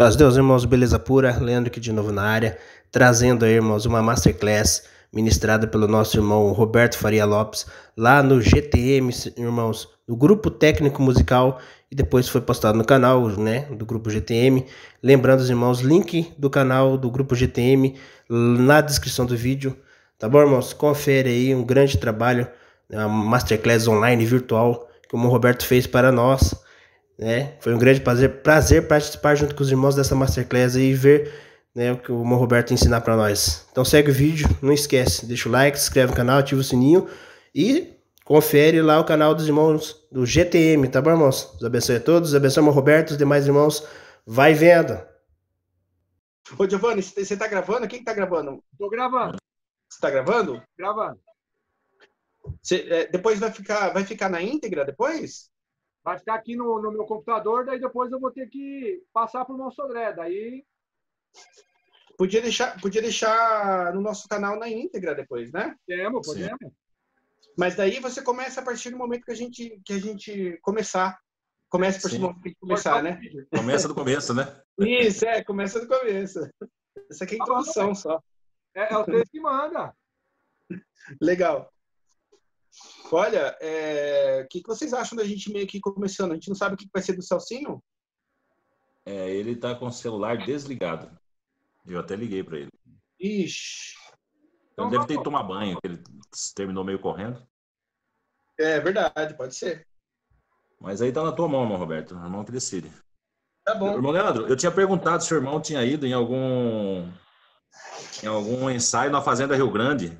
Paz Deus, irmãos, beleza pura, Leandro aqui de novo na área, trazendo aí, irmãos, uma Masterclass ministrada pelo nosso irmão Roberto Faria Lopes, lá no GTM, irmãos, do Grupo Técnico Musical, e depois foi postado no canal, né, do Grupo GTM. Lembrando os irmãos, link do canal do Grupo GTM na descrição do vídeo, tá bom, irmãos? Confere aí, um grande trabalho, uma Masterclass online virtual, que o irmão Roberto fez para nós, né? Foi um grande prazer participar junto com os irmãos dessa Masterclass e ver, né, o que o irmão Roberto ensinar para nós. Então segue o vídeo, não esquece, deixa o like, se inscreve no canal, ativa o sininho e confere lá o canal dos irmãos do GTM, tá bom, irmãos? Deus abençoe a todos, Deus abençoe o irmão Roberto, os demais irmãos, vai vendo. Ô, Giovanni, você tá gravando? Quem que tá gravando? Tô gravando. Você tá gravando? Gravando. Depois vai ficar na íntegra depois? Vai ficar aqui no meu computador, daí depois eu vou ter que passar pro nosso Sodré. Daí. Podia deixar no nosso canal na íntegra depois, né? Podemos. Mas daí você começa a partir do momento que a gente começar. Começa a partir do momento que a gente começar, né? Começa do começo, né? Isso, começa do começo. Essa aqui é a introdução só. É o texto que manda. Legal. Olha, o que vocês acham da gente meio que começando? A gente não sabe o que vai ser do Celcinho? Ele tá com o celular desligado. Eu até liguei para ele. Ixi. Então, ele deve ter ido tomar banho, que ele terminou meio correndo. É verdade, pode ser. Mas aí tá na tua mão, irmão Roberto. O irmão que decide. Tá bom. Irmão Leandro, eu tinha perguntado se o irmão tinha ido em algum ensaio na Fazenda Rio Grande.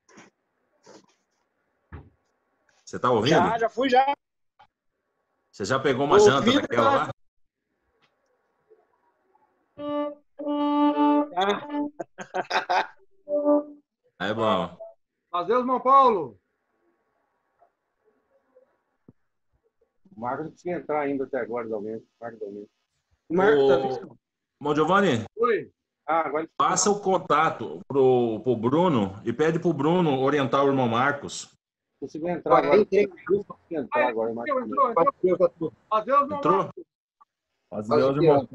Você tá ouvindo? Já fui, já. Você já pegou uma janta daquela lá? Aí é bom. Fazer São Paulo. O Marcos não conseguiu entrar ainda até agora, Marcos. O Marcos tá vindo. Bom, Giovanni. Oi. Agora... Passa o contato pro Bruno e pede pro Bruno orientar o irmão Marcos. Conseguiu entrar agora. Entrou. Entrou? Adeus, irmão.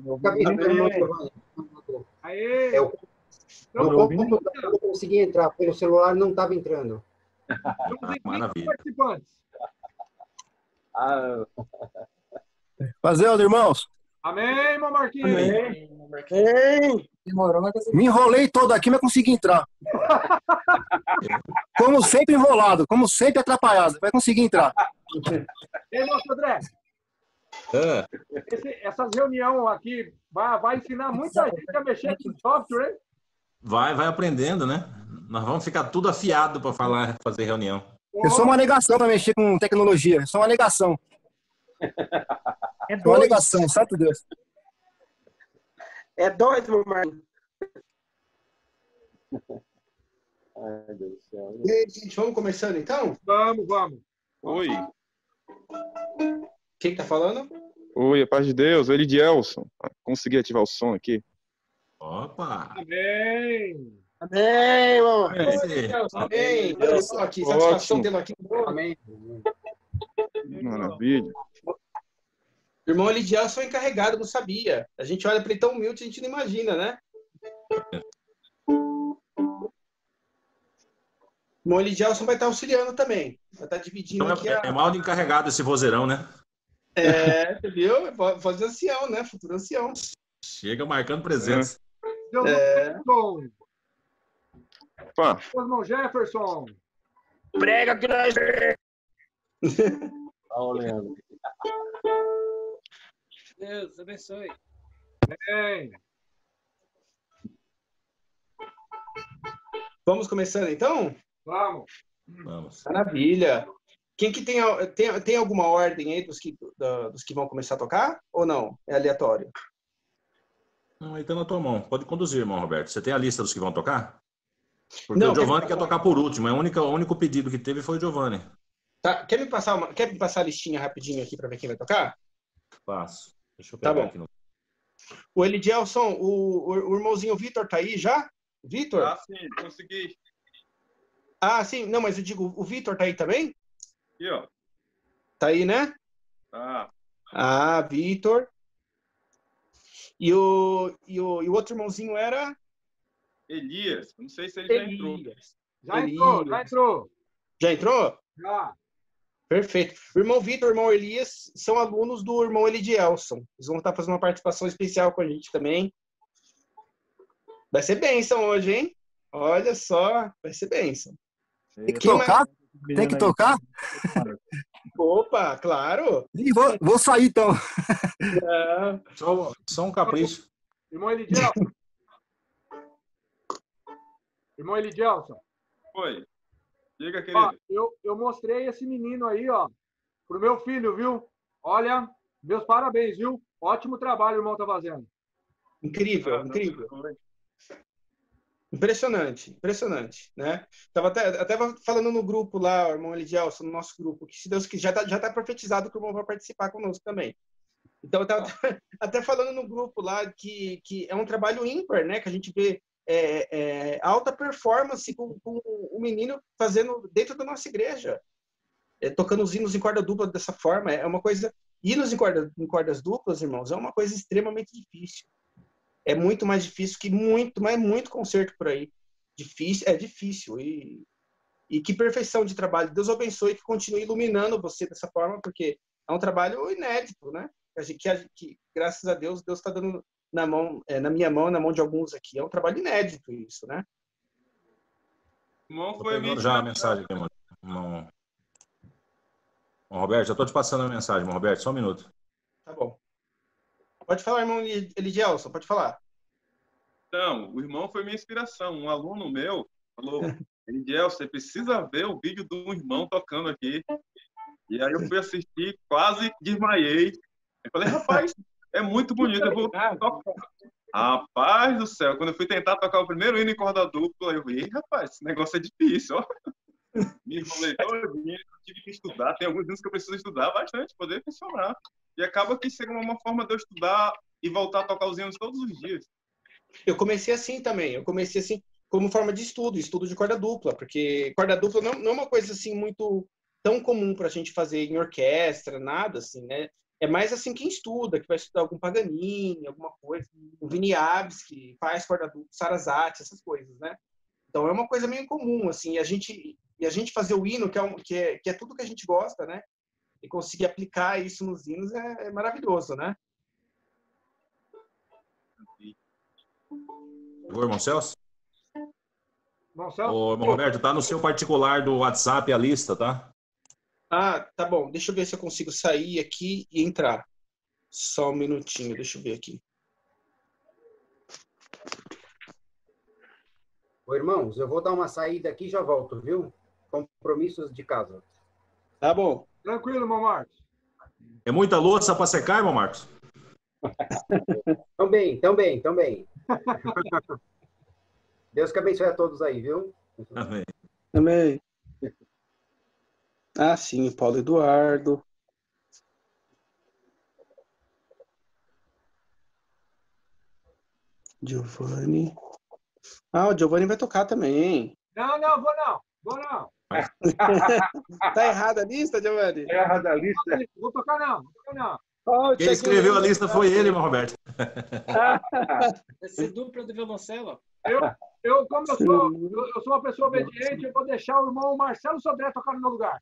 Aê. Eu não consegui entrar, pelo celular não estava entrando. Maravilha. Participantes. Fazer, irmãos. Amém, irmão Marquinhos. Amém. Me enrolei todo aqui, mas consegui entrar. Como sempre enrolado, como sempre atrapalhado. Vai conseguir entrar. Ei, moço André. Essas reuniões aqui vai ensinar muita gente a mexer com software, hein? Vai aprendendo, né? Nós vamos ficar tudo afiado para fazer reunião. Eu sou uma negação para mexer com tecnologia. Eu sou uma negação. Uma negação, santo Deus. É doido, meu Marcos. Ai, Deus do céu. E aí, gente, vamos começando então? Vamos. Oi. Quem que tá falando? Oi, a paz de Deus. Ele de Elson. Consegui ativar o som aqui. Opa! Amém. Amém, irmão. Amém. Aqui, satisfação tê-lo aqui. Amém. Maravilha. Irmão Elidielson é encarregado, não sabia. A gente olha para ele tão humilde, a gente não imagina, né? Irmão Elidielson vai estar auxiliando também. Vai estar dividindo Então aqui é mal de encarregado esse vozeirão, né? Você viu? Voz de ancião, né? Futuro ancião. Chega marcando presença. Deus Jefferson. Opa. Irmão Jefferson. Prega que nós... Olha, Leandro. Deus abençoe. Amém. Vamos começando então? Vamos. Maravilha. Quem que tem alguma ordem aí dos que vão começar a tocar? Ou não? É aleatório? Não, aí tá na tua mão. Pode conduzir, irmão Roberto. Você tem a lista dos que vão tocar? Porque Não, o Giovanni quer tocar por último. O único pedido que teve foi o Giovanni. Tá. Quer me passar a listinha rapidinho aqui para ver quem vai tocar? Passo. Deixa eu pegar Tá bom. aqui no... O Elidielson, o irmãozinho Vitor tá aí já? Vitor? Ah, sim, consegui. Ah, sim. Não, mas eu digo, o Vitor tá aí também? Aqui, ó. Tá aí, né? Tá. Ah, Vitor. E o outro irmãozinho era? Elias. Não sei se ele já entrou. Elias. Já entrou. Já entrou? Já. Perfeito. O irmão Vitor e o irmão Elias são alunos do irmão Elidielson. Eles vão estar fazendo uma participação especial com a gente também. Vai ser bênção hoje, hein? Olha só, vai ser bênção. Tem que tocar? Tem que tocar? Opa, claro. Ih, vou sair, então. Só um capricho. Irmão Elidielson. Irmão Elidielson. Oi. Diga, Ó, querido. eu mostrei esse menino aí, ó, pro meu filho, viu? Olha, meus parabéns, viu? Ótimo trabalho o irmão tá fazendo. Incrível. Impressionante, né? Tava até falando no grupo lá, o irmão Elidielson, no nosso grupo, que se Deus quiser, já tá profetizado que o irmão vai participar conosco também. Então, eu tava até falando no grupo lá que é um trabalho ímpar, né? Que a gente vê alta performance com o menino fazendo dentro da nossa igreja. Tocando os hinos em corda dupla dessa forma. É uma coisa... Hinos em cordas duplas, irmãos, é uma coisa extremamente difícil. É muito mais difícil que muito concerto por aí. É difícil. E que perfeição de trabalho. Deus abençoe e que continue iluminando você dessa forma, porque é um trabalho inédito, né? Que graças a Deus está dando na minha mão, na mão de alguns aqui. É um trabalho inédito isso, né? Irmão, Tô foi pegando já a mensagem aqui, irmão. Roberto, já tô te passando a mensagem, irmão Roberto, só um minuto. Tá bom. Pode falar, irmão Elidielson, pode falar. Então, o irmão foi minha inspiração. Um aluno meu falou, Elidielson, você precisa ver o vídeo do irmão tocando aqui. E aí eu fui assistir, quase desmaiei. Eu falei, rapaz, é muito bonito, eu vou tocar. Rapaz do céu, quando eu fui tentar tocar o primeiro hino em corda dupla, eu vi, rapaz, esse negócio é difícil, ó. Me enrolei todinho, tive que estudar. Tem alguns hinos que eu preciso estudar bastante, poder funcionar. E acaba que chega uma forma de eu estudar e voltar a tocar os hinos todos os dias. Eu comecei assim também. Eu comecei assim como forma de estudo de corda dupla, porque corda dupla não é uma coisa assim muito tão comum para a gente fazer em orquestra, nada assim, né? É mais assim quem estuda, que vai estudar algum Paganini, alguma coisa, o Viniavski, faz corda dupla, Sarasate, essas coisas, né? Então é uma coisa meio comum assim. A gente fazer o hino, que é tudo que a gente gosta, né? E conseguir aplicar isso nos hinos é maravilhoso, né? Ô, irmão Celso? Irmão Celso? Ô, irmão Roberto, tá no seu particular do WhatsApp a lista, tá? Ah, tá bom. Deixa eu ver se eu consigo sair aqui e entrar. Só um minutinho, deixa eu ver aqui. Ô, irmãos, eu vou dar uma saída aqui e já volto, viu? Compromissos de casa. Tá bom. Tranquilo, irmão Marcos. É muita louça para secar, irmão Marcos? Também. Deus que abençoe a todos aí, viu? Amém. Amém. Ah, sim, Paulo Eduardo. Giovanni. Ah, o Giovanni vai tocar também. Não, vou não. Tá errada a lista, Giovanni? É errada a lista? Vou tocar não. Oh, Quem escreveu a lista foi ele, irmão Roberto. Vai ser dupla do violoncelo. Como eu sou uma pessoa obediente, eu vou deixar o irmão Marcelo Sodré tocar no meu lugar.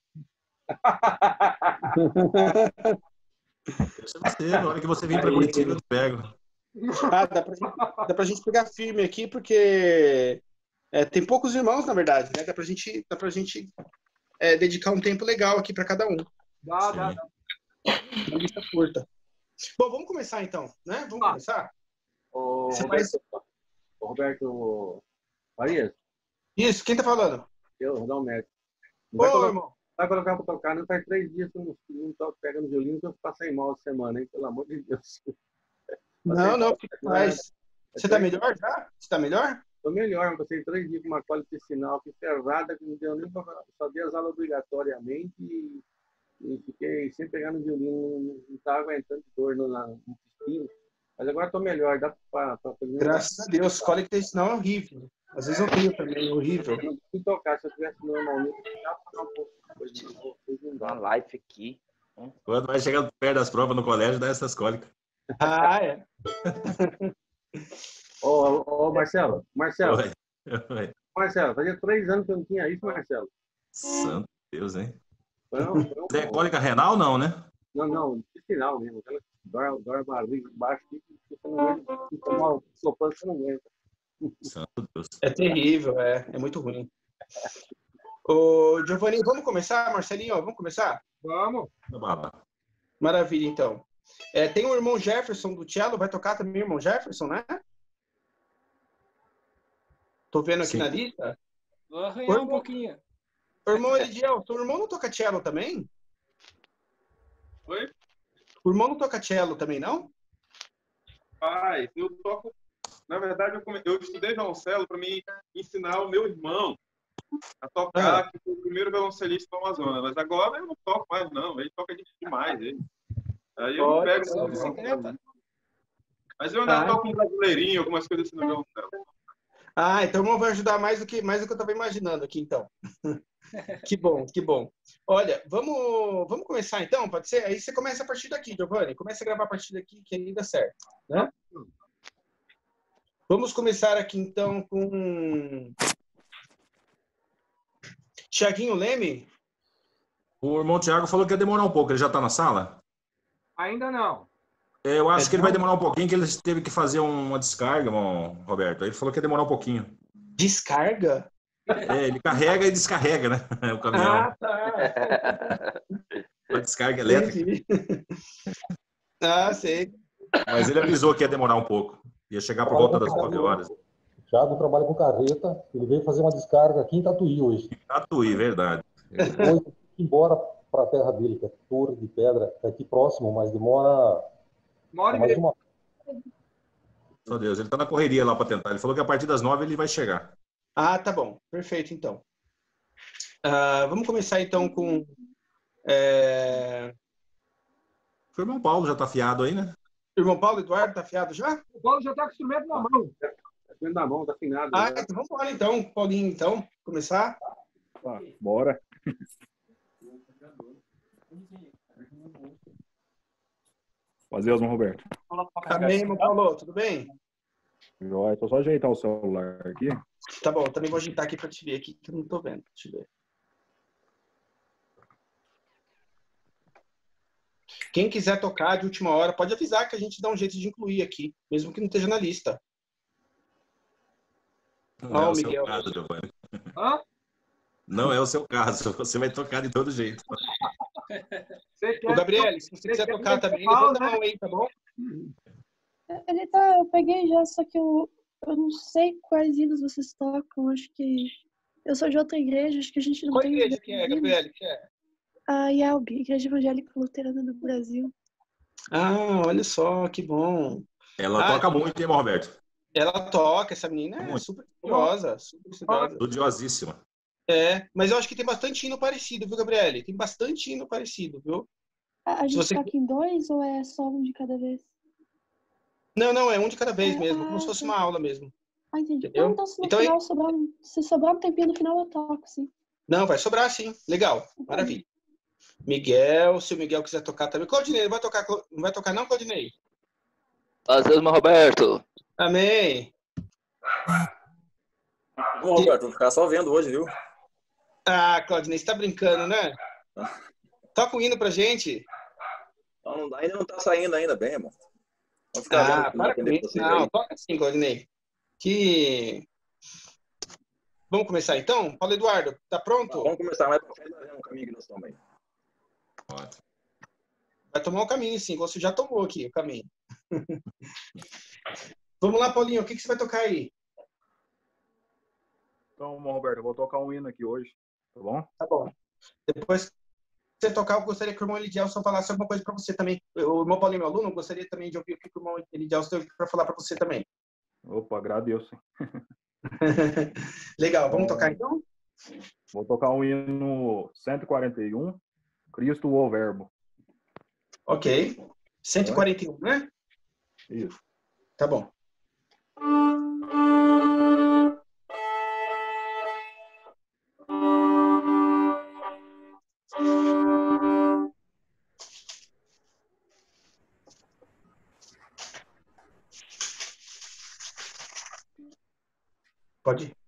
Você, na hora que você vir para Curitiba, eu pego. Ah, dá pra gente pegar firme aqui, porque tem poucos irmãos, na verdade, né? Dá pra gente dedicar um tempo legal aqui para cada um. Dá. Uma lista curta. Bom, vamos começar então, né? Vamos começar? O Roberto Farias? Isso, quem tá falando? Eu, Rodalberto. Ô, irmão. Vai colocar para tocar, não faz 3 dias que eu não toco pegando violino, que eu passei mal essa semana, hein? Pelo amor de Deus. Não, fica mais. Você tá melhor já? Você tá melhor? Tô melhor, passei 3 dias com uma cólica intestinal que ferrada, que não deu nem pra... Só dei as aulas obrigatoriamente e fiquei sem pegar no violino, não tava aguentando dor no intestino. Mas agora tô melhor, dá pra fazer. Graças a Deus, cólica intestinal é horrível. Às vezes eu tenho também, é horrível. Eu não consigo tocar, se eu tivesse normalmente, dá pra tocar um pouco. Uma live aqui. Quando vai chegando perto das provas no colégio, dá essas cólicas. Ah, é. Ô, Marcelo. Oi. Oi. Marcelo, fazia 3 anos que eu não tinha isso, Marcelo. Santo Deus, hein? Não, É cólica renal, não, né? não, intestinal mesmo. Aquela dói a barriga embaixo, você não aguenta. Se tomar o sopão, você não aguenta. Santo Deus. É terrível, é muito ruim. Ô, Giovanni, vamos começar, Marcelinho? Vamos começar? Vamos. Maravilha, então. Tem o irmão Jefferson do cello, vai tocar também o irmão Jefferson, né? Tô vendo aqui Sim. na lista. Vou arranhar um pouquinho. O irmão Elidiel, seu irmão não toca cello também? Oi? O irmão não toca cello também, não? Pai, eu toco. Na verdade, eu estudei violoncelo para me ensinar o meu irmão a tocar, que foi o primeiro violoncelista do Amazonas. Mas agora eu não toco mais, não. Ele toca demais. Ele. Aí eu não pego essa bicicleta. Mas eu ainda toco um brasileirinho, algumas coisas assim no violoncelo. Ah, então o irmão vai ajudar mais do que eu estava imaginando aqui, então. Que bom, que bom. Olha, vamos começar então, pode ser? Aí você começa a partir daqui, Giovanni. Começa a gravar a partir daqui, que aí dá certo, né? Vamos começar aqui então com Tiaguinho Leme. O irmão Tiago falou que ia demorar um pouco. Ele já está na sala? Ainda não. Eu acho que ele vai demorar um pouquinho, que ele teve que fazer uma descarga, irmão Roberto. Ele falou que ia demorar um pouquinho. Descarga? Ele carrega e descarrega, né? O caminhão. Ah, tá. Uma descarga elétrica. Ah, sei. Mas ele avisou que ia demorar um pouco. Ia chegar por volta das 9 horas. O Thiago trabalha com carreta. Ele veio fazer uma descarga aqui em Tatuí hoje. Tatuí, verdade. Depois embora para a terra dele, que é Torre de Pedra, é aqui próximo, mas demora mais uma. Meu Deus, ele está na correria lá para tentar. Ele falou que a partir das 9 ele vai chegar. Ah, tá bom. Perfeito, então. Vamos começar, então, com... O irmão Paulo já está afiado aí, né? O irmão Paulo Eduardo está afiado já? O Paulo já está com o instrumento na mão. Instrumento na mão, está afinado. Então vamos embora, então, Paulinho, então. Começar? Bora. Fazer, Osmar Roberto. Amém, irmão Paulo, tudo bem? Joia, tô só ajeitar o celular aqui. Tá bom, também vou ajeitar aqui para te ver aqui, que eu não tô vendo. Deixa eu ver. Quem quiser tocar de última hora, pode avisar que a gente dá um jeito de incluir aqui, mesmo que não esteja na lista. Não é o seu caso, Giovanni. Hã? Não é o seu caso, você vai tocar de todo jeito. Ô, Gabriel, se você quiser tocar também, levanta a mão aí, tá bom? Eu peguei já, só que eu não sei quais hinos vocês tocam, acho que... Eu sou de outra igreja, acho que a gente não Qual tem... igreja que é, Gabriel? Que é? A IELB, Igreja Evangélica Luterana do Brasil. Ah, olha só, que bom. Ela toca muito, hein, Roberto? Ela toca, essa menina é super estudiosa, super estudiosa. Estudiosíssima. Mas eu acho que tem bastante hino parecido, viu, Gabriele? Tem bastante hino parecido, viu? A gente toca em dois ou é só um de cada vez? Não, é um de cada vez mesmo, como se fosse uma aula mesmo. Ah, entendi. Entendeu? Então, se no final se sobrar um tempinho no final, eu toco, sim. Não, vai sobrar sim. Legal, maravilha. Miguel, se o Miguel quiser tocar também. Claudinei, não vai tocar não, Claudinei? Fazer, irmão Roberto. Amém. Bom, Roberto, vou ficar só vendo hoje, viu? Ah, Claudinei, você tá brincando, né? Toca um hino pra gente. Não, ainda não tá saindo ainda bem, irmão. Vamos ficar vendo. Para com isso. Não, toca sim, Claudinei. Vamos começar então? Paulo Eduardo, tá pronto? Vamos começar, mas pra frente um caminho que nós estamos aí. Vai tomar o caminho, sim. Você já tomou aqui o caminho. Vamos lá, Paulinho. O que você vai tocar aí? Então, Roberto, eu vou tocar um hino aqui hoje, tá bom? Tá bom. Depois que você tocar, eu gostaria que o irmão Elidielson falasse alguma coisa para você também. O irmão Paulinho, meu aluno, gostaria também de ouvir o que o irmão Elidielson tem para falar para você também. Opa, agradeço. Legal. Vamos tocar então? Vou tocar um hino 141, Cristo o Verbo. Ok. 141, né? Isso. Tá bom. Pode ir.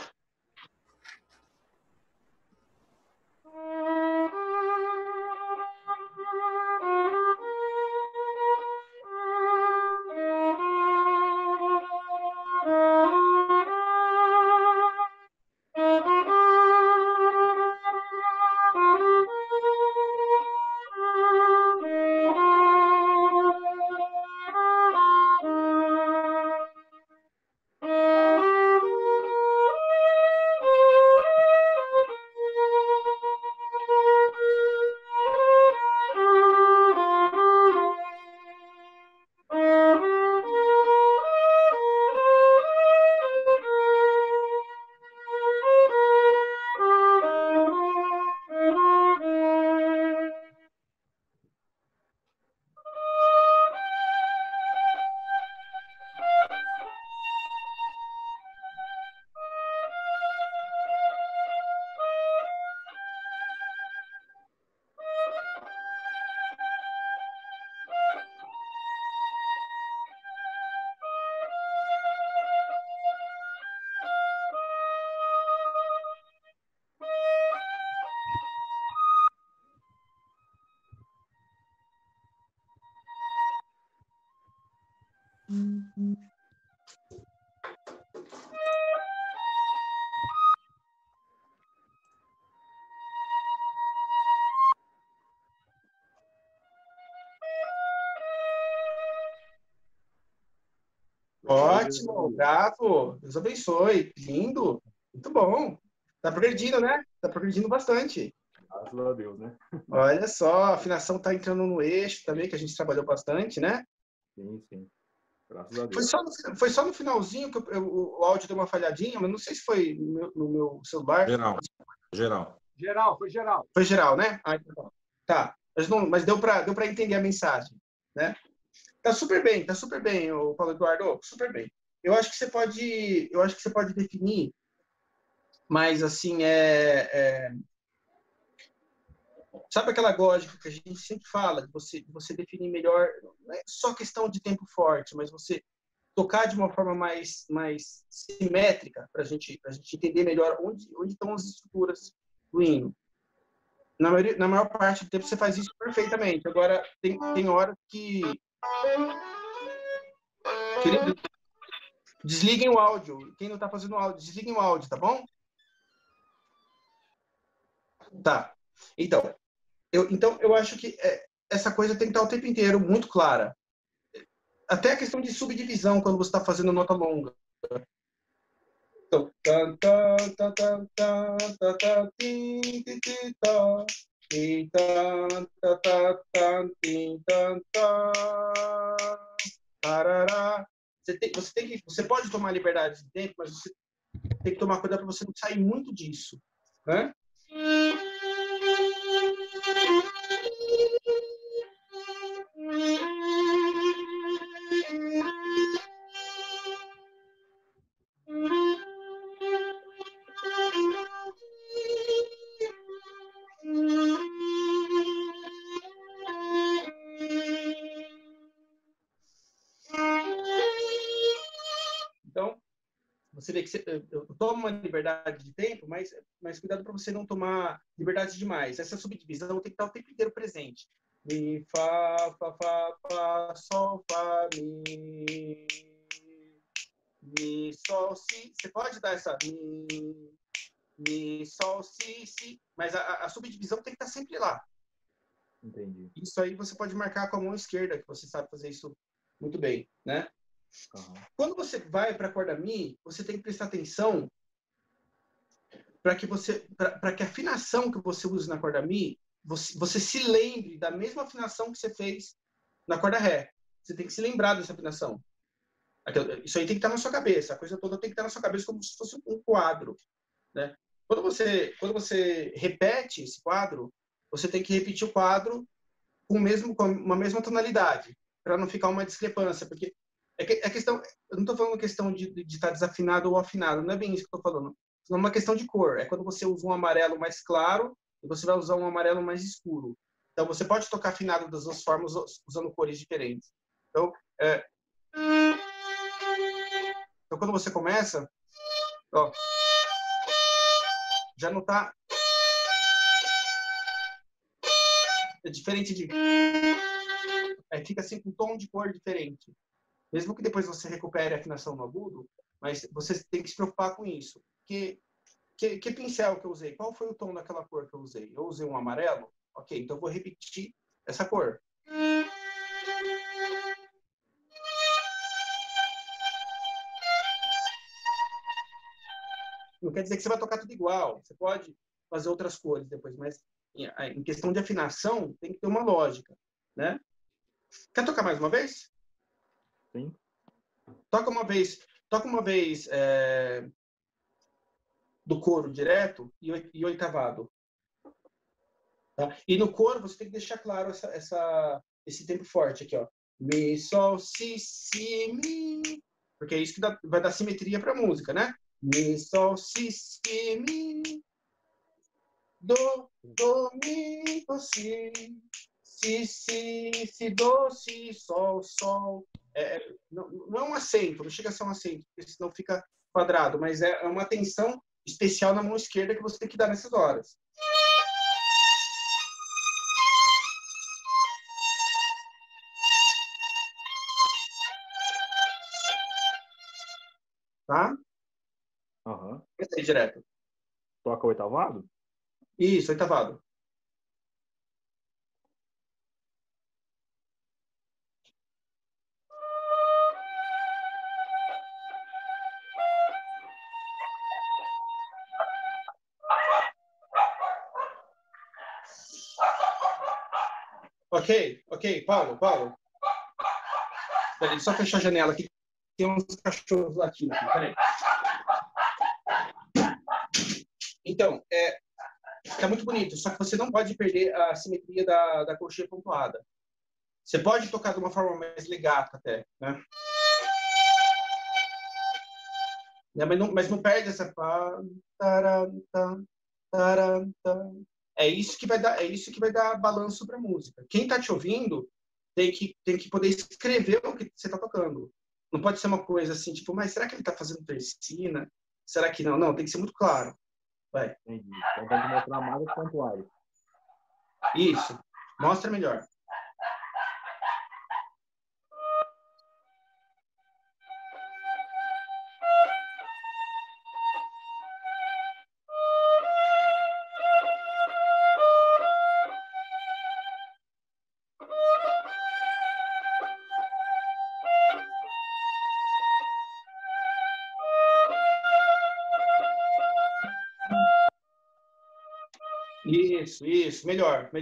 Ótimo, bravo. Deus abençoe. Lindo. Muito bom. Tá progredindo, né? Tá progredindo bastante. Graças a Deus, né? Olha só, a afinação tá entrando no eixo também, que a gente trabalhou bastante, né? Sim, sim. Graças a Deus. Foi só no finalzinho que o áudio deu uma falhadinha, mas não sei se foi no meu celular. Geral, foi geral. Foi geral, né? Ah, então, tá. Mas deu para entender a mensagem, né? Tá super bem, o Paulo Eduardo, super bem. Eu acho que você pode definir, mas assim, sabe aquela lógica que a gente sempre fala, de você definir melhor, não é só questão de tempo forte, mas você tocar de uma forma mais simétrica, para a gente entender melhor onde estão as estruturas do hino. Na maior parte do tempo você faz isso perfeitamente. Agora, tem horas que... Querido, desliguem o áudio. Quem não está fazendo áudio, desliguem o áudio, tá bom? Tá. Então, eu acho que essa coisa tem que estar o tempo inteiro muito clara. Até a questão de subdivisão, quando você está fazendo nota longa. Então, você pode tomar liberdade de tempo, mas você tem que tomar cuidado para você não sair muito disso, né? Então, você vê que eu tomo uma liberdade de tempo, mas cuidado para você não tomar liberdade demais. Essa subdivisão tem que estar o tempo inteiro presente. Mi, fá, fá, fá, fá, sol, fá, mi, sol, si. Você pode dar essa mi, sol, si, si, mas a subdivisão tem que estar sempre lá. Entendi. Isso aí você pode marcar com a mão esquerda, que você sabe fazer isso muito bem, né? Uhum. Quando você vai para a corda Mi, você tem que prestar atenção para que a afinação que você usa na corda Mi, você se lembre da mesma afinação que você fez na corda Ré. Você tem que se lembrar dessa afinação. Isso aí tem que estar na sua cabeça. A coisa toda tem que estar na sua cabeça como se fosse um quadro, né? Quando você repete esse quadro, você tem que repetir o quadro com uma mesma tonalidade, para não ficar uma discrepância, porque a questão, eu não estou falando questão de estar desafinado ou afinado, não é bem isso que eu estou falando. É uma questão de cor. É quando você usa um amarelo mais claro e você vai usar um amarelo mais escuro. Então, você pode tocar afinado das duas formas usando cores diferentes. Então, quando você começa, Ó. Já não tá... É diferente de... Aí fica assim com um tom de cor diferente. Mesmo que depois você recupere a afinação no agudo, mas você tem que se preocupar com isso. Que pincel que eu usei? Qual foi o tom daquela cor que eu usei? Eu usei um amarelo? Ok, então eu vou repetir essa cor. Não quer dizer que você vai tocar tudo igual. Você pode fazer outras cores depois, mas em questão de afinação, tem que ter uma lógica, né? Quer tocar mais uma vez? Sim. Toca uma vez do coro direto e oitavado. Tá? E no coro você tem que deixar claro esse tempo forte aqui, ó. Mi, sol, si, mi. Porque é isso que vai dar simetria para a música, né? Mi, sol, si, mi. Do, mi, si. Si, do, si, sol, sol. Não é um acento, não chega a ser um acento, porque senão fica quadrado, mas é uma tensão especial na mão esquerda que você tem que dar nessas horas. Tá? Aham. Esse aí direto. Toca oitavado? Isso, oitavado. Ok, Paulo. Peraí, só fechar a janela aqui. Tem uns cachorros latindo aqui, peraí. Então, fica muito bonito, só que você não pode perder a simetria da coxinha pontuada. Você pode tocar de uma forma mais legato até, né? Mas não perde essa... É isso que vai dar balanço para a música. Quem está te ouvindo tem que poder escrever o que você está tocando. Não pode ser uma coisa assim, tipo, mas será que ele está fazendo tercina? Será que não? Não, tem que ser muito claro. Vai. Entendi. Então tem que mostrar mais os pontuais. Isso. Mostra melhor. Isso. Melhor.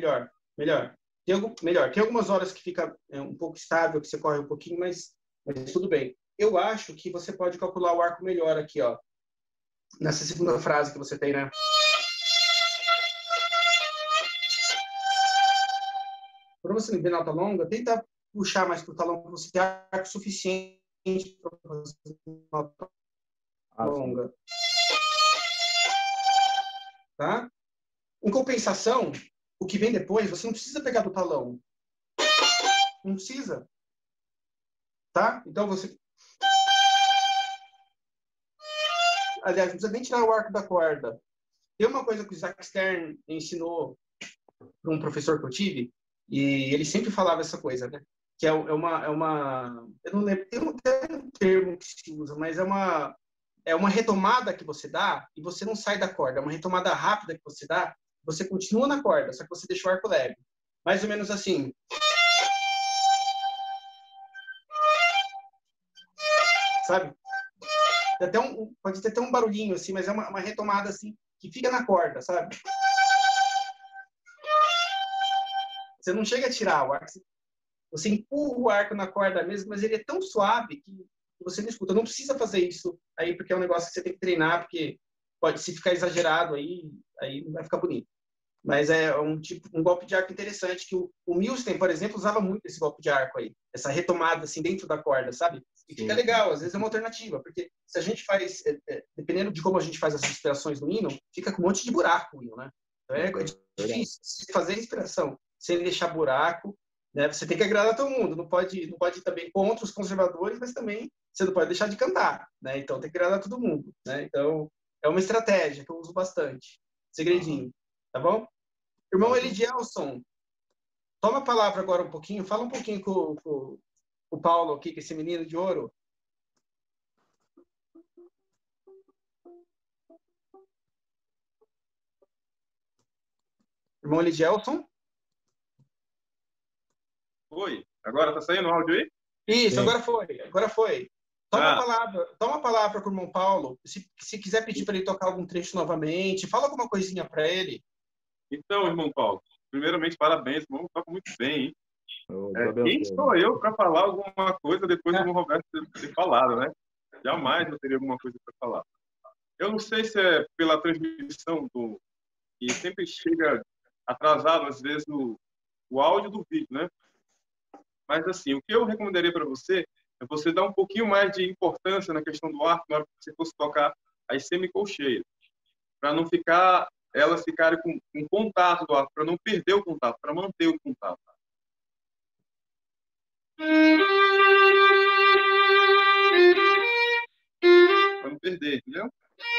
Tem algumas horas que fica um pouco estável, que você corre um pouquinho, mas tudo bem. Eu acho que você pode calcular o arco melhor aqui, ó. Nessa segunda frase que você tem, né? Para você não ver nota longa, tenta puxar mais para o talão para você ter arco suficiente para fazer nota longa. Tá? Em compensação, o que vem depois, você não precisa pegar do talão. Não precisa. Tá? Então você... Aliás, não precisa nem tirar o arco da corda. Tem uma coisa que o Isaac Stern ensinou para um professor que eu tive, e ele sempre falava essa coisa, né? Que é uma eu não lembro, tem um termo que se usa, mas é uma retomada que você dá e você não sai da corda. É uma retomada rápida que você dá, você continua na corda, só que você deixa o arco leve. Mais ou menos assim. Sabe? Pode ter até um barulhinho assim, mas é uma retomada assim que fica na corda, sabe? Você não chega a tirar o arco, você empurra o arco na corda mesmo, mas ele é tão suave que você não escuta. Não precisa fazer isso aí, porque é um negócio que você tem que treinar, porque se ficar exagerado aí não vai ficar bonito. Mas é um golpe de arco interessante, que o Milstein, por exemplo, usava muito esse golpe de arco aí, essa retomada assim dentro da corda, sabe? E fica legal, às vezes é uma alternativa, porque se a gente faz, dependendo de como a gente faz as respirações no hino, fica com um monte de buraco o hino, né? Então é difícil fazer a respiração sem deixar buraco né? Você tem que agradar todo mundo, não pode ir também contra os conservadores, mas também você não pode deixar de cantar, né? Então tem que agradar todo mundo, né? Então é uma estratégia que eu uso bastante. Segredinho, tá bom? Irmão Elidielson, toma a palavra agora um pouquinho, fala um pouquinho com o Paulo aqui, com esse menino de ouro. Irmão Elidielson? Oi, agora tá saindo o áudio aí? Isso, Sim. agora foi. Toma a palavra com o irmão Paulo. Se quiser pedir para ele tocar algum trecho novamente, fala alguma coisinha para ele. Então, irmão Paulo, primeiramente, parabéns, irmão, toca muito bem, hein? Quem sou eu para falar alguma coisa depois do irmão Roberto ter falado, né? Jamais eu teria alguma coisa para falar. Eu não sei se é pela transmissão que sempre chega atrasado, às vezes, o áudio do vídeo, né? Mas, assim, o que eu recomendaria para você é você dar um pouquinho mais de importância na questão do arco na hora que você fosse tocar as semicolcheias, para não ficar, elas ficarem com contato do arco, para não perder o contato, para manter o contato. Para não perder, entendeu?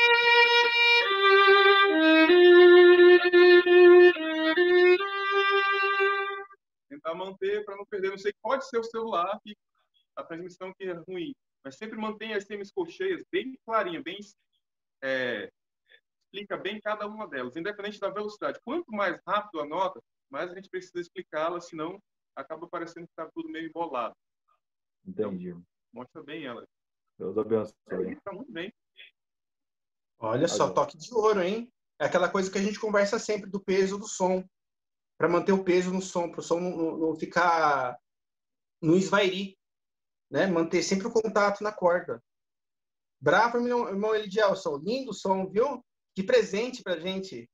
Tentar manter para não perder. Não sei, pode ser o celular, que a transmissão que é ruim, mas sempre mantenha as semicolcheias bem clarinha, bem explica bem cada uma delas, independente da velocidade. Quanto mais rápido a nota, mais a gente precisa explicá-la, senão acaba parecendo que está tudo meio embolado. Entendi. Então, mostra bem ela. Deus abençoe. Está muito bem. Olha só, toque de ouro, hein? É aquela coisa que a gente conversa sempre do peso do som, para manter o peso no som, para o som não ficar no esvairir, né? Manter sempre o contato na corda. Bravo, irmão Elidielson. Lindo som, viu? Que presente pra gente.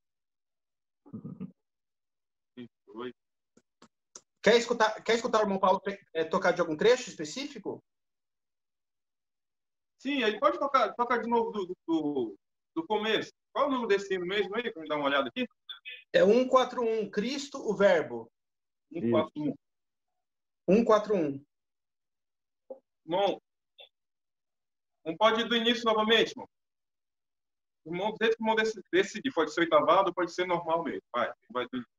Quer escutar o irmão Paulo tocar de algum trecho específico? Sim, ele pode tocar de novo do começo. Qual é o número desse hino mesmo aí? Para me dar uma olhada aqui. É 141, Cristo, o Verbo. 141. 141. Irmão, não pode ir do início novamente, irmão. Irmão, do jeito que o irmão decidir. Pode ser oitavado, pode ser normal mesmo. Vai do início.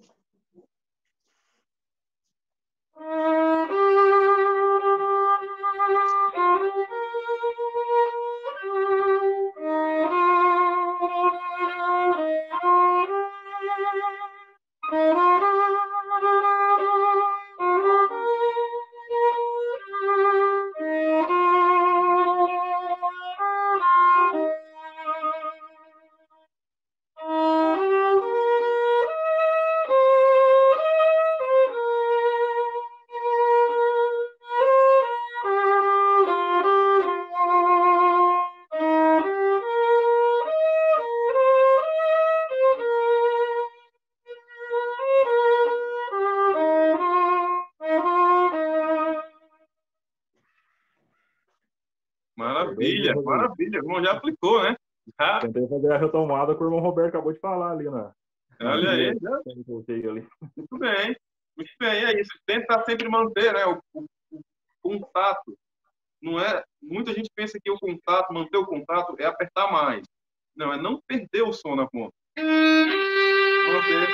Maravilha, maravilha. O irmão já aplicou, né? Já. Tentei fazer a retomada que o irmão Roberto acabou de falar ali, né? Olha aí. Muito bem. Muito bem, é isso. Tentar sempre manter, né, o contato. Não é... Muita gente pensa que o contato, manter o contato, é apertar mais. Não, é não perder o som na ponta. Manter.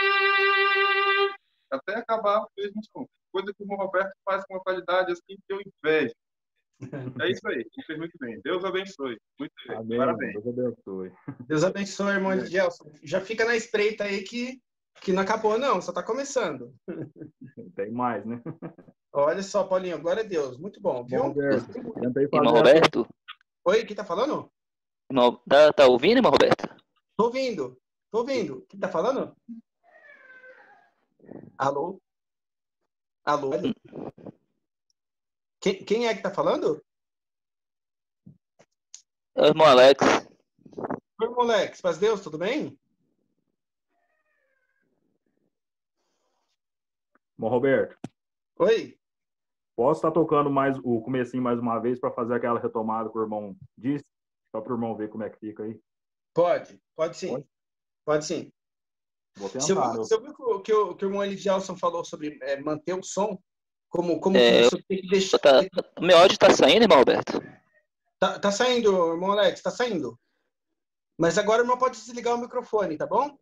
Até acabar mesmo som. Coisa que o irmão Roberto faz com uma qualidade assim que eu invejo. É isso aí, fez muito bem. Deus abençoe. Muito bem. Amém. Parabéns. Deus abençoe. Deus abençoe, irmão Elidielson. Já fica na espreita aí que não acabou, não. Só está começando. Tem mais, né? Olha só, Paulinho. Glória a Deus. Muito bom, viu? Irmão Roberto? Oi, quem tá falando? Tá ouvindo, irmão Roberto? Tô ouvindo. Quem tá falando? Alô? Alô? Quem é que tá falando? É o irmão Alex. Oi, irmão Alex. Paz Deus, tudo bem? Irmão Roberto. Oi. Posso estar tocando mais o comecinho mais uma vez para fazer aquela retomada que o irmão disse? Só para o irmão ver como é que fica aí. Pode sim. Pode sim. Vou Você tentar. ouviu que o irmão Eligelson falou sobre manter o som? Como É, você tem que deixar... Meu áudio tá saindo, irmão Roberto? Tá saindo, irmão Alex, tá saindo. Mas agora o irmão pode desligar o microfone, tá bom?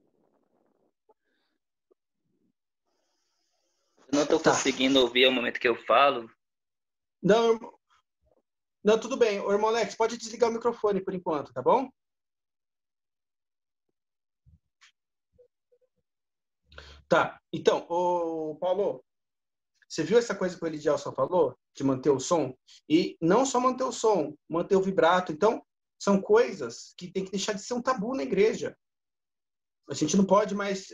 Eu não tô conseguindo ouvir o momento que eu falo. Não, tudo bem. O irmão Alex, pode desligar o microfone por enquanto, tá bom? Tá. Então, Paulo, você viu essa coisa que o Eligelson falou? De manter o som? E não só manter o som, manter o vibrato. Então, são coisas que tem que deixar de ser um tabu na igreja. A gente não pode mais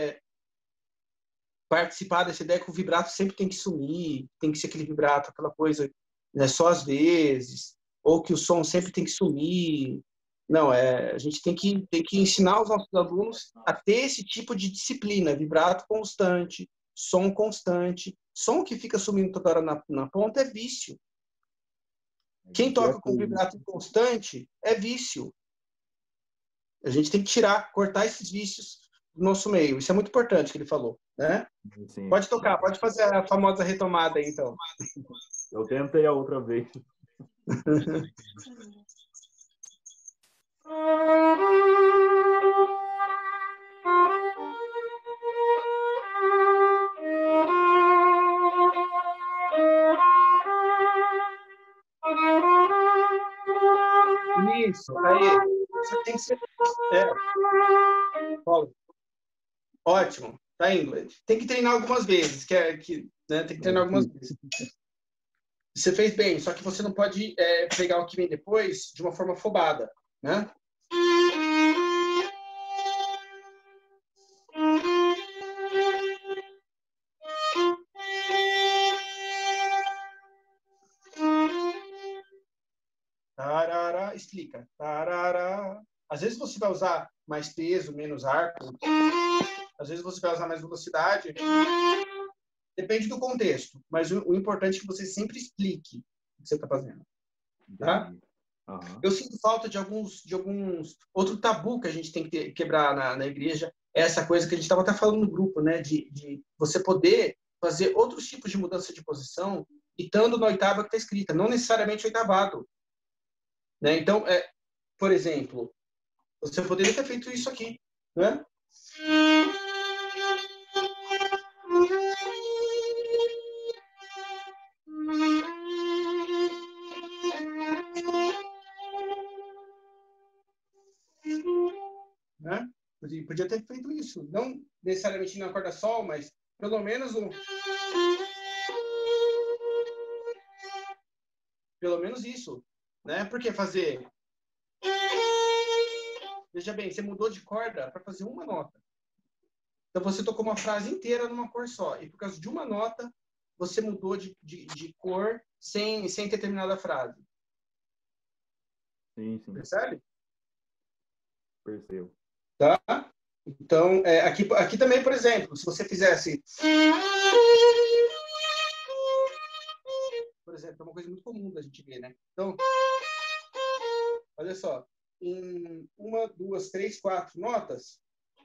participar dessa ideia que o vibrato sempre tem que sumir, tem que ser aquele vibrato, aquela coisa, né, só às vezes, ou que o som sempre tem que sumir. Não, a gente tem que ensinar os nossos alunos a ter esse tipo de disciplina, vibrato constante, som constante. Som que fica sumindo toda hora na ponta é vício. Quem toca com vibrato constante é vício. A gente tem que cortar esses vícios do nosso meio. Isso é muito importante que ele falou, né? Sim. Pode tocar, pode fazer a famosa retomada aí, então. Eu tentei a outra vez. Isso, aí. Você tem que ser... Paulo. Ótimo, tá indo. Tem que treinar algumas vezes, né? Tem que treinar algumas vezes. Você fez bem, só que você não pode pegar o que vem depois de uma forma afobada, né? Tarará, explica. Tarará. Às vezes você vai usar mais peso, menos arco. Às vezes você vai usar mais velocidade. Depende do contexto. Mas o importante é que você sempre explique o que você está fazendo. Tá? Uhum. Eu sinto falta de alguns... Outro tabu que a gente tem que quebrar na igreja é essa coisa que a gente estava até falando no grupo, né? De você poder fazer outros tipos de mudança de posição e estando na oitava que está escrita. Não necessariamente oitavado. Né? Então, por exemplo, você poderia ter feito isso aqui, né? Né? Podia ter feito isso. Não necessariamente na corda sol, mas pelo menos pelo menos isso. Né? Por que fazer? Veja bem, você mudou de corda para fazer uma nota. Então você tocou uma frase inteira numa cor só. E por causa de uma nota, você mudou de cor sem ter terminado a frase. Sim. Percebe? Percebo. Tá? Então, aqui também, por exemplo, se você fizesse... Por exemplo, é uma coisa muito comum da gente ver, né? Então, olha só. Em 1, 2, 3, 4 notas.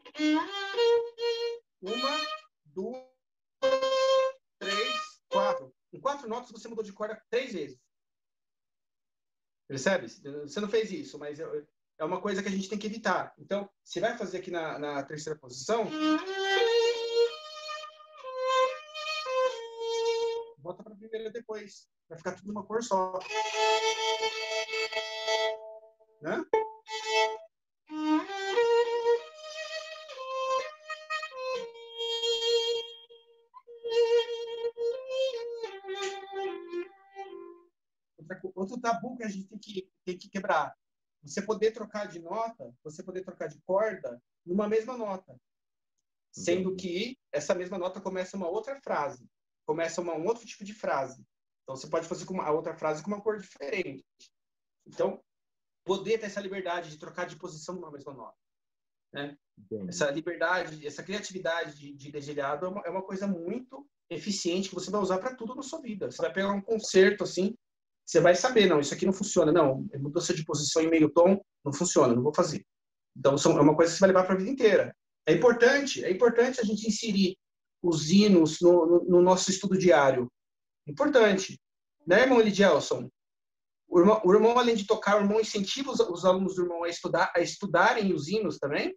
1, 2, 3, 4. Em 4 notas, você mudou de corda 3 vezes. Percebe? Você não fez isso, mas é uma coisa que a gente tem que evitar. Então, você vai fazer aqui na terceira posição. Volta para a primeira depois. Vai ficar tudo numa cor só. Né? Outro tabu que a gente tem que quebrar. Você poder trocar de nota, você poder trocar de corda numa mesma nota. Sendo que essa mesma nota começa uma outra frase. Começa um outro tipo de frase. Então, você pode fazer a outra frase com uma cor diferente. Então, poder ter essa liberdade de trocar de posição numa mesma nota. Né? Essa liberdade, essa criatividade de dedilhado é uma coisa muito eficiente que você vai usar para tudo na sua vida. Você vai pegar um concerto assim, você vai saber, não, isso aqui não funciona. Não, mudança de posição em meio tom não funciona, não vou fazer. Então, é uma coisa que você vai levar para a vida inteira. É importante a gente inserir os hinos no nosso estudo diário. Importante. Né, irmão Elidielson? O irmão, além de tocar, o irmão incentiva os alunos do irmão a estudarem os hinos também?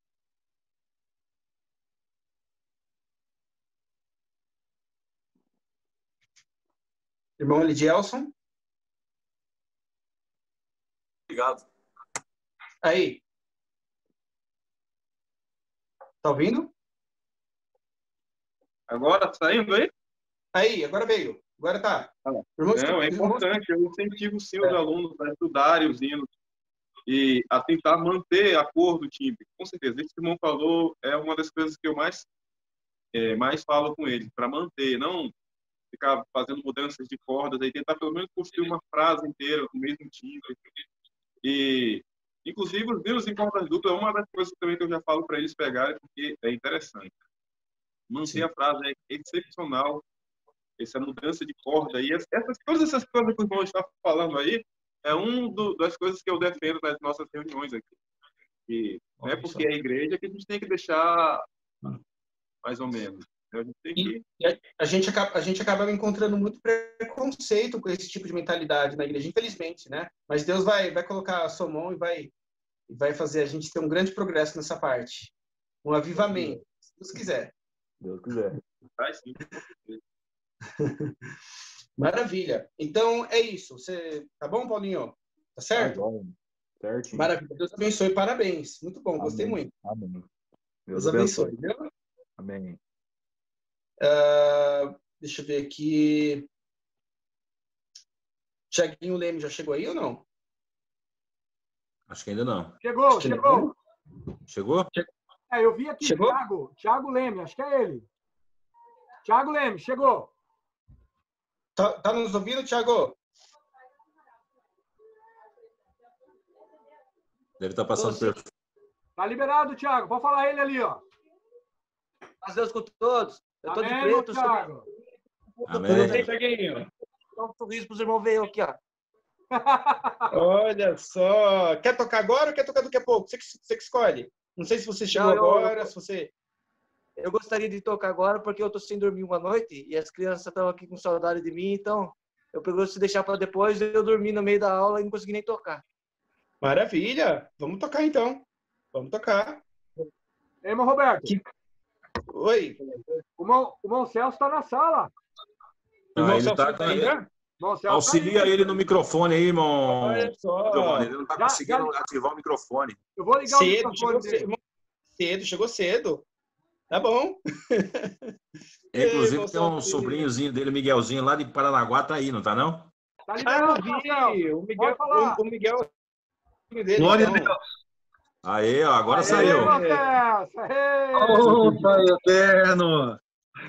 Irmão Elidielson? Obrigado. Aí. Tá ouvindo? Agora, saindo aí? Aí, agora veio. Agora tá. Não, é importante. Eu incentivo sim os alunos a estudarem os hinos e a tentar manter a cor do timbre. Com certeza. Isso que o irmão falou é uma das coisas que eu mais falo com eles, para manter, não ficar fazendo mudanças de cordas, aí tentar pelo menos construir uma frase inteira com o mesmo timbre. E, inclusive, os hinos em cordas duplas é uma das coisas também que eu já falo para eles pegarem, porque é interessante. Manter a frase é excepcional, essa mudança de corda. E todas essas coisas que o irmão está falando aí é das coisas que eu defendo nas nossas reuniões aqui. E não é porque é a igreja que a gente tem que deixar mais ou menos. A gente tem que... a gente acaba encontrando muito preconceito com esse tipo de mentalidade na igreja, infelizmente, né? Mas Deus vai colocar a sua mão e vai fazer a gente ter um grande progresso nessa parte. Um avivamento, se Deus quiser. Deus quiser. Vai sim. Maravilha. Então, é isso. Tá bom, Paulinho? Tá certo? Tá bom. Certinho. Maravilha. Deus abençoe. Parabéns. Muito bom. Gostei muito. Amém. Deus abençoe. Viu? Amém. Deixa eu ver aqui. Tiaguinho Leme já chegou aí ou não? Acho que ainda não. Chegou. Chegou? Eu vi aqui, Chegou? Thiago Leme, acho que é ele. Thiago Leme, chegou. Tá nos ouvindo, Thiago? Deve estar passando por... Tá liberado, Thiago. Pode falar ele ali, ó. Paz Deus com todos. Eu tô de Amém, preto. Thiago. Amém. Tiaguinho. Dá um sorriso pros irmãos ver aqui, ó. Olha só. Quer tocar agora ou quer tocar daqui a pouco? Você que escolhe. Não sei se você chegou agora, se você... Eu gostaria de tocar agora porque eu tô sem dormir uma noite e as crianças estão aqui com saudade de mim, então eu pegou se deixar para depois, eu dormi no meio da aula e não consegui nem tocar. Maravilha. Vamos tocar então. Vamos tocar. Ei, irmão Roberto. Oi. O irmão Celso tá na sala. Ele tá... Auxilia ele no microfone aí, irmão. Olha só. Ele não tá conseguindo ativar o microfone. Eu vou ligar o microfone dele. Chegou cedo. Tá bom. Inclusive tem um sobrinhozinho dele, Miguelzinho, lá de Paranaguá, tá aí, não tá não? Tá liberado, o Miguel dele. Glória a Deus. Aí, ó, agora saiu. Opa, eterno.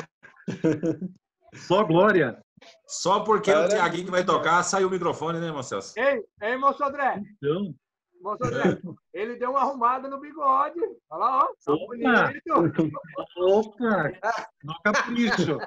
Só glória. Só porque o Tiaguinho que vai tocar, saiu o microfone, né, Marcelo? Ei, moço André. Então. Moço André, ele deu uma arrumada no bigode. Olha lá, ó. Tá bonito. Opa, não capricho.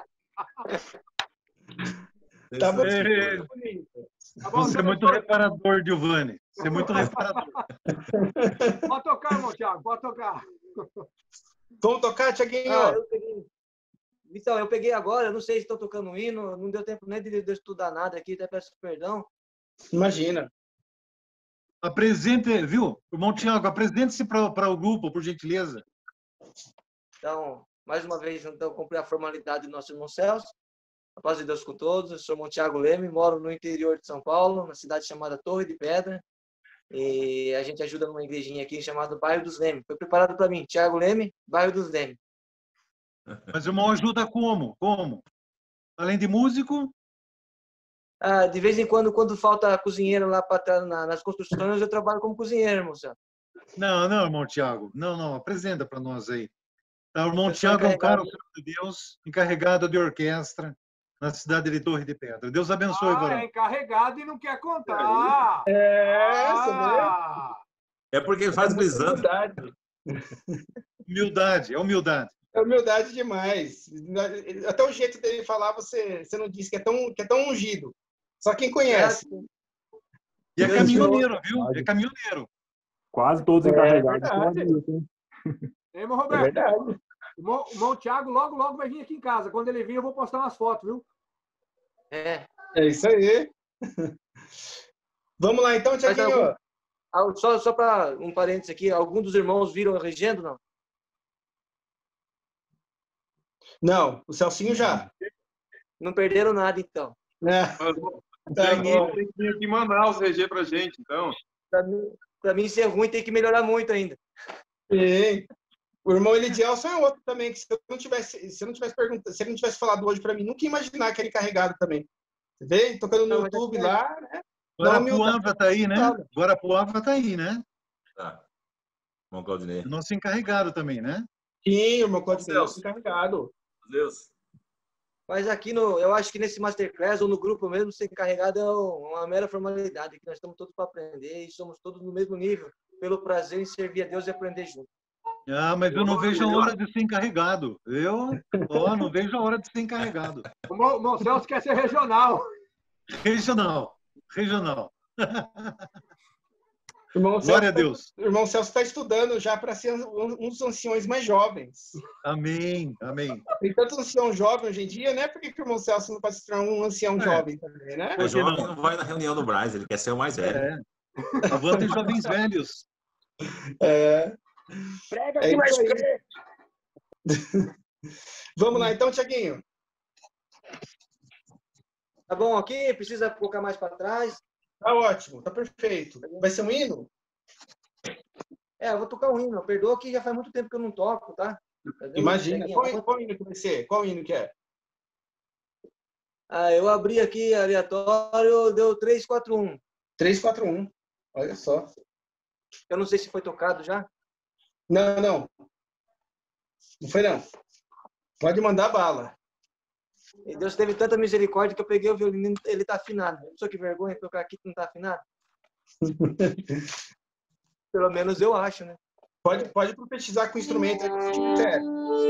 Tá bonito. Você é muito reparador, Giovanni. Você é muito reparador. Pode tocar, irmão Thiago, pode tocar. Vamos tocar, Tiaguinho? Então, eu peguei agora, eu não sei se estão tocando um hino, não deu tempo nem de estudar nada aqui, até peço perdão. Imagina. Apresente, viu? Irmão Tiago, apresente-se para o grupo, por gentileza. Então, mais uma vez, então, cumprir a formalidade do nosso irmão Celso. A paz de Deus com todos. Eu sou o irmão Thiago Leme, moro no interior de São Paulo, na cidade chamada Torre de Pedra. E a gente ajuda numa igrejinha aqui chamada Bairro dos Leme. Foi preparado para mim, Thiago Leme, Bairro dos Leme. Mas o irmão ajuda como? Como? Além de músico? De vez em quando falta cozinheiro lá nas construções, eu trabalho como cozinheiro, irmão Celso. Não, irmão Tiago. Não, apresenta para nós aí. Então, o irmão Tiago é um cara de Deus, encarregado de orquestra na cidade de Torre de Pedra. Deus abençoe, varão. É encarregado e não quer contar. É porque ele faz brisando. Humildade, é humildade. É humildade demais. Até o jeito dele falar, você não disse que é tão ungido. Só quem conhece. E é caminhoneiro, viu? É caminhoneiro. Quase todos encarregados. Hein, irmão Roberto? É verdade. O irmão Thiago logo vai vir aqui em casa. Quando ele vir, eu vou postar umas fotos, viu? É. É isso aí. Vamos lá, então, Thiaguinho. Só para um parênteses aqui, algum dos irmãos viram a Regendo, não? Não, o Celcinho já. Não perderam nada, então. O Thiaguinho tem que vir aqui em Manaus reger pra gente, então. Para mim, ser ruim, tem que melhorar muito ainda. Sim. O irmão Elidielson é outro também, que se ele não tivesse falado hoje para mim, nunca ia imaginar que ele carregado também. Você vê? Tocando no YouTube lá, né? Guarapuava tá aí, né? Guarapuava tá aí, né? Tá. Irmão Claudinei. Nosso encarregado também, né? Sim, o irmão Claudinei, nosso encarregado. Deus. Mas aqui, eu acho que nesse Masterclass ou no grupo mesmo, ser encarregado é uma mera formalidade, que nós estamos todos para aprender e somos todos no mesmo nível, pelo prazer em servir a Deus e aprender junto. Ah, mas eu não vejo a hora de ser encarregado. Não vejo a hora de ser encarregado. O irmão Celso quer ser regional. Regional. Glória a Deus. O irmão Celso está estudando já para ser um dos anciões mais jovens. Amém. Tem tanto ancião jovem hoje em dia, né? Por que o irmão Celso não pode se tornar um ancião jovem também, né? O jovem não vai na reunião do Braz, ele quer ser o mais velho. Avante jovens velhos. Prega que vai crer. Vamos lá, então, Thiaguinho. Tá bom aqui? Precisa colocar mais para trás? Tá ótimo, tá perfeito. Vai ser um hino? Eu vou tocar um hino. Perdoa que já faz muito tempo que eu não toco, tá? Imagina. Qual hino que vai ser? Qual hino que é? Eu abri aqui aleatório, deu 341. 341. Olha só. Eu não sei se foi tocado já. Não. Não foi, não. Pode mandar bala. E Deus teve tanta misericórdia que eu peguei o violino e ele tá afinado. Só que vergonha tocar aqui que não tá afinado. Pelo menos eu acho, né? Pode profetizar com o instrumento aí que quiser.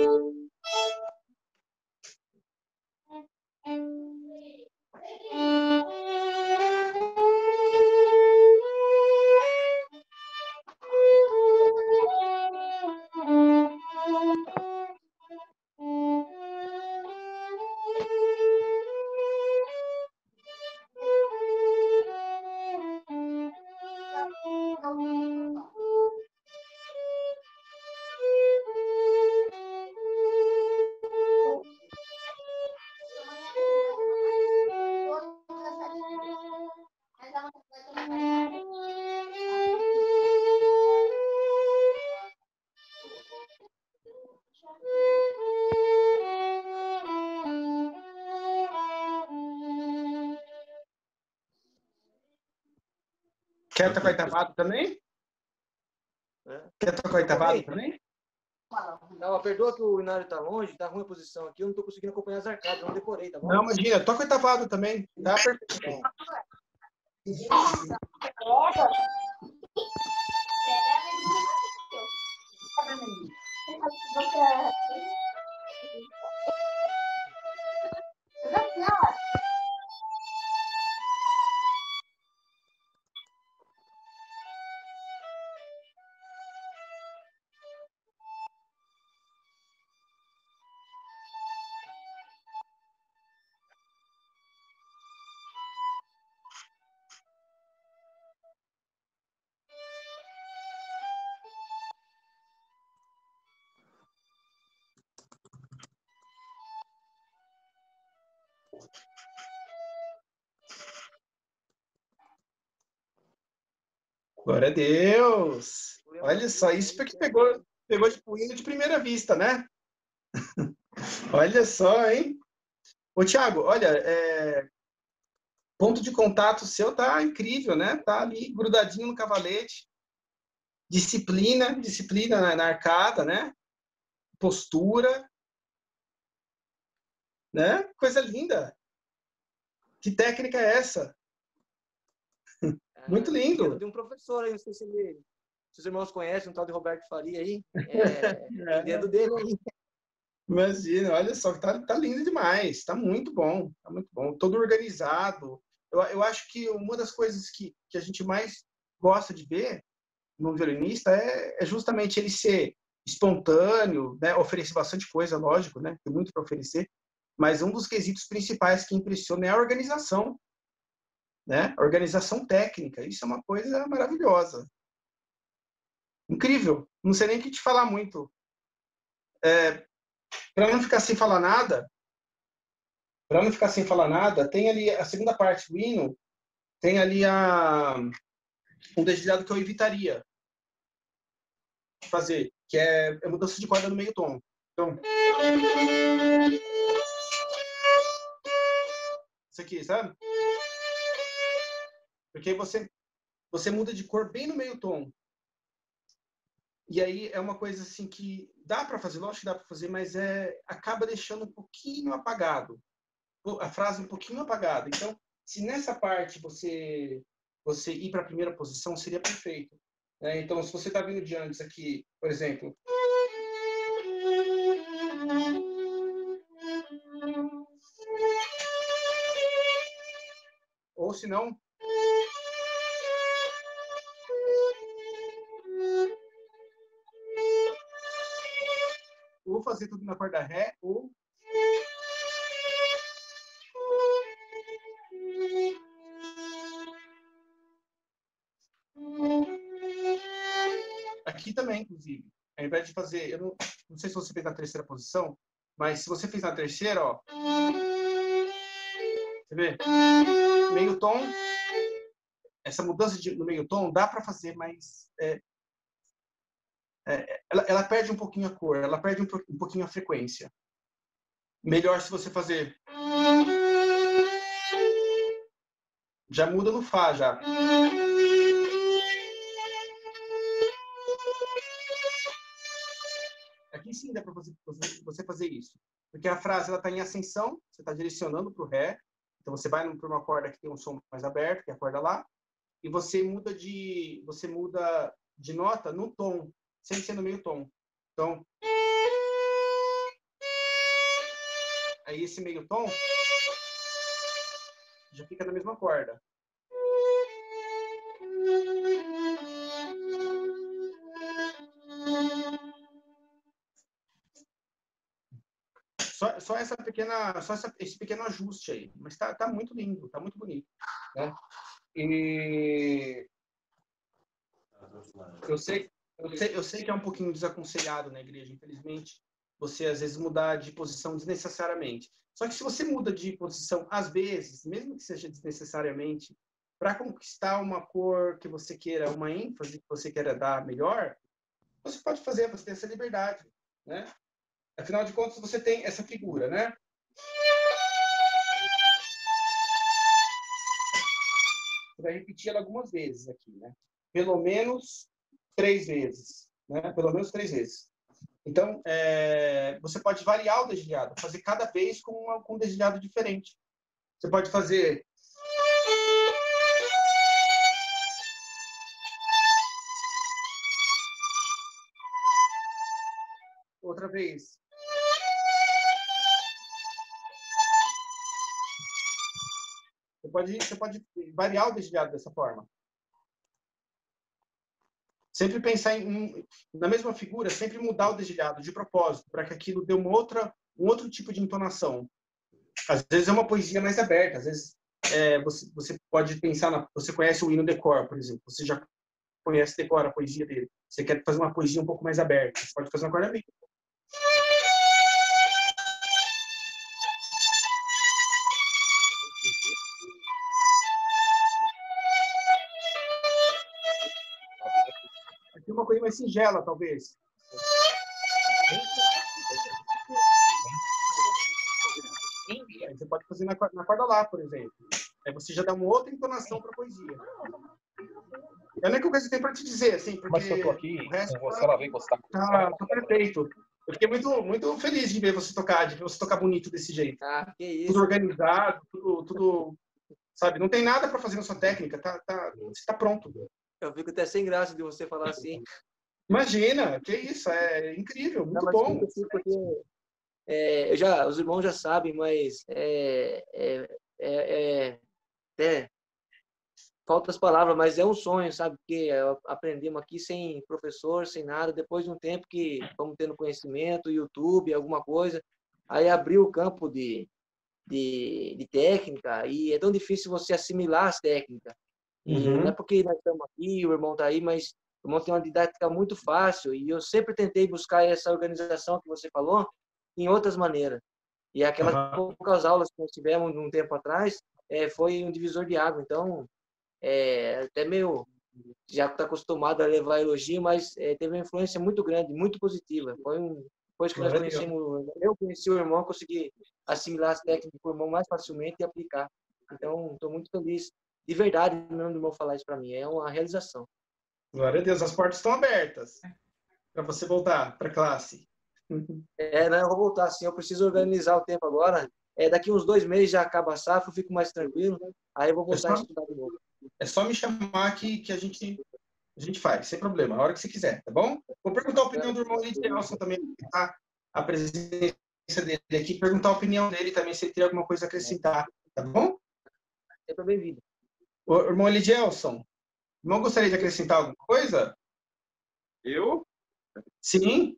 Quer tocar oitavado também? Quer tocar oitavado também? Não, perdoa que o Inário tá longe, tá ruim a posição aqui, eu não tô conseguindo acompanhar as arcadas, não decorei, tá bom? Não, imagina, toca oitavado também, tá perfeito. Glória a Deus! Olha só, isso porque pegou tipo hino de primeira vista, né? Olha só, hein? Ô, Thiago, olha, ponto de contato seu tá incrível, né? Tá ali grudadinho no cavalete. Disciplina na arcada, né? Postura. Né? Coisa linda. Que técnica é essa? Muito lindo. Tem um professor aí, não sei se os irmãos conhecem, um tal de Roberto Faria aí. É dedo dele aí. Imagina, olha só, tá lindo demais. Tá muito bom. Todo organizado. Eu acho que uma das coisas que a gente mais gosta de ver no violinista é justamente ele ser espontâneo, né? Oferecer bastante coisa, lógico, né? Tem muito para oferecer, mas um dos quesitos principais que impressiona é a organização, né? A organização técnica. Isso é uma coisa maravilhosa. Incrível. Não sei nem o que te falar muito. Para não ficar sem falar nada, tem ali a segunda parte do hino, tem ali um dedilhado que eu evitaria fazer, que é mudança de corda no meio tom. Então, isso aqui, sabe? Porque aí você muda de cor bem no meio tom. E aí é uma coisa assim que dá para fazer, lógico que dá para fazer, mas acaba deixando um pouquinho apagado. A frase um pouquinho apagada. Então, se nessa parte você ir para a primeira posição, seria perfeito. Né? Então, se você está vindo de antes aqui, por exemplo... Ou se não... Ou fazer tudo na corda Ré, ou... Aqui também, inclusive. Ao invés de fazer... Eu não sei se você fez na terceira posição, mas se você fez na terceira, ó... Você vê? Meio tom... Essa mudança no meio tom dá para fazer, mas... ela perde um pouquinho a cor, ela perde um pouquinho a frequência. Melhor se você fazer... Já muda no Fá, já. Aqui sim dá para você fazer isso. Porque a frase está em ascensão, você está direcionando para o Ré. Então você vai para uma corda que tem um som mais aberto, que é a corda Lá, e você muda de nota no tom, sem ser no meio tom. Então, aí esse meio tom já fica na mesma corda. Só esse pequeno ajuste aí, mas tá muito lindo, tá muito bonito, né? E eu sei que é um pouquinho desaconselhado na igreja, infelizmente, você às vezes mudar de posição desnecessariamente. Só que se você muda de posição às vezes, mesmo que seja desnecessariamente, para conquistar uma cor que você queira, uma ênfase que você queira dar melhor, você pode fazer, você tem essa liberdade, né? Afinal de contas, você tem essa figura, né? Você vai repetir ela algumas vezes aqui, né? Pelo menos 3 vezes, né? Pelo menos 3 vezes. Então, você pode variar o dedilhado, fazer cada vez com um dedilhado diferente. Você pode fazer... Outra vez. Você pode variar o dedilhado dessa forma. Sempre pensar na mesma figura, sempre mudar o dedilhado de propósito, para que aquilo dê um outro tipo de entonação. Às vezes é uma poesia mais aberta, às vezes você pode pensar, você conhece o hino de cor, por exemplo, você já conhece de cor a poesia dele, você quer fazer uma poesia um pouco mais aberta, você pode fazer uma corda bem. Aqui uma coisa mais singela, talvez. Aí você pode fazer na corda Lá, por exemplo. Aí você já dá uma outra entonação para a poesia. É a única coisa que eu tenho para te dizer, assim, porque mas se eu tô aqui, o resto com você, ela vem gostar. Tá perfeito. Eu fiquei muito feliz de ver você tocar bonito desse jeito. Ah, que isso. Tudo organizado, tudo, sabe? Não tem nada para fazer na sua técnica, você tá pronto. Eu fico até sem graça de você falar assim. Imagina, que isso, é incrível, muito bom. Porque, os irmãos já sabem, mas faltam as palavras, mas é um sonho, sabe? Porque aprendemos aqui sem professor, sem nada. Depois de um tempo que vamos tendo conhecimento, YouTube, alguma coisa, aí abriu o campo de técnica e é tão difícil você assimilar as técnicas. E não é porque nós estamos aqui, o irmão está aí, mas o irmão tem uma didática muito fácil e eu sempre tentei buscar essa organização que você falou em outras maneiras. E aquelas poucas aulas que nós tivemos um tempo atrás foi um divisor de água. Então, até meio já está acostumado a levar elogio, mas teve uma influência muito grande, muito positiva. Depois que nós conhecemos, eu conheci o irmão, consegui assimilar as técnicas do irmão mais facilmente e aplicar. Então, estou muito feliz. De verdade, não do irmão falar isso para mim. É uma realização. Glória a Deus. As portas estão abertas para você voltar para a classe. Não, eu vou voltar sim. Eu preciso organizar o tempo agora. Daqui uns 2 meses já acaba a safra, eu fico mais tranquilo. Aí eu vou voltar a estudar de novo. É só me chamar que a gente faz, sem problema, a hora que você quiser, tá bom? Vou perguntar a opinião do irmão Nelson também, tá? A presença dele aqui, perguntar a opinião dele também, se ele tem alguma coisa a acrescentar, tá bom? Sempre bem-vindo. O irmão Eligelson, o irmão gostaria de acrescentar alguma coisa? Eu? Sim.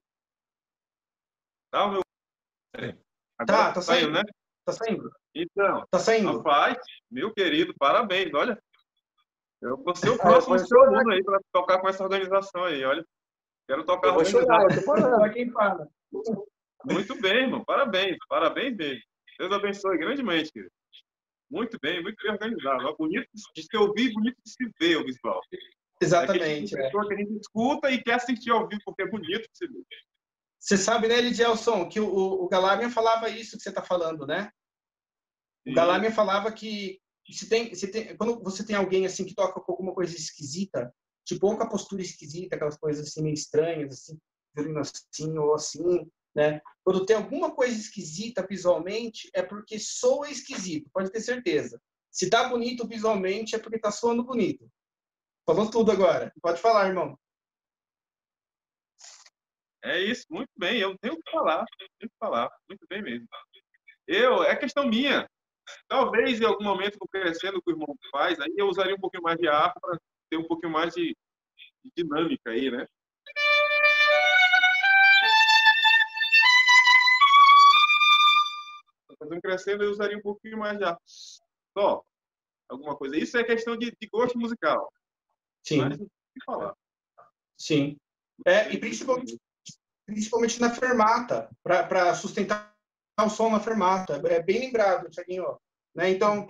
Tá, meu... Tá saindo, né? Tá saindo. Então, tá saindo. Rapaz, meu querido, parabéns, olha. Eu vou ser o próximo seu aluno aí para tocar com essa organização aí, olha. Quero tocar organizado. Quem fala. Muito bem, irmão. Parabéns. Parabéns mesmo. Deus abençoe grandemente, querido. Muito bem organizado. Ó, bonito de se ouvir, bonito de se ver o visual. Exatamente. É pessoa que a gente escuta e quer assistir ao vivo, porque é bonito de se ver. Você sabe, né, Eligelson, que o Galamian falava isso que você está falando, né? O Galamian falava que quando você tem alguém assim que toca com alguma coisa esquisita, tipo, ou com a postura esquisita, aquelas coisas assim meio estranhas, assim, violino assim ou assim, né? Quando tem alguma coisa esquisita visualmente, é porque soa esquisito, pode ter certeza. Se tá bonito visualmente, é porque tá soando bonito. Falou tudo agora. Pode falar, irmão. É isso, muito bem. Eu tenho que falar. Muito bem mesmo. É questão minha. Talvez em algum momento, crescendo com o irmão faz, aí eu usaria um pouquinho mais de harpa para ter um pouquinho mais de dinâmica aí, né? Fazendo crescendo, eu usaria um pouquinho mais de harpa. Só alguma coisa. Isso é questão de gosto musical. Sim. Mas, falar. Sim. E principalmente na fermata, para sustentar o som na fermata. É bem lembrado, Thiaguinho. Né? Então...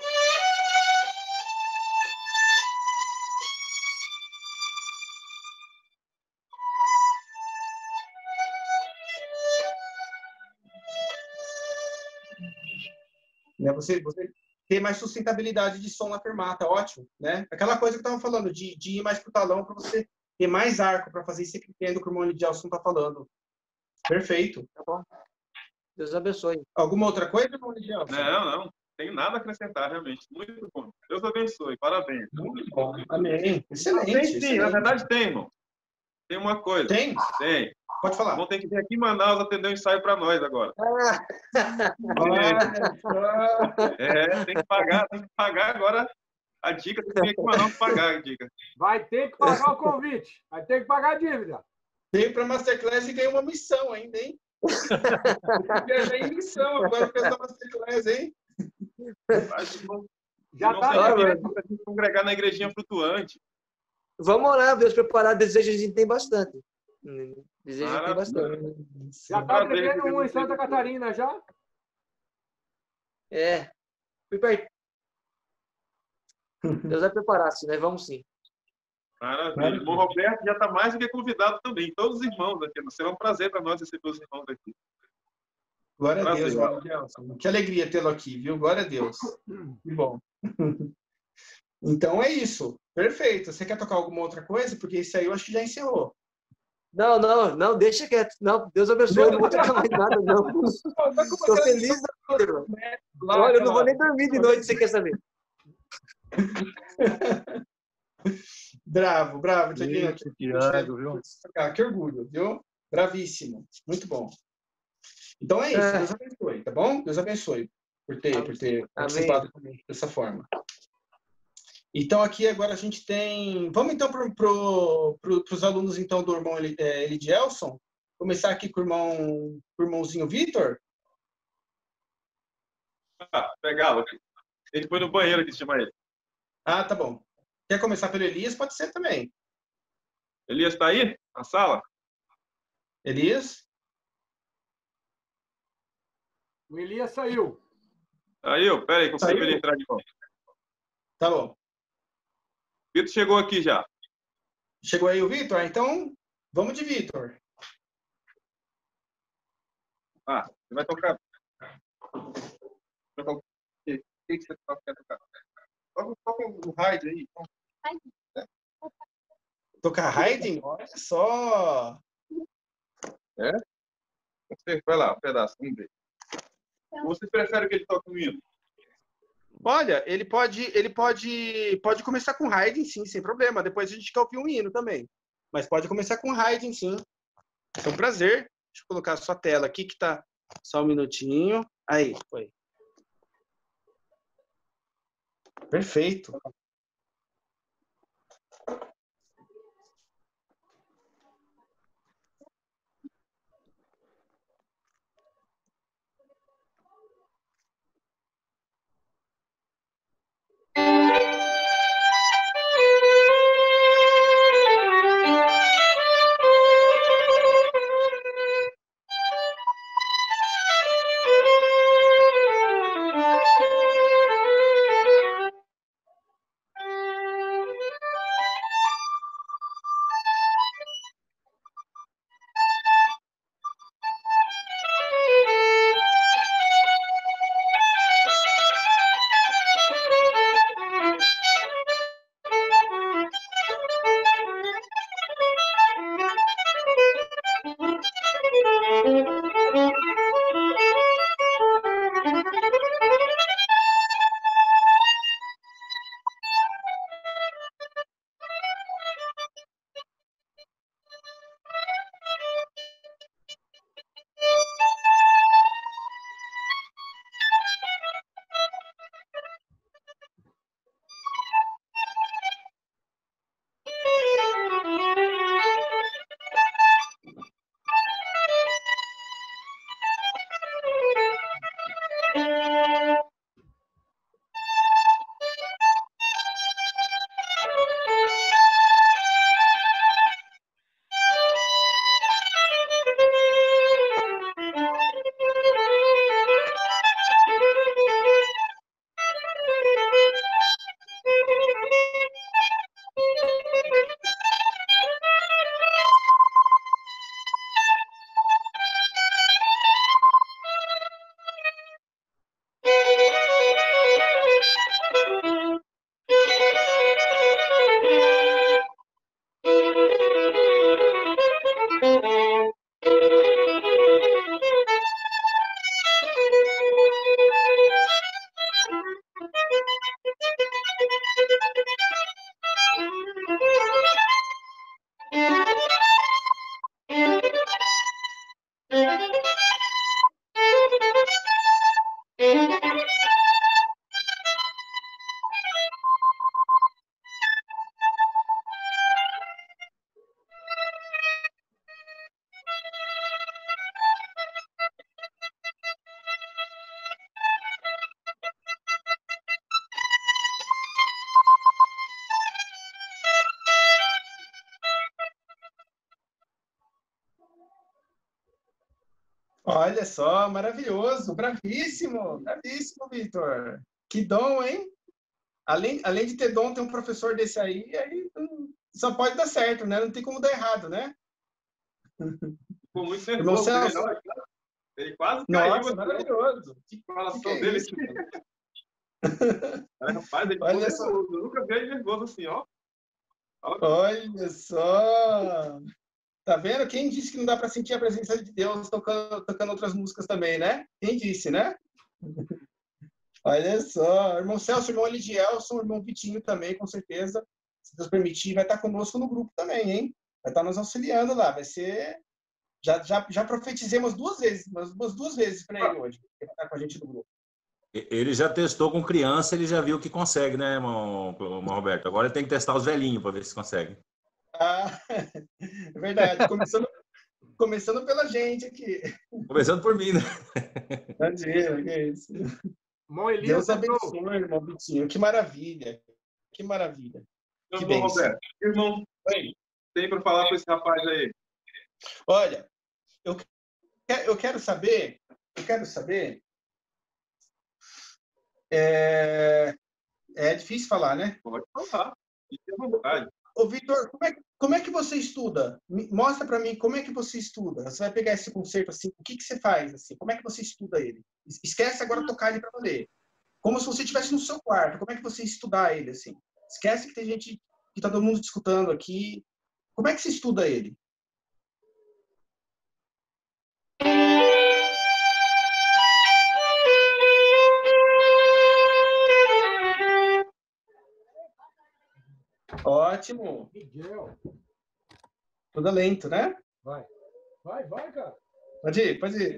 Né? Você ter mais sustentabilidade de som na fermata, ótimo. Né? Aquela coisa que eu estava falando, de ir mais para o talão para você ter mais arco para fazer esse crescendo que o irmão Eligelson está falando. Perfeito. Tá bom. Deus abençoe. Alguma outra coisa, irmão Eligelson? Não. Tenho nada a acrescentar, realmente. Muito bom. Deus abençoe. Parabéns. Muito bom. Amém. Excelente. Sim, na verdade tem, irmão. Tem uma coisa. Tem? Tem. Pode falar. Vamos ter que vir aqui em Manaus atender um ensaio para nós agora. Tem que pagar agora a dica. Tem que vir aqui em Manaus pagar a dica. Vai ter que pagar o convite. Vai ter que pagar a dívida. Veio para a Masterclass e ganhou uma missão ainda, hein? Viajei em missão agora para essa Masterclass, hein? Já tá. Pra gente congregar na igrejinha flutuante. Vamos orar, Deus preparar. Desejo a gente tem bastante. Desejo a gente tem bastante. Já tá devendo um em Santa Catarina, já? Fui perto. Deus vai preparar, sim, nós vamos sim. Maravilha. O irmão Roberto já está mais do que convidado também. Todos os irmãos aqui. Será um prazer para nós receber os irmãos aqui. Glória a Deus, Gelson. Que alegria tê-lo aqui, viu? Glória a Deus. Que bom. Então é isso. Perfeito. Você quer tocar alguma outra coisa? Porque isso aí eu acho que já encerrou. Não, deixa quieto. Não, Deus abençoe. Não vou tocar mais nada, não. Estou feliz. Olha, eu não vou nem dormir de noite, você quer saber. Bravo, Thiaguinho. Viu? Que orgulho, viu? Bravíssimo. Muito bom. Então é isso. Deus abençoe, tá bom? Deus abençoe por ter participado dessa forma. Então, aqui agora a gente tem... Vamos, então, para os alunos, então, do irmão Elidielson. Começar aqui com o irmãozinho Vitor. Pegá-lo. Ele foi no banheiro aqui, chama ele. Ah, tá bom. Quer começar pelo Elias? Pode ser também. Elias está aí? Na sala? Elias? O Elias saiu. Saiu? Pera aí, que eu Saiu? consigo ele entrar de volta. Tá bom. Vitor chegou aqui já. Chegou aí o Vitor? Então, vamos de Vitor. Ah, você vai tocar. O que você quer tocar? Toca o Raid aí. Tocar Haydn? Olha só! É? Você vai lá, um pedaço, vamos ver. Ou você prefere que ele toque um hino? Olha, ele pode começar com Haydn, sim, sem problema. Depois a gente quer ouvir um hino também. Mas pode começar com Haydn, sim. É um prazer. Deixa eu colocar a sua tela aqui, que tá só um minutinho. Aí, foi. Perfeito. Olha só, maravilhoso, bravíssimo, bravíssimo, Vitor. Que dom, hein? Além de ter dom, tem um professor desse aí só pode dar certo, né? Não tem como dar errado, né? Ficou muito Irmão nervoso. Celso. Ele quase caiu. Nossa, maravilhoso. Que falação Que é dele. isso? Rapaz, ele Olha ficou só. nervoso. Eu nunca vi ele nervoso assim, ó. Olha só. Tá vendo? Quem disse que não dá para sentir a presença de Deus tocando outras músicas também, né? Quem disse, né? Olha só. Irmão Celso, irmão Elidielson, irmão Vitinho também, com certeza. Se Deus permitir, vai estar conosco no grupo também, hein? Vai estar nos auxiliando lá. Vai ser... Já profetizemos duas vezes para ele hoje. Ele vai estar com a gente no grupo. Ele já testou com criança, ele já viu que consegue, né, irmão Roberto? Agora ele tem que testar os velhinhos para ver se consegue. Ah, é verdade. Começando pela gente aqui. Começando por mim, né? Imagina, que é isso. Deus abençoe, irmão Vitinho. Que maravilha. Que maravilha. Que Irmão bênção. Roberto, irmão, tem para falar com esse rapaz aí? Olha, eu quero saber. É difícil falar, né? Pode falar. Fique à vontade. Ô, Vitor, como é que você estuda? Mostra para mim como é que você estuda. Você vai pegar esse conceito assim, o que você faz? Assim, como é que você estuda ele? Esquece agora tocar ele para ler. Como se você estivesse no seu quarto. Como é que você estudar ele? Assim? Esquece que tem gente que tá todo mundo te escutando aqui. Como é que você estuda ele? Ótimo. Miguel. Tudo lento, né? Vai, cara. Pode ir, pode ir.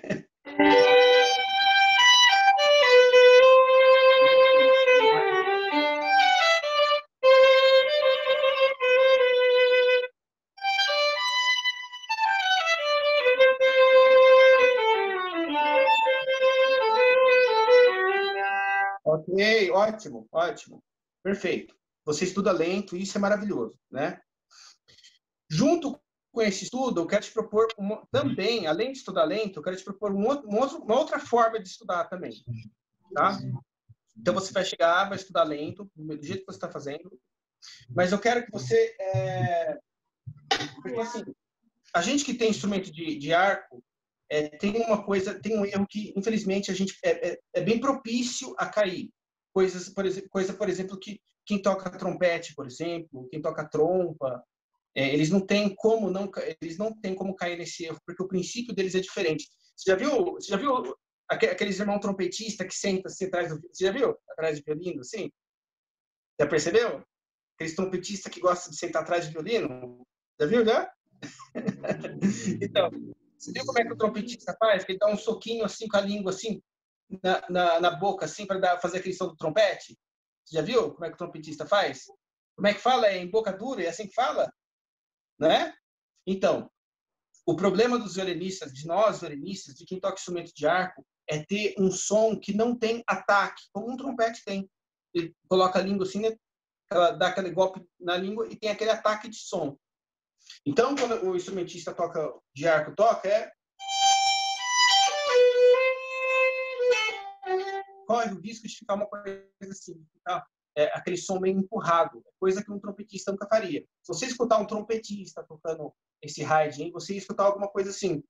Ok, ótimo, ótimo. Perfeito. Você estuda lento, isso é maravilhoso, né? Junto com esse estudo, eu quero te propor também, além de estudar lento, eu quero te propor uma outra forma de estudar também, tá? Então você vai chegar, vai estudar lento, do jeito que você está fazendo, mas eu quero que você, porque assim, a gente que tem instrumento de arco tem um erro que infelizmente a gente é bem propício a cair. Por exemplo, que quem toca trompete, por exemplo, quem toca trompa, eles não têm como cair nesse erro, porque o princípio deles é diferente. Você já viu aqueles irmãos trompetistas que sentam assim atrás do... Você já viu? Atrás de violino, assim? Já percebeu? Aqueles trompetistas que gostam de sentar atrás de violino. Já viu, já? Então, você viu como é que o trompetista faz? Que ele dá um soquinho assim com a língua assim na boca, assim, para fazer aquele som do trompete? Você já viu como é que o trompetista faz? Como é que fala? É em boca dura? É assim que fala? Né? Então, o problema dos violinistas, de nós violinistas, de quem toca instrumento de arco, é ter um som que não tem ataque, como um trompete tem. Ele coloca a língua assim, né? Dá aquele golpe na língua e tem aquele ataque de som. Então, quando o instrumentista de arco toca, corre o risco de ficar uma coisa assim, tá? Aquele som meio empurrado, coisa que um trompetista nunca faria. Se você escutar um trompetista tocando esse ride, você ia escutar alguma coisa assim.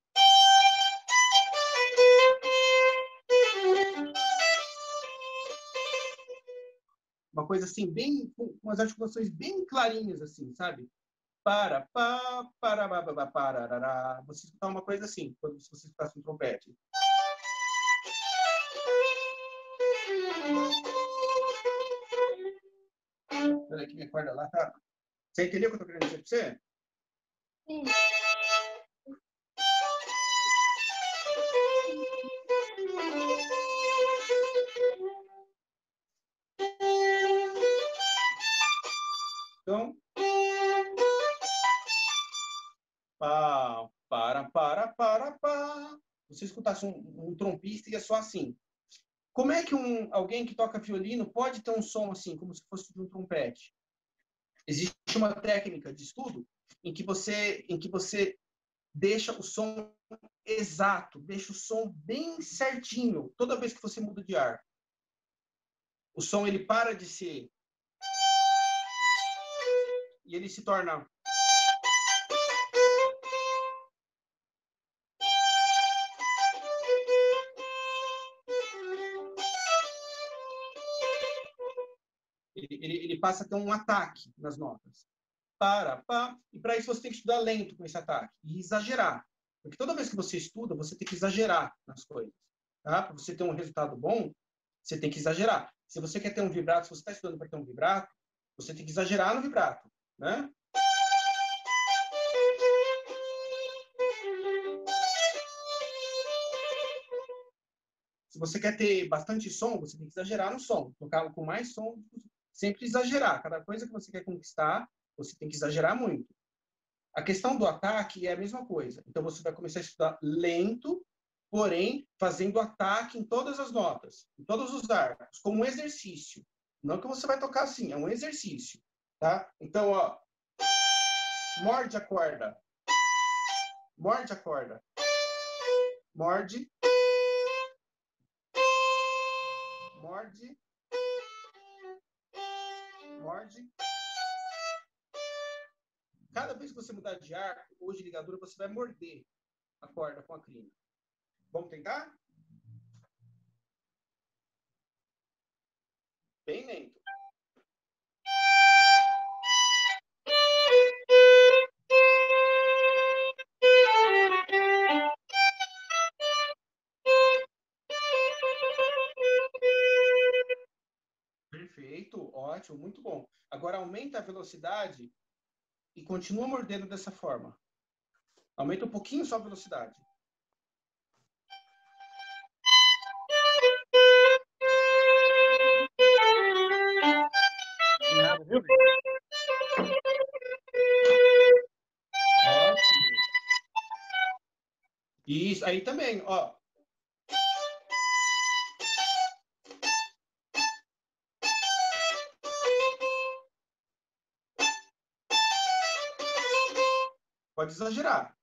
Uma coisa assim, bem, com umas articulações bem clarinhas, assim, sabe? Para, você escutar uma coisa assim, quando você escutasse um trompete. Peraí que minha corda lá tá... Você entendeu o que eu tô querendo dizer pra você? Sim. Então... Pá. Você escutasse um trompista e é só assim. Como é que alguém que toca violino pode ter um som assim, como se fosse de um trompete? Existe uma técnica de estudo em que você deixa o som exato, deixa o som bem certinho toda vez que você muda de ar. O som ele para de ser e ele se torna ele passa a ter um ataque nas notas. E para isso você tem que estudar lento com esse ataque e exagerar. Porque toda vez que você estuda, você tem que exagerar nas coisas. Tá? Para você ter um resultado bom, você tem que exagerar. Se você quer ter um vibrato, se você está estudando para ter um vibrato, você tem que exagerar no vibrato. Né? Se você quer ter bastante som, você tem que exagerar no som. Tocar com mais som, sempre exagerar. Cada coisa que você quer conquistar, você tem que exagerar muito. A questão do ataque é a mesma coisa. Então, você vai começar a estudar lento, porém, fazendo ataque em todas as notas, em todos os arcos, como um exercício. Não que você vai tocar assim, é um exercício. Tá? Então, ó, morde a corda. Morde a corda. Morde. Morde. Morde. Cada vez que você mudar de arco ou de ligadura, você vai morder a corda com a crina. Vamos tentar? Bem lento. Perfeito, ótimo, muito bom. Agora aumenta a velocidade e continua mordendo dessa forma. Aumenta um pouquinho só a velocidade. Nada, viu? Ótimo. Isso, aí também, ó. Pode exagerar.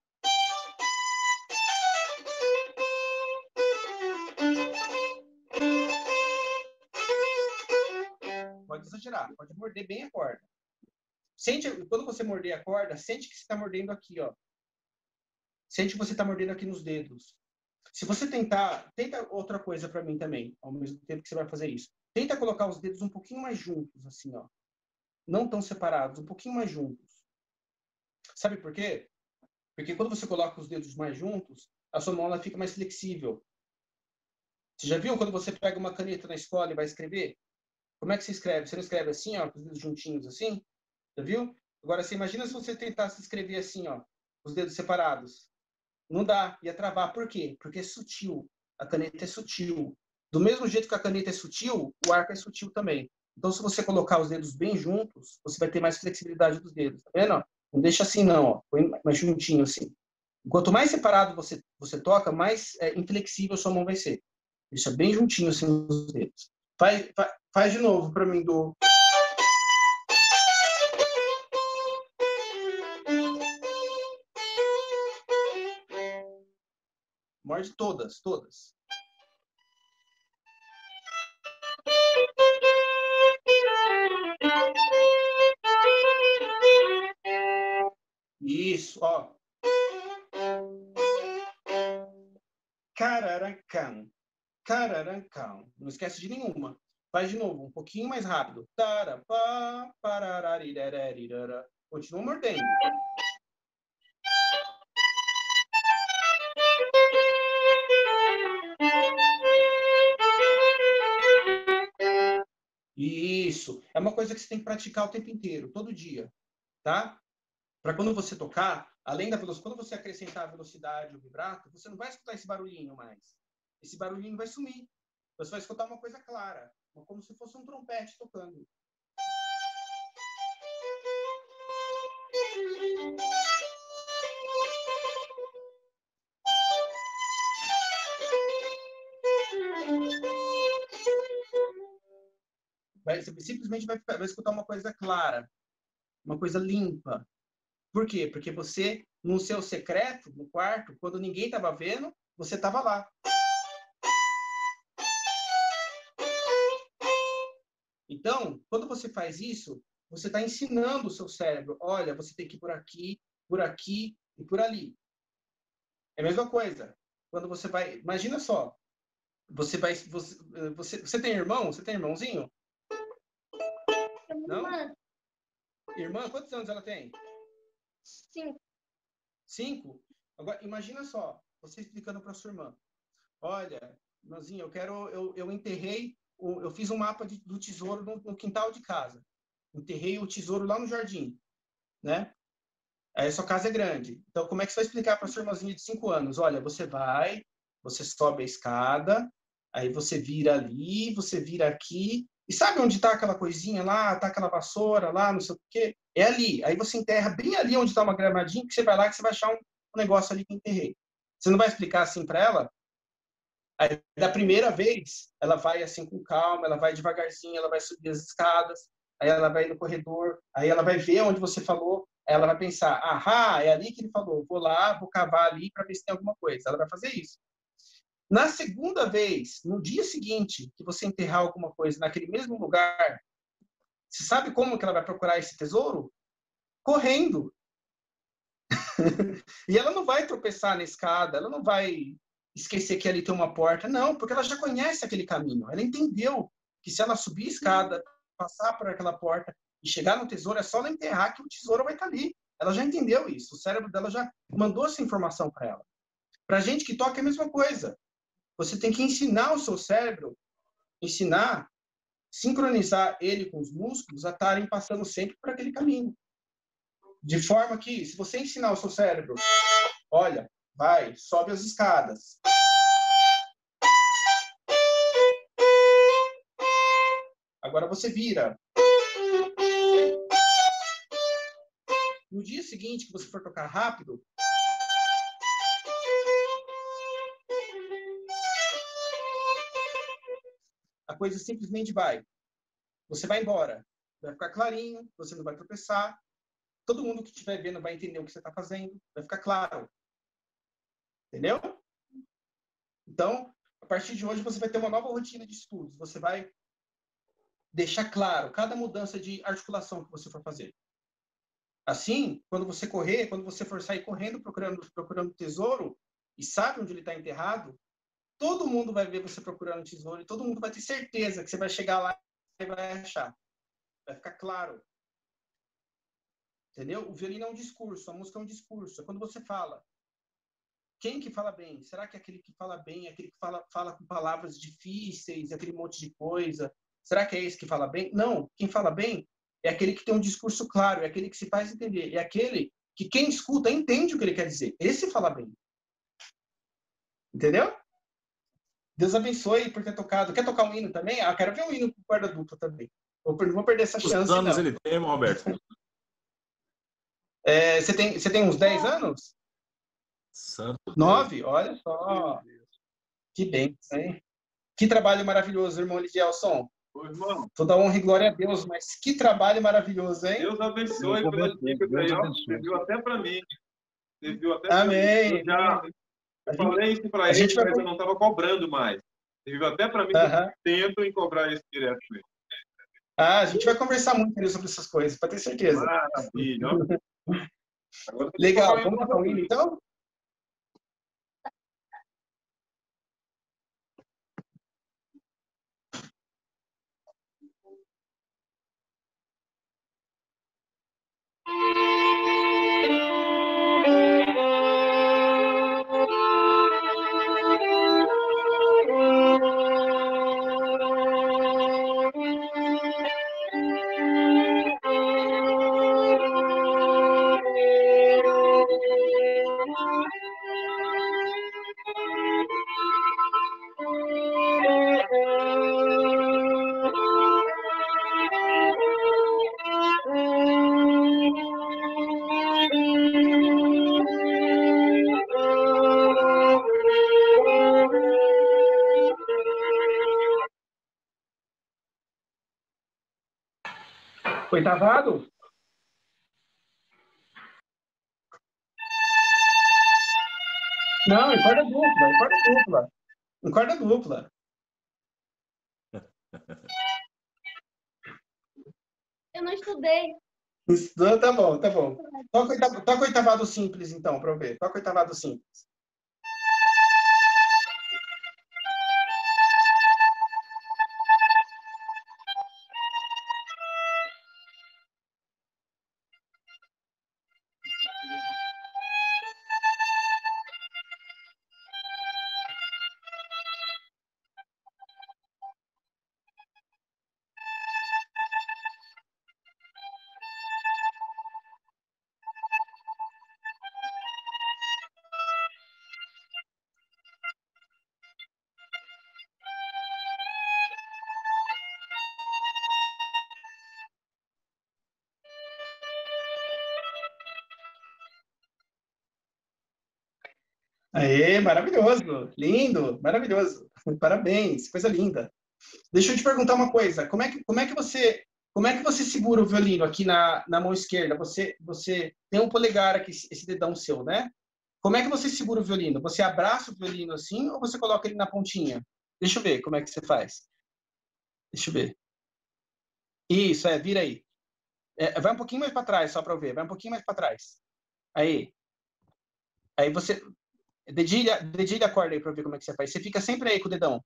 Pode exagerar, pode morder bem a corda. Sente, quando você morder a corda, sente que você está mordendo aqui, ó. Sente que você está mordendo aqui nos dedos. Se você tenta outra coisa para mim também, ao mesmo tempo que você vai fazer isso. Tenta colocar os dedos um pouquinho mais juntos, assim, ó. Não tão separados, um pouquinho mais juntos. Sabe por quê? Porque quando você coloca os dedos mais juntos, a sua mão ela fica mais flexível. Você já viu quando você pega uma caneta na escola e vai escrever? Como é que você escreve? Você não escreve assim, ó, com os dedos juntinhos assim? Já viu? Agora, você imagina se você tentasse escrever assim, ó, os dedos separados. Não dá, ia travar. Por quê? Porque é sutil. A caneta é sutil. Do mesmo jeito que a caneta é sutil, o arco é sutil também. Então, se você colocar os dedos bem juntos, você vai ter mais flexibilidade dos dedos. Tá vendo? Não deixa assim, não. Ó. Põe mais juntinho, assim. Quanto mais separado você toca, mais inflexível sua mão vai ser. Deixa bem juntinho, assim, os dedos. Faz de novo para mim, do... Morde todas, todas. Isso, ó. Cararancão. Cararancão. Não esquece de nenhuma. Faz de novo, um pouquinho mais rápido. Tarapá, parararirirarara. Continua mordendo. Isso. É uma coisa que você tem que praticar o tempo inteiro, todo dia, tá? Para quando você tocar, além da velocidade, quando você acrescentar a velocidade, o vibrato, você não vai escutar esse barulhinho mais. Esse barulhinho vai sumir. Você vai escutar uma coisa clara, como se fosse um trompete tocando. Você simplesmente vai escutar uma coisa clara, uma coisa limpa. Por quê? Porque você, no seu secreto, no quarto, quando ninguém estava vendo, você estava lá. Então, quando você faz isso, você está ensinando o seu cérebro. Olha, você tem que ir por aqui e por ali. É a mesma coisa. Quando você vai... Imagina só. Você tem irmão? Você tem irmãozinho? Não? Irmã, quantos anos ela tem? 5. 5? Agora, imagina só, você explicando para sua irmã. Olha, irmãzinha, eu enterrei, eu fiz um mapa do tesouro no quintal de casa. Enterrei o tesouro lá no jardim, né? Aí a sua casa é grande. Então, como é que você vai explicar para sua irmãzinha de 5 anos? Olha, você sobe a escada, Aí você vira ali, você vira aqui. E sabe onde está aquela coisinha lá? Está aquela vassoura lá, não sei o quê? É ali. Aí você enterra bem ali onde está uma gramadinha, que você vai lá que você vai achar um negócio ali que enterrei. Você não vai explicar assim para ela? Aí, da primeira vez, ela vai assim com calma, ela vai devagarzinho, ela vai subir as escadas, aí ela vai no corredor, aí ela vai ver onde você falou, aí ela vai pensar, ahá, é ali que ele falou, vou lá, vou cavar ali para ver se tem alguma coisa. Ela vai fazer isso. Na segunda vez, no dia seguinte que você enterrar alguma coisa naquele mesmo lugar, você sabe como que ela vai procurar esse tesouro? Correndo. E ela não vai tropeçar na escada, ela não vai esquecer que ali tem uma porta, não, porque ela já conhece aquele caminho. Ela entendeu que se ela subir a escada, passar por aquela porta e chegar no tesouro, é só ela enterrar que o tesouro vai estar ali. Ela já entendeu isso. O cérebro dela já mandou essa informação para ela. Para gente que toca é a mesma coisa. Você tem que ensinar o seu cérebro, sincronizar ele com os músculos a estarem passando sempre por aquele caminho. De forma que, se você ensinar o seu cérebro, olha, vai, sobe as escadas. Agora você vira. No dia seguinte que você for tocar rápido, a coisa simplesmente vai. Você vai embora. Vai ficar clarinho, você não vai tropeçar. Todo mundo que estiver vendo vai entender o que você está fazendo. Vai ficar claro. Entendeu? Então, a partir de hoje, você vai ter uma nova rotina de estudos. Você vai deixar claro cada mudança de articulação que você for fazer. Assim, quando você correr, quando você for sair correndo procurando tesouro e sabe onde ele está enterrado, todo mundo vai ver você procurando tesouro e todo mundo vai ter certeza que você vai chegar lá e vai achar. Vai ficar claro. Entendeu? O violino é um discurso, a música é um discurso. É quando você fala. Quem que fala bem? Será que é aquele que fala bem, é aquele que fala com palavras difíceis, aquele monte de coisa? Será que é esse que fala bem? Não. Quem fala bem é aquele que tem um discurso claro, é aquele que se faz entender, é aquele que quem escuta entende o que ele quer dizer. Esse fala bem. Entendeu? Deus abençoe por ter tocado. Quer tocar um hino também? Ah, quero ver um hino com corda dupla também. Não vou perder essa chance, Quantos anos não. ele tem, Roberto? Você tem uns 10 anos? Santo 9? Olha só. Que bem, hein? Que trabalho maravilhoso, irmão Lidielson. Ô, irmão. Toda honra e glória a Deus, mas que trabalho maravilhoso, hein? Deus abençoe pelas dicas aí, ó. Serviu até para mim. Serviu até Amém. para mim. Eu falei isso para ele, mas eu não estava cobrando mais. Serviu até para mim, tento em cobrar isso direto mesmo. Ah, a gente vai conversar muito sobre essas coisas, para ter certeza. Maravilha, ó. Legal, vamos tocar o hino então? Oitavado? Não, em corda dupla, em corda dupla. Em corda dupla. Eu não estudei. Tá bom, tá bom. Toca oitavado simples, então, para eu ver. Toca oitavado simples. Aê, maravilhoso. Lindo, maravilhoso. Parabéns, coisa linda. Deixa eu te perguntar uma coisa. Como é que você segura o violino aqui na mão esquerda? Você tem um polegar aqui, esse dedão seu, né? Como é que você segura o violino? Você abraça o violino assim ou você coloca ele na pontinha? Deixa eu ver como é que você faz. Deixa eu ver. Isso, vira aí. Vai um pouquinho mais para trás, só para eu ver. Vai um pouquinho mais para trás. Aí. Aí você... Dedilha a corda aí para eu ver como é que você faz. Você fica sempre aí com o dedão.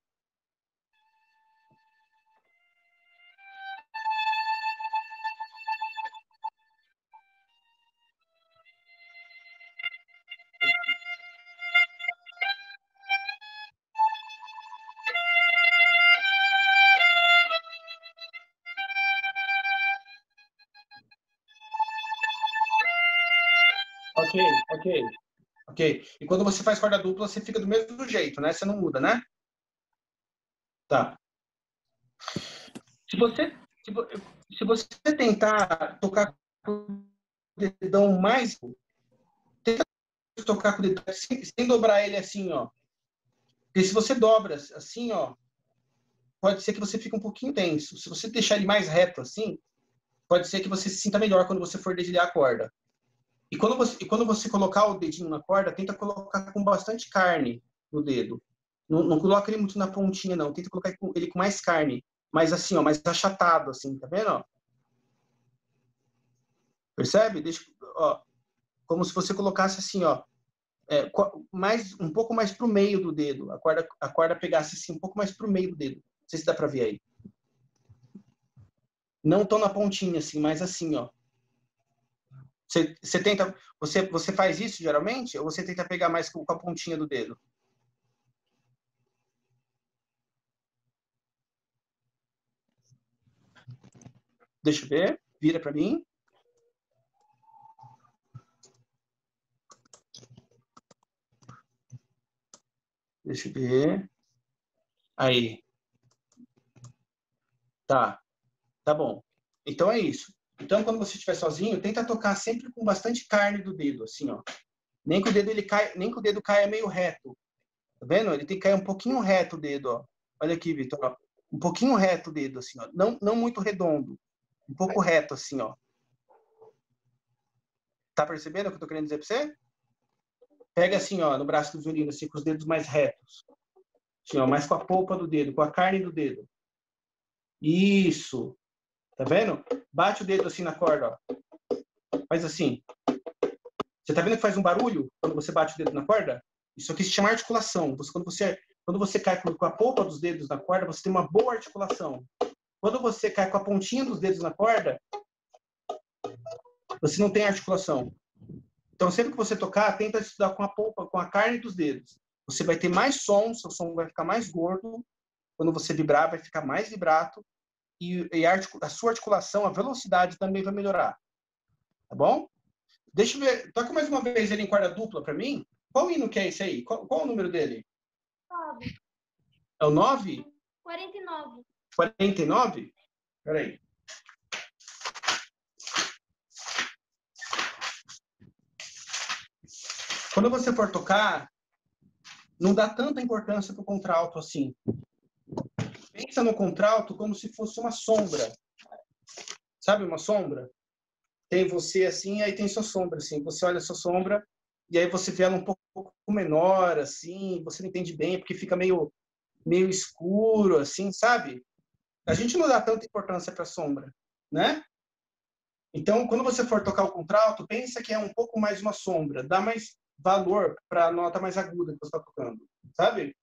Ok. E quando você faz corda dupla, você fica do mesmo jeito, né? Você não muda, né? Tá. Se você tentar tocar com o dedão mais... Tenta tocar com o dedão sem dobrar ele assim, ó. Porque se você dobra assim, ó, pode ser que você fique um pouquinho tenso. Se você deixar ele mais reto assim, pode ser que você se sinta melhor quando você for dedilhar a corda. E quando você colocar o dedinho na corda, tenta colocar com bastante carne no dedo. Não coloca ele muito na pontinha, não. Tenta colocar ele com mais carne. Mais assim, ó, mais achatado, assim, tá vendo? Ó? Percebe? Ó, como se você colocasse assim, ó, um pouco mais pro meio do dedo. A corda pegasse assim, um pouco mais pro meio do dedo. Não sei se dá pra ver aí. Não tão na pontinha, assim, mas assim, ó. Você faz isso geralmente? Ou você tenta pegar mais com a pontinha do dedo? Deixa eu ver. Vira para mim. Deixa eu ver. Aí. Tá bom. Então é isso. Então, quando você estiver sozinho, tenta tocar sempre com bastante carne do dedo, assim, ó. Nem que o dedo caia meio reto. Tá vendo? Ele tem que cair um pouquinho reto o dedo, ó. Olha aqui, Vitor, ó. Um pouquinho reto o dedo, assim, ó. Não muito redondo. Um pouco reto, assim, ó. Tá percebendo o que eu tô querendo dizer pra você? Pega assim, ó, no braço do violino, assim, com os dedos mais retos. Assim, ó, mais com a polpa do dedo, com a carne do dedo. Isso. Tá vendo? Bate o dedo assim na corda, ó. Faz assim. Você tá vendo que faz um barulho quando você bate o dedo na corda? Isso aqui se chama articulação. Quando você cai com a polpa dos dedos na corda, você tem uma boa articulação. Quando você cai com a pontinha dos dedos na corda, você não tem articulação. Então, sempre que você tocar, tenta estudar com a polpa, com a carne dos dedos. Você vai ter mais som, seu som vai ficar mais gordo. Quando você vibrar, vai ficar mais vibrato. E a sua articulação, a velocidade também vai melhorar. Tá bom? Deixa eu ver. Toca mais uma vez ele em corda dupla para mim. Qual hino que é esse aí? Qual o número dele? 9. É o 9? 49. 49? Peraí. Quando você for tocar, não dá tanta importância para o contralto assim. Pensa no contralto como se fosse uma sombra. Sabe uma sombra? Tem você assim, aí tem sua sombra assim. Você olha a sua sombra e aí você vê ela um pouco menor assim, você não entende bem porque fica meio escuro assim, sabe? A gente não dá tanta importância para a sombra, né? Então, quando você for tocar o contralto, pensa que é um pouco mais uma sombra, dá mais valor para a nota mais aguda que você está tocando, sabe?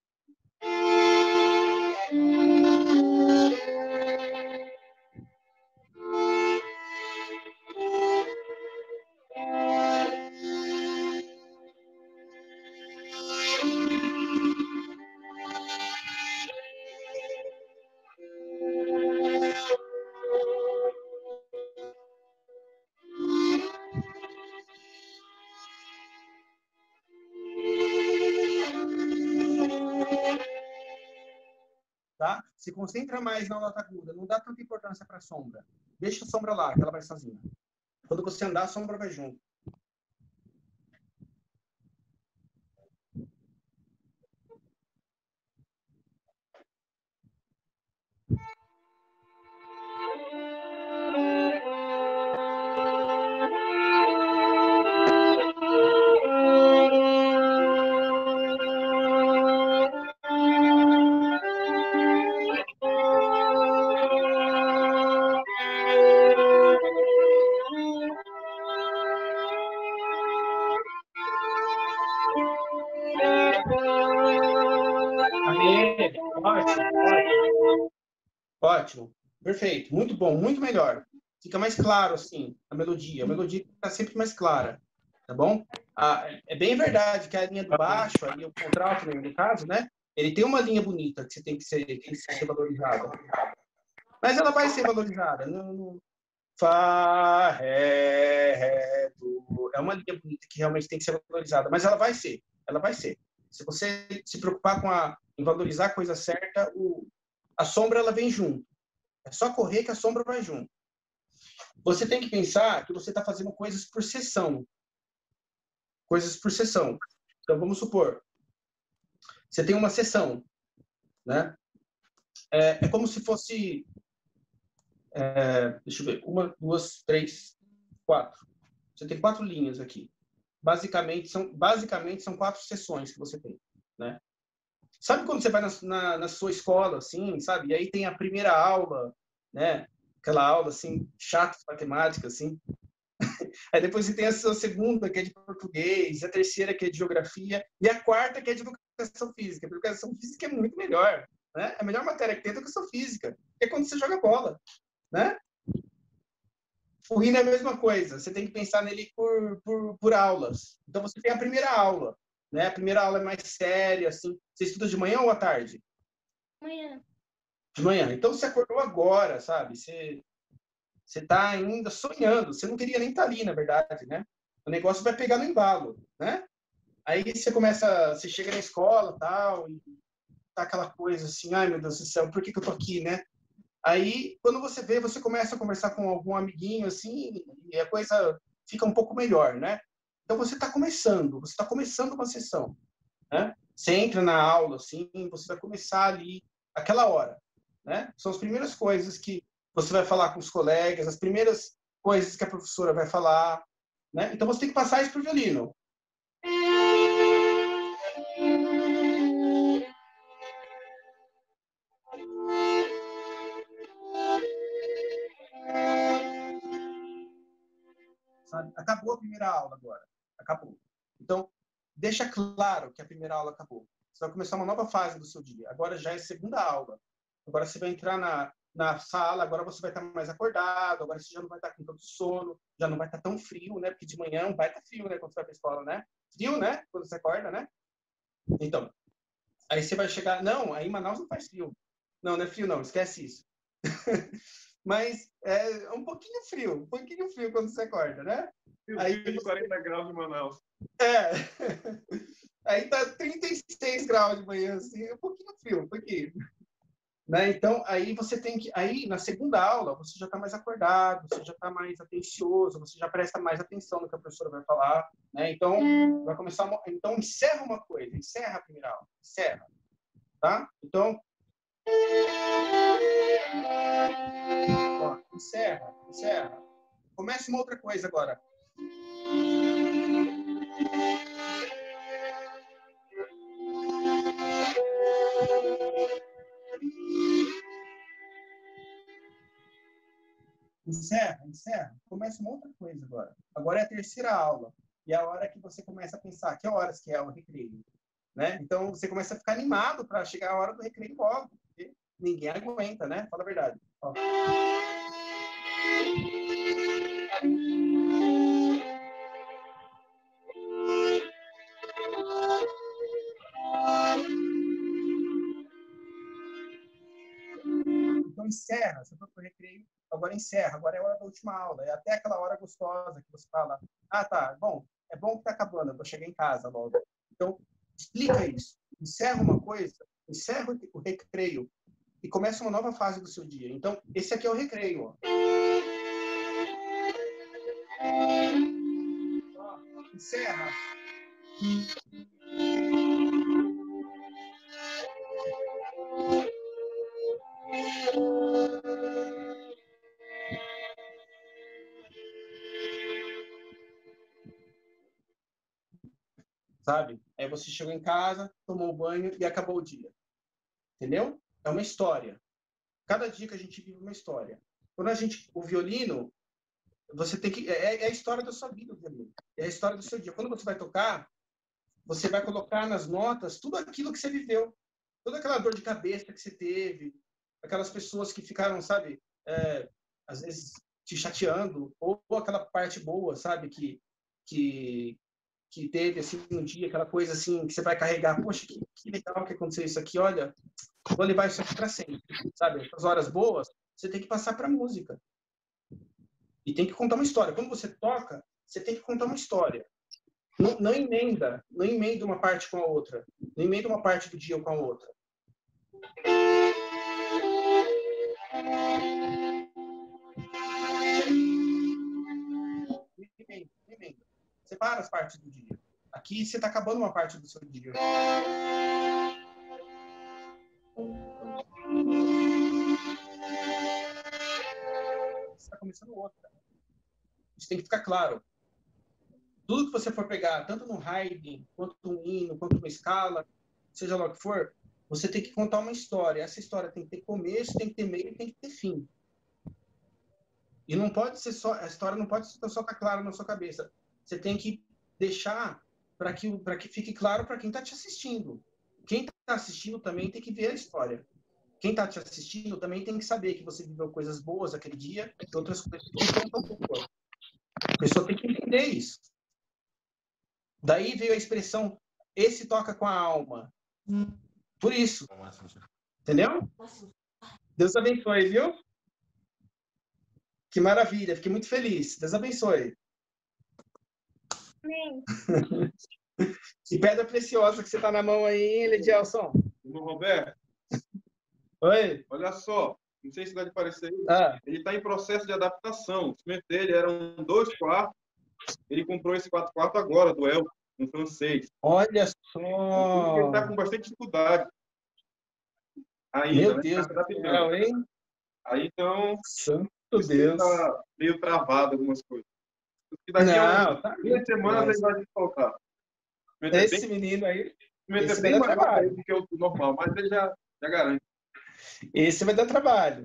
Tá? Se concentra mais na nota aguda, não dá tanta importância para a sombra. Deixa a sombra lá, que ela vai sozinha. Quando você andar, a sombra vai junto. Ótimo. Perfeito. Muito bom. Muito melhor. Fica mais claro, assim, a melodia. A melodia está sempre mais clara. Tá bom? É bem verdade que a linha do baixo, aí o contralto, no caso, né? Ele tem uma linha bonita que você tem que ser valorizada. Mas ela vai ser valorizada. Fá, ré, do. É uma linha bonita que realmente tem que ser valorizada. Mas ela vai ser. Ela vai ser. Se você se preocupar em valorizar a coisa certa, a sombra ela vem junto. É só correr que a sombra vai junto. Você tem que pensar que você está fazendo coisas por sessão. Coisas por sessão. Então, vamos supor, você tem uma sessão, né? É como se fosse, deixa eu ver, 1, 2, 3, 4. Você tem 4 linhas aqui. Basicamente são 4 sessões que você tem, né? Sabe quando você vai na sua escola, assim, sabe? E aí tem a primeira aula, né? Aquela aula, assim, chata de matemática, assim. Aí depois você tem a sua segunda, que é de português, a terceira, que é de geografia, e a quarta, que é de educação física. A educação física é muito melhor, né? A melhor matéria que tem é educação física, que é quando você joga bola, né? O hino é a mesma coisa, você tem que pensar nele por aulas. Então você tem a primeira aula, né? A primeira aula é mais séria, assim. Você estuda de manhã ou à tarde? Amanhã. De manhã. Então você acordou agora, sabe? Você está ainda sonhando. Você não queria nem estar ali, na verdade, né? O negócio vai pegar no embalo, né? Aí você chega na escola, tal, e tá aquela coisa assim, ai meu Deus do céu, por que eu tô aqui, né? Aí, quando você vê, você começa a conversar com algum amiguinho, assim, e a coisa fica um pouco melhor, né? Então você está começando uma sessão, né? Você entra na aula, assim, você vai começar ali, aquela hora, né? São as primeiras coisas que você vai falar com os colegas, as primeiras coisas que a professora vai falar, né? Então você tem que passar isso para o violino. Sabe? Acabou a primeira aula agora. Acabou. Então, deixa claro que a primeira aula acabou. Você vai começar uma nova fase do seu dia. Agora já é segunda aula. Agora você vai entrar na sala, agora você vai estar mais acordado, agora você já não vai estar com tanto sono, já não vai estar tão frio, né? Porque de manhã vai estar frio, né? Quando você vai para a escola, né? Frio, né? Quando você acorda, né? Então, aí você vai chegar... Não, aí em Manaus não faz frio. Não é frio, não. Esquece isso. Mas é um pouquinho frio quando você acorda, né? Aí de 40 graus de Manaus. Aí tá 36 graus de manhã, assim, é um pouquinho frio, um pouquinho. Né? Então, aí você tem que... Aí, na segunda aula, você já está mais acordado, você já está mais atencioso, você já presta mais atenção no que a professora vai falar, né? Então, vai começar... Então, encerra uma coisa, encerra a primeira aula, encerra, tá? Então... Ó, encerra. Começa uma outra coisa agora. Encerra. Começa uma outra coisa agora. Agora é a terceira aula. E é a hora que você começa a pensar que horas que é o recreio, né? Então você começa a ficar animado para chegar a hora do recreio logo. Porque ninguém aguenta, né? Fala a verdade. Ó. Então encerra, você foi para o recreio, agora encerra, agora é a hora da última aula, é até aquela hora gostosa que você fala, tá, bom, é bom que tá acabando, eu vou chegar em casa logo. Então, explica isso, encerra uma coisa, encerra o recreio e começa uma nova fase do seu dia. Então, esse aqui é o recreio, ó. Encerra. Sabe? Aí você chegou em casa, tomou banho e acabou o dia. Entendeu? É uma história. Cada dia que a gente vive uma história. Quando o violino, você tem que... É a história da sua vida, o violino. É a história do seu dia. Quando você vai tocar, você vai colocar nas notas tudo aquilo que você viveu. Toda aquela dor de cabeça que você teve, aquelas pessoas que ficaram, sabe, às vezes te chateando, ou aquela parte boa, sabe, que teve, assim, no dia, aquela coisa, assim, que você vai carregar, poxa, que legal que aconteceu isso aqui, olha, vou levar isso aqui para sempre, sabe? As horas boas, você tem que passar para música. E tem que contar uma história. Quando você toca, você tem que contar uma história. Não emenda uma parte com a outra. Não emenda uma parte do dia com a outra. Emenda. Separa as partes do dia. Aqui você está acabando uma parte do seu dia. Você está começando outra. Isso tem que ficar claro. Tudo que você for pegar, tanto no Haydn, quanto no hino, quanto uma escala, seja lá o que for, você tem que contar uma história. Essa história tem que ter começo, tem que ter meio e tem que ter fim. E não pode ser só, a história não pode só estar clara na sua cabeça. Você tem que deixar para que fique claro para quem está te assistindo. Quem está assistindo também tem que ver a história. Quem está te assistindo também tem que saber que você viveu coisas boas aquele dia e outras coisas que não são tão boas. A pessoa tem que entender isso. Daí veio a expressão, esse toca com a alma. Por isso. Entendeu? Deus abençoe, viu? Que maravilha, fiquei muito feliz. Deus abençoe. Amém. Que pedra preciosa que você tá na mão aí, hein, Ledielson? Irmão Roberto. Oi. Olha só, não sei se dá de parecer isso. Ele está em processo de adaptação. O cimento dele era 2 quartos. Ele comprou esse 4 quartos agora, do El, um francês. Olha só! Ele está com bastante dificuldade. Ainda, Meu né? Deus do céu, hein? Aí, então... Santo Deus! Está meio travado algumas coisas. Porque daqui a tá 2 semanas ele vai desfalcar. Esse menino aí... O cimento é bem maior do que o normal, mas ele já garante. Esse vai dar trabalho,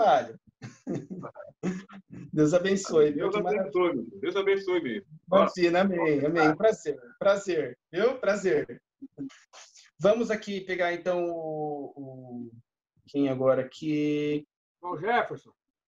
Deus abençoe. Deus abençoe, Deus abençoe mesmo. Imagina, amém. Prazer, viu? Prazer. Vamos aqui pegar, então, quem agora aqui? O Jefferson.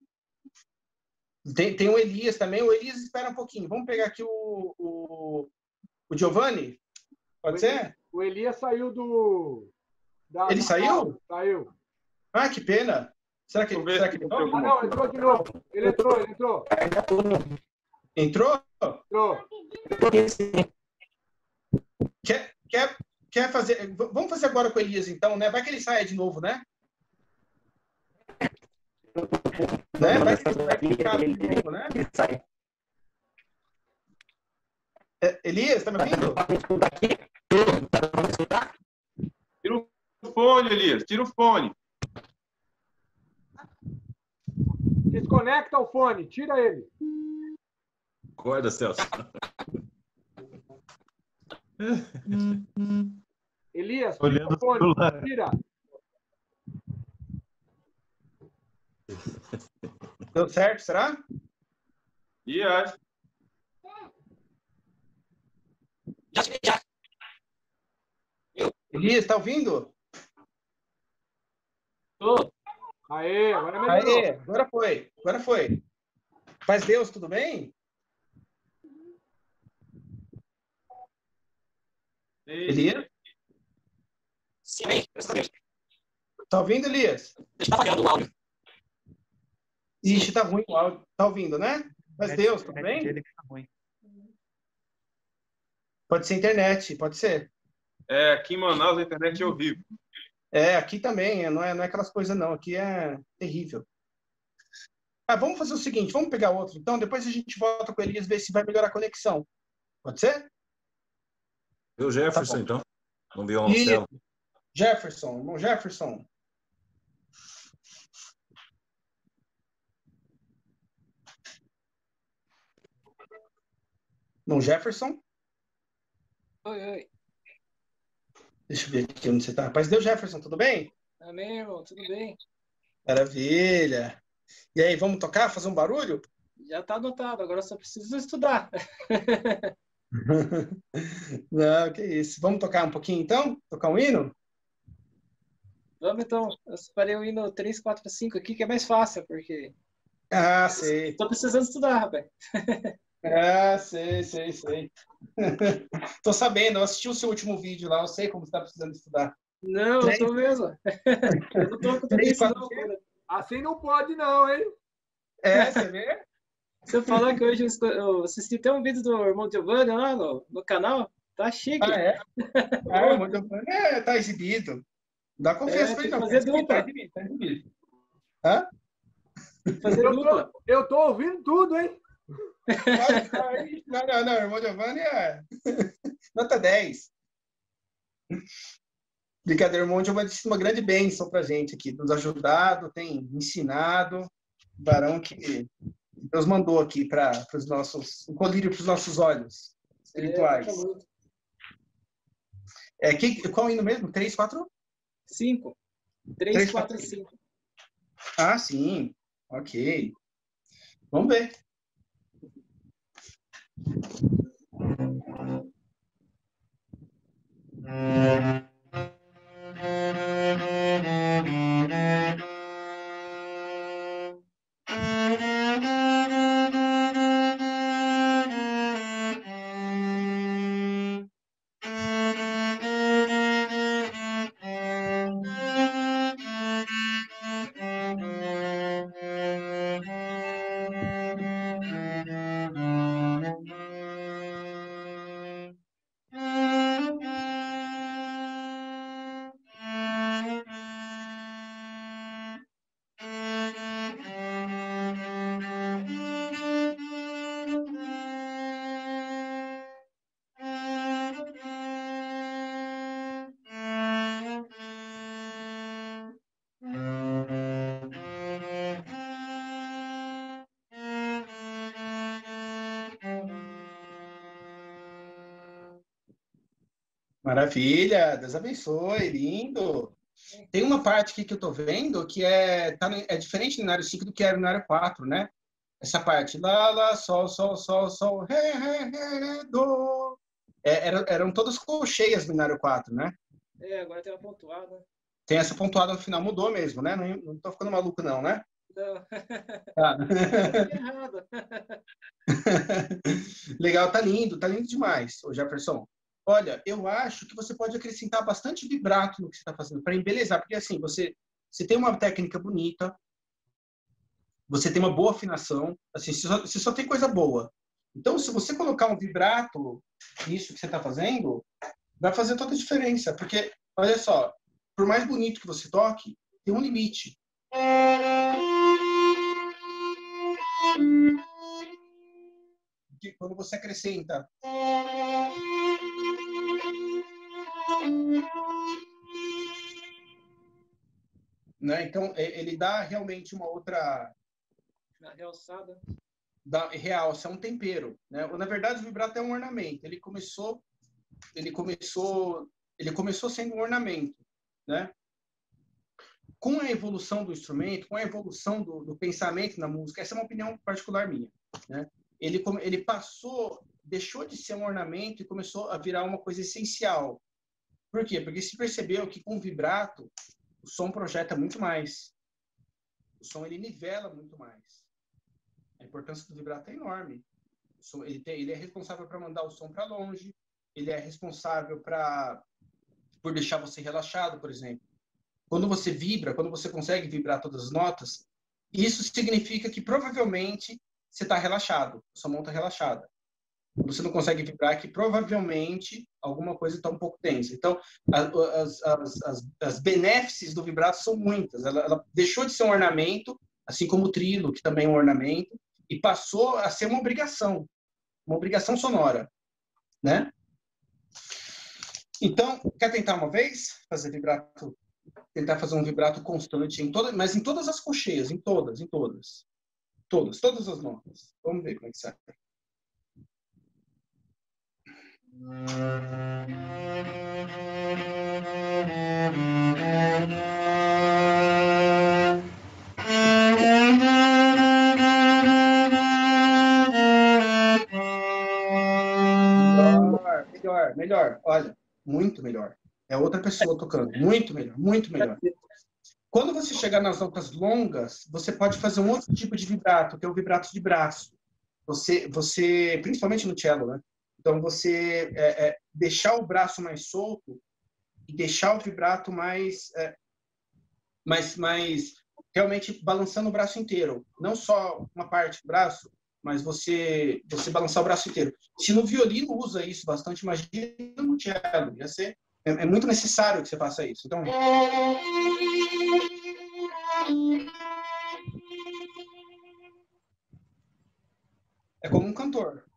Tem o Elias também. O Elias espera um pouquinho. Vamos pegar aqui o Giovanni? Pode ser? O Elias saiu do... Ele saiu? Saiu. Ah, que pena. Será que ele Ah, não, entrou de novo. Ele entrou. Entrou? Entrou. Quer fazer... Vamos fazer agora com o Elias, então, né? Vai que ele saia de novo, né? Vai que ele vai ficar de novo, né? Elias, tá me ouvindo? Tira o fone, Elias. Tira o fone. Desconecta o fone. Tira ele. Acorda, Celso. Elias, olhando o fone. celular. Tira. Deu certo, será? E acho. Elias, tá ouvindo? Tô. Aê, agora melhorou. Aê, agora foi. Paz Deus, tudo bem? Elias? Sim, tá ouvindo, Elias? está falhando o áudio. Ixi, tá ruim o áudio. Tá ouvindo, né? Paz Deus, tudo bem? Pode ser internet, pode ser. Aqui em Manaus a internet é horrível. Aqui também, não é aquelas coisas não, aqui é terrível. Vamos fazer o seguinte, vamos pegar outro, então, depois a gente volta com o Elias, ver se vai melhorar a conexão. Pode ser? Viu o Jefferson, Tá então? Não viu o Marcelo? Jefferson, irmão Jefferson. Irmão Jefferson? Oi. Deixa eu ver aqui onde você tá. Paz Deus, Jefferson, tudo bem? Amém, irmão, tudo bem? Maravilha. E aí, vamos tocar, fazer um barulho? Já tá anotado, agora só preciso estudar. Não, que isso. Vamos tocar um pouquinho, então? Tocar um hino? Vamos então. Eu separei o hino 3, 4, 5 aqui, que é mais fácil, porque. Ah, sei. Tô precisando estudar, rapaz. Ah, sei. Tô sabendo, eu assisti o seu último vídeo lá, eu sei como você tá precisando estudar. Não, eu tô mesmo. Eu não tô com tudo 3, isso, 4, não, 5. cara. Assim não pode, não, hein? Você vê? Se eu falar que hoje eu assisti até um vídeo do irmão Giovanni lá no canal, tá chique. Ah, é? Ah, muito bom. Tá exibido. Dá confiança pra tem ele, que não. fazer Tá dupla. exibido, tá exibido. Hã? Fazer dupla. Eu tô ouvindo tudo, hein? Não, irmão Giovanni é nota 10. Brincadeira, irmão Giovanni disse uma grande bênção pra gente aqui, nos ajudado, tem ensinado, varão que Deus mandou aqui para os nossos, um colírio para os nossos olhos espirituais. Qual hino mesmo? 3, 4? 5. 3, 4, 5. Ah, sim. Ok. Vamos ver. Maravilha, Deus abençoe, lindo. Tem uma parte aqui que eu tô vendo que é diferente no Nário 5 do que era no Nário 4, né? Essa parte, lá, sol, ré, do. Eram todas colcheias no Nário 4, né? Agora tem uma pontuada. Tem essa pontuada no final, mudou mesmo, né? Não tô ficando maluco não, né? Não. Tá. Errado. Legal, tá lindo demais, ô Jefferson. Olha, eu acho que você pode acrescentar bastante vibrato no que você está fazendo, para embelezar, porque assim, você tem uma técnica bonita, você tem uma boa afinação, assim, você só tem coisa boa. Então, se você colocar um vibrato nisso que você está fazendo, vai fazer toda a diferença, porque, olha só, por mais bonito que você toque, tem um limite. Que quando você acrescenta né? Então, ele dá realmente uma outra Na realçada. Realça, é um tempero, né? Na verdade, o vibrato é um ornamento. Ele começou sendo um ornamento, né? Com a evolução do instrumento, com a evolução do pensamento na música, essa é uma opinião particular minha, né? Ele deixou de ser um ornamento e começou a virar uma coisa essencial. Por quê? Porque se percebeu que com o vibrato o som projeta muito mais. O som ele nivela muito mais. A importância do vibrato é enorme. Ele é responsável para mandar o som para longe. Ele é responsável por deixar você relaxado, por exemplo. Quando você vibra, quando você consegue vibrar todas as notas, isso significa que provavelmente você está relaxado, sua mão está relaxada. Quando você não consegue vibrar, é que provavelmente alguma coisa está um pouco tensa. Então, as benéfices do vibrato são muitas. Ela deixou de ser um ornamento, assim como o trilo, que também é um ornamento, e passou a ser uma obrigação sonora, né? Então, quer tentar uma vez fazer vibrato? Tentar fazer um vibrato constante mas em todas as colcheias, em todas as notas. Vamos ver como é que sai. Melhor. Olha, muito melhor. É outra pessoa tocando. Muito melhor. Quando você chegar nas notas longas, você pode fazer um outro tipo de vibrato, que é o vibrato de braço. Você principalmente no cello, né? Então, você deixar o braço mais solto e deixar o vibrato mais realmente balançando o braço inteiro. Não só uma parte do braço, mas você balançar o braço inteiro. Se no violino usa isso bastante, imagina no cello. É muito necessário que você faça isso. Então... É como um cantor.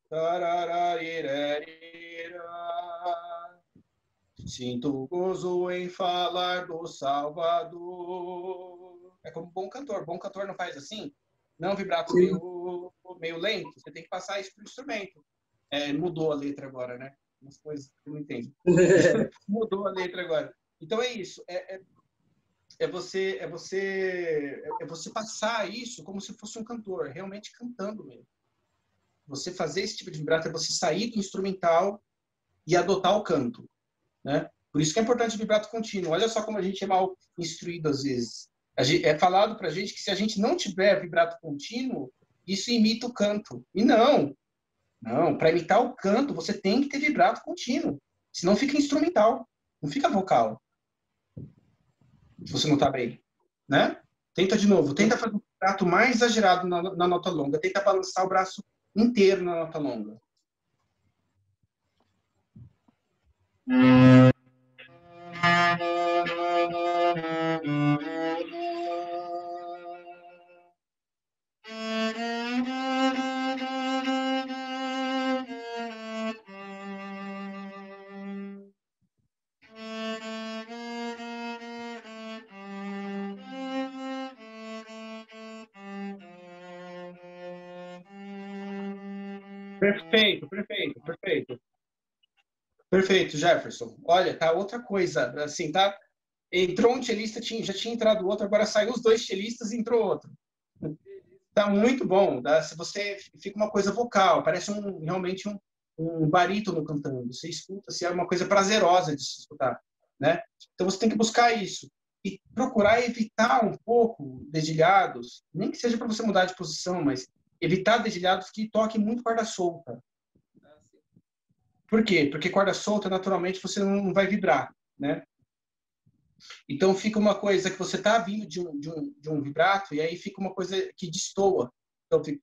Sinto gozo em falar do Salvador. É como um bom cantor. Bom cantor não faz assim? Não, vibrato meio lento. Você tem que passar isso pro instrumento. Mudou a letra agora, né? Umas coisas que eu não entendo. Mudou a letra agora. Então é isso. É você passar isso como se fosse um cantor, realmente cantando mesmo. Você fazer esse tipo de vibrato é você sair do instrumental e adotar o canto, né? Por isso que é importante o vibrato contínuo. Olha só como a gente é mal instruído às vezes. É falado pra gente que se a gente não tiver vibrato contínuo, isso imita o canto. E não, para imitar o canto, você tem que ter vibrato contínuo. Senão fica instrumental, não fica vocal. Se você não tá bem, né? Tenta de novo, tenta fazer um vibrato mais exagerado na nota longa, tenta balançar o braço inteiro na nota longa. Perfeito, Jefferson. Olha, tá outra coisa, assim, tá? Entrou um cellista, já tinha entrado outro, agora saiu os dois cellistas e entrou outro. Tá muito bom. Tá? Se você fica uma coisa vocal, parece realmente um barítono cantando. Você escuta, é uma coisa prazerosa de se escutar, né? Então você tem que buscar isso e procurar evitar um pouco dedilhados, nem que seja para você mudar de posição, mas evitar dedilhados que toquem muito corda solta. Por quê? Porque corda solta, naturalmente, você não vai vibrar, né? Então, fica uma coisa que você está vindo de um vibrato e aí fica uma coisa que destoa. Então, fica...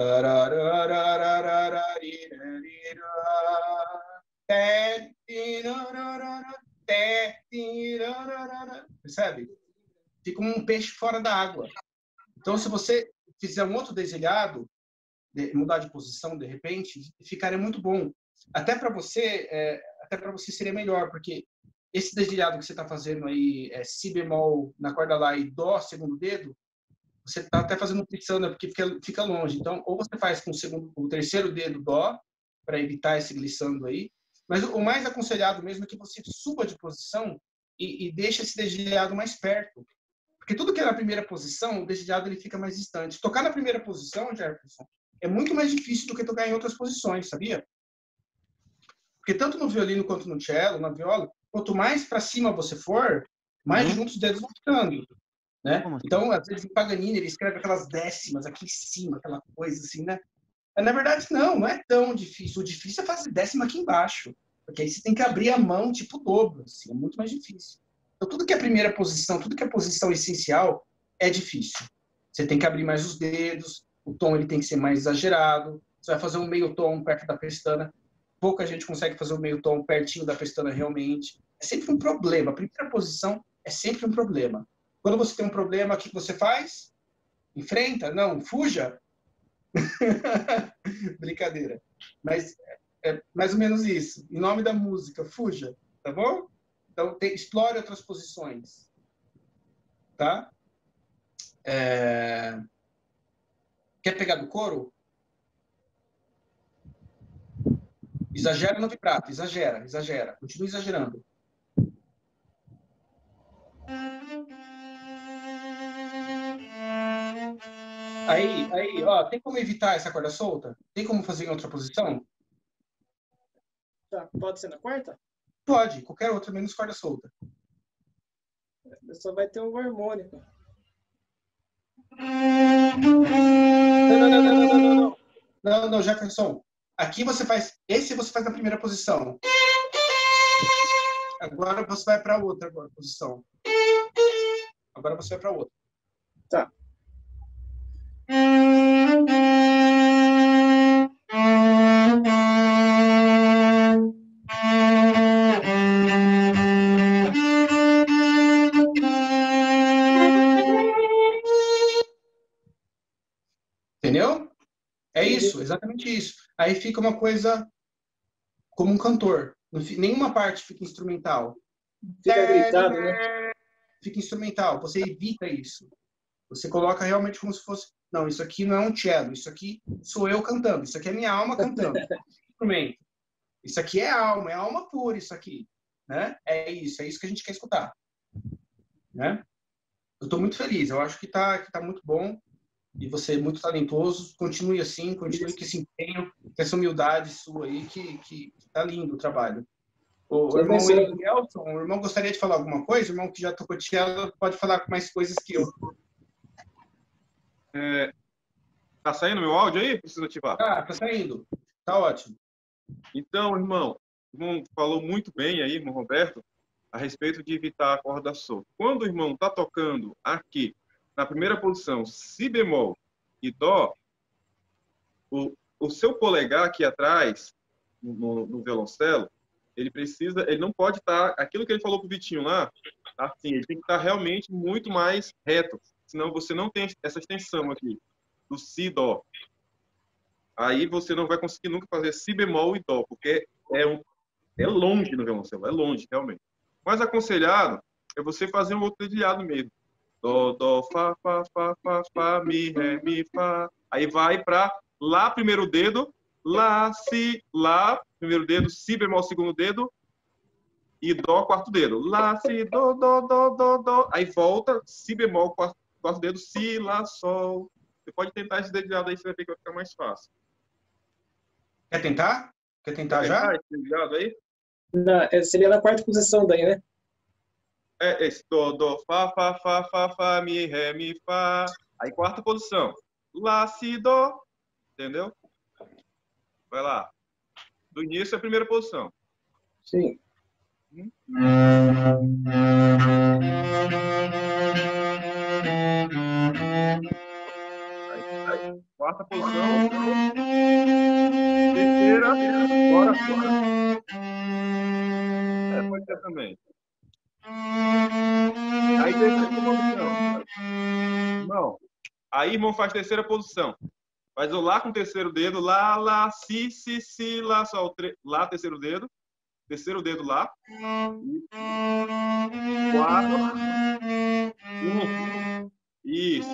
Percebe? Fica um peixe fora da água. Então, se você fizer um outro dedilhado, mudar de posição, de repente, ficaria muito bom. Até para você seria melhor, porque esse dedilhado que você está fazendo aí, si bemol na corda lá e dó, segundo dedo, você está até fazendo glissando, porque fica longe. Então, ou você faz com o terceiro dedo dó, para evitar esse glissando aí, mas o mais aconselhado mesmo é que você suba de posição e deixe esse dedilhado mais perto. Porque tudo que é na primeira posição, o dedilhado ele fica mais distante. Tocar na primeira posição, Jefferson, é muito mais difícil do que tocar em outras posições, sabia? Porque tanto no violino quanto no cello, na viola, quanto mais para cima você for, mais juntos os dedos vão ficando, né? Então, às vezes, o Paganini, ele escreve aquelas décimas aqui em cima, aquela coisa assim, né? Mas, na verdade, não é tão difícil. O difícil é fazer décima aqui embaixo, porque aí você tem que abrir a mão, tipo, dobro, assim, é muito mais difícil. Então, tudo que é primeira posição, tudo que é posição essencial, é difícil. Você tem que abrir mais os dedos, o tom ele tem que ser mais exagerado, você vai fazer um meio tom perto da pestana, pouca gente consegue fazer o meio tom pertinho da pestana realmente. É sempre um problema. A primeira posição é sempre um problema. Quando você tem um problema, o que você faz? Enfrenta? Não, fuja? Brincadeira. Mas é mais ou menos isso. Em nome da música, fuja. Tá bom? Então, explore outras posições. Tá? Quer pegar do coro? Exagera no vibrato, exagera. Continua exagerando. Aí, ó, tem como evitar essa corda solta? Tem como fazer em outra posição? Tá, pode ser na quarta? Pode, qualquer outra, menos corda solta. Só vai ter um harmônico. Não, Jefferson. Aqui você faz... Esse você faz na primeira posição. Agora você vai para outra posição. Agora você vai para outra. Tá. Entendeu? É isso, exatamente isso. Aí fica uma coisa como um cantor. Nenhuma parte fica instrumental. Fica gritado, né? Fica instrumental. Você evita isso. Você coloca realmente como se fosse... Não, isso aqui não é um cello. Isso aqui sou eu cantando. Isso aqui é minha alma cantando. Instrumento. Isso aqui é alma pura isso aqui. Né? É isso que a gente quer escutar. Né? Eu estou muito feliz. Eu acho que tá muito bom. E você é muito talentoso. Continue assim, continue com esse empenho, com essa humildade sua aí, que tá lindo o trabalho. O irmão Elielson, o irmão gostaria de falar alguma coisa? O irmão que já tocou cello pode falar com mais coisas que eu. Tá saindo meu áudio aí? Preciso ativar. Tá saindo. Tá ótimo. Então, irmão, o irmão falou muito bem aí, irmão Roberto, a respeito de evitar a corda solta. Quando o irmão tá tocando aqui, na primeira posição, si bemol e dó, o seu polegar aqui atrás, no violoncelo, ele não pode estar, aquilo que ele falou pro Vitinho lá, assim, ele tem que estar realmente muito mais reto, senão você não tem essa extensão aqui, do si, dó. Aí você não vai conseguir nunca fazer si bemol e dó, porque é longe no violoncelo, é longe, realmente. Mais aconselhado é você fazer um outro dedilhado mesmo. Dó, fá, mi, ré, mi, fá. Aí vai para lá, primeiro dedo, lá, si, lá, primeiro dedo, si bemol, segundo dedo, e dó, quarto dedo. Lá, si, dó. Aí volta, si bemol, quarto dedo, si, lá, sol. Você pode tentar esse dedilhado aí, você vai ver que vai ficar mais fácil. Quer tentar? Quer tentar já? Esse dedilhado aí? Não, seria na quarta posição daí, né? É esse. Dó, fá, mi, ré, mi, fá. Aí quarta posição. Lá, si, dó. Entendeu? Vai lá. Do início é a primeira posição. Sim. Aí, quarta posição. Terceira. Bora. Pode ser também. Aí terceira posição. Não. Aí, irmão, faz terceira posição. Faz o lá com o terceiro dedo. Lá, si, lá, sol. Lá, terceiro dedo. Terceiro dedo lá. 4. 1. Isso.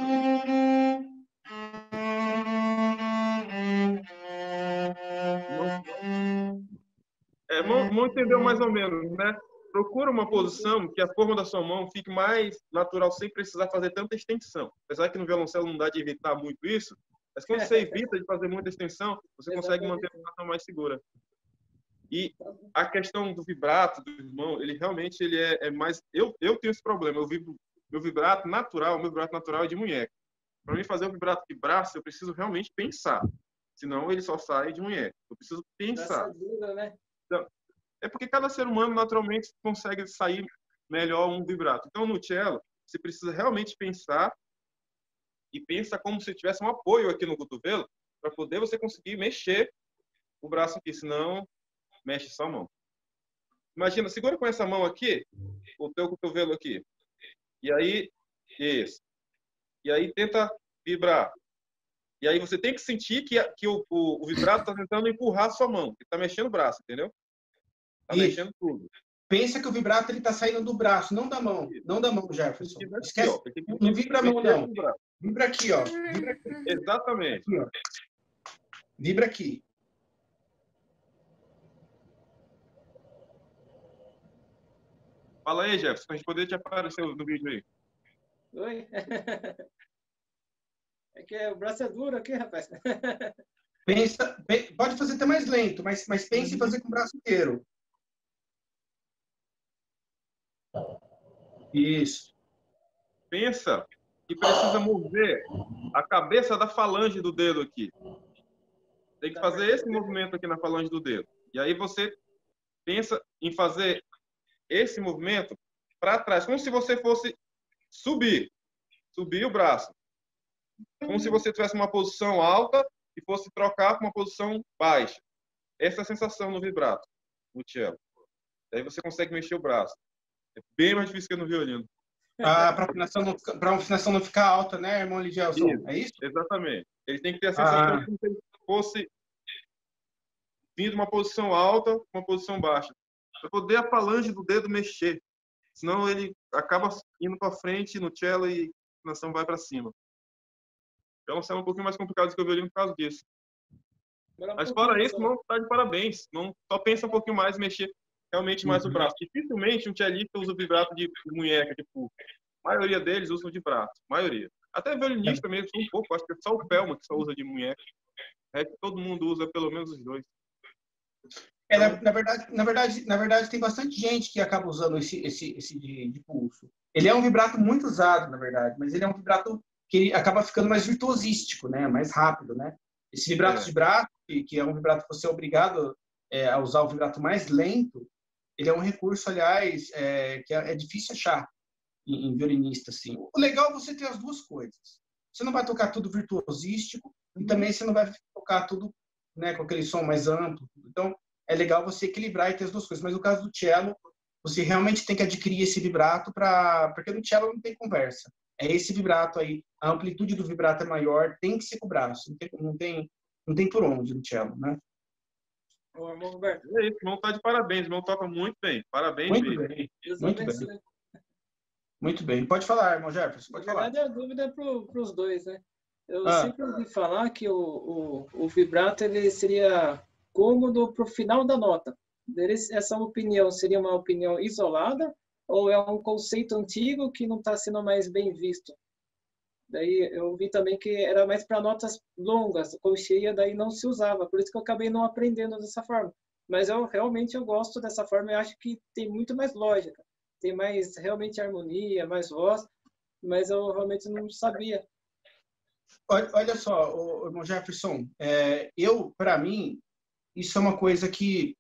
Não entendeu mais ou menos, né? Procura uma posição que a forma da sua mão fique mais natural, sem precisar fazer tanta extensão. Apesar que no violoncelo não dá de evitar muito isso, mas quando você evita de fazer muita extensão, você consegue manter a posição mais segura. E a questão do vibrato do irmão, ele realmente é mais... Eu tenho esse problema, meu vibrato natural é de munheca. Para mim fazer o vibrato de braço, eu preciso realmente pensar. Senão ele só sai de munheca. Eu preciso pensar. Né? Então, é porque cada ser humano naturalmente consegue sair melhor um vibrato. Então no cello, você precisa realmente pensar e pensa como se tivesse um apoio aqui no cotovelo para poder você conseguir mexer o braço aqui, senão mexe só a mão. Imagina, segura com essa mão aqui, o teu cotovelo aqui. E aí, isso. E aí tenta vibrar. E aí você tem que sentir que o vibrato está tentando empurrar a sua mão, que está mexendo o braço, entendeu? Está mexendo tudo. Pensa que o vibrato ele está saindo do braço, não da mão. Não da mão, Jefferson. Esquece. Não vibra a mão, não. Vibra aqui, ó. Vibra aqui. Exatamente. Aqui, ó. Vibra aqui. Fala aí, Jefferson, a gente poder te aparecer no vídeo aí. Oi? É que o braço é duro aqui, rapaz. Pode fazer até mais lento, mas pense em fazer com o braço inteiro. Isso. Pensa que precisa mover a cabeça da falange do dedo aqui. Tem que fazer esse movimento aqui na falange do dedo. E aí você pensa em fazer esse movimento para trás, como se você fosse subir o braço. Como se você tivesse uma posição alta e fosse trocar para uma posição baixa. Essa é a sensação no vibrato, no cello. Aí você consegue mexer o braço. É bem mais difícil que no violino. Para a afinação não ficar alta, né, irmão Ligelson? É isso? Exatamente. Ele tem que ter a sensação como se ele fosse vindo de uma posição alta para uma posição baixa. Para poder a falange do dedo mexer. Senão ele acaba indo para frente no cello e a afinação vai para cima. Então, é um pouquinho mais complicado do que o violino por causa disso. Mas fora isso, não está de parabéns. Não, só pensa um pouquinho mais, mexer realmente mais o braço. Dificilmente um cellista usa o vibrato de munheca, de pulso. A maioria deles usam de braço. A maioria. Até violinista mesmo, um pouco. Acho que é só o Pelma que só usa de munheca. É que todo mundo usa pelo menos os dois. Na verdade, tem bastante gente que acaba usando esse de pulso. Ele é um vibrato muito usado, na verdade, mas ele é um vibrato que ele acaba ficando mais virtuosístico, né? Mais rápido, né? Esse vibrato de braço, que é um vibrato que você é obrigado a usar o vibrato mais lento, ele é um recurso, aliás, que é difícil achar em violinista, assim. O legal é você ter as duas coisas. Você não vai tocar tudo virtuosístico e também você não vai tocar tudo, né, com aquele som mais amplo. Então, é legal você equilibrar e ter as duas coisas. Mas no caso do cello, você realmente tem que adquirir esse vibrato porque no cello não tem conversa. É esse vibrato aí, a amplitude do vibrato é maior, tem que ser com o braço, não tem por onde no cello, né? Ô, irmão Roberto. É isso, o irmão tá de parabéns, o irmão toca muito bem. Parabéns, muito mesmo. Bem. Muito bem. Muito bem. Pode falar, irmão Jefferson, pode falar. Na verdade, a dúvida é para os dois, né? Eu sempre ouvi falar que o vibrato ele seria cômodo para o final da nota. Essa opinião seria uma opinião isolada ou é um conceito antigo que não está sendo mais bem visto? Daí eu vi também que era mais para notas longas, colcheia daí não se usava, por isso que eu acabei não aprendendo dessa forma. Mas eu realmente gosto dessa forma, eu acho que tem muito mais lógica, tem mais realmente harmonia, mais voz, mas eu realmente não sabia. Olha só, irmão Jefferson, para mim, isso é uma coisa que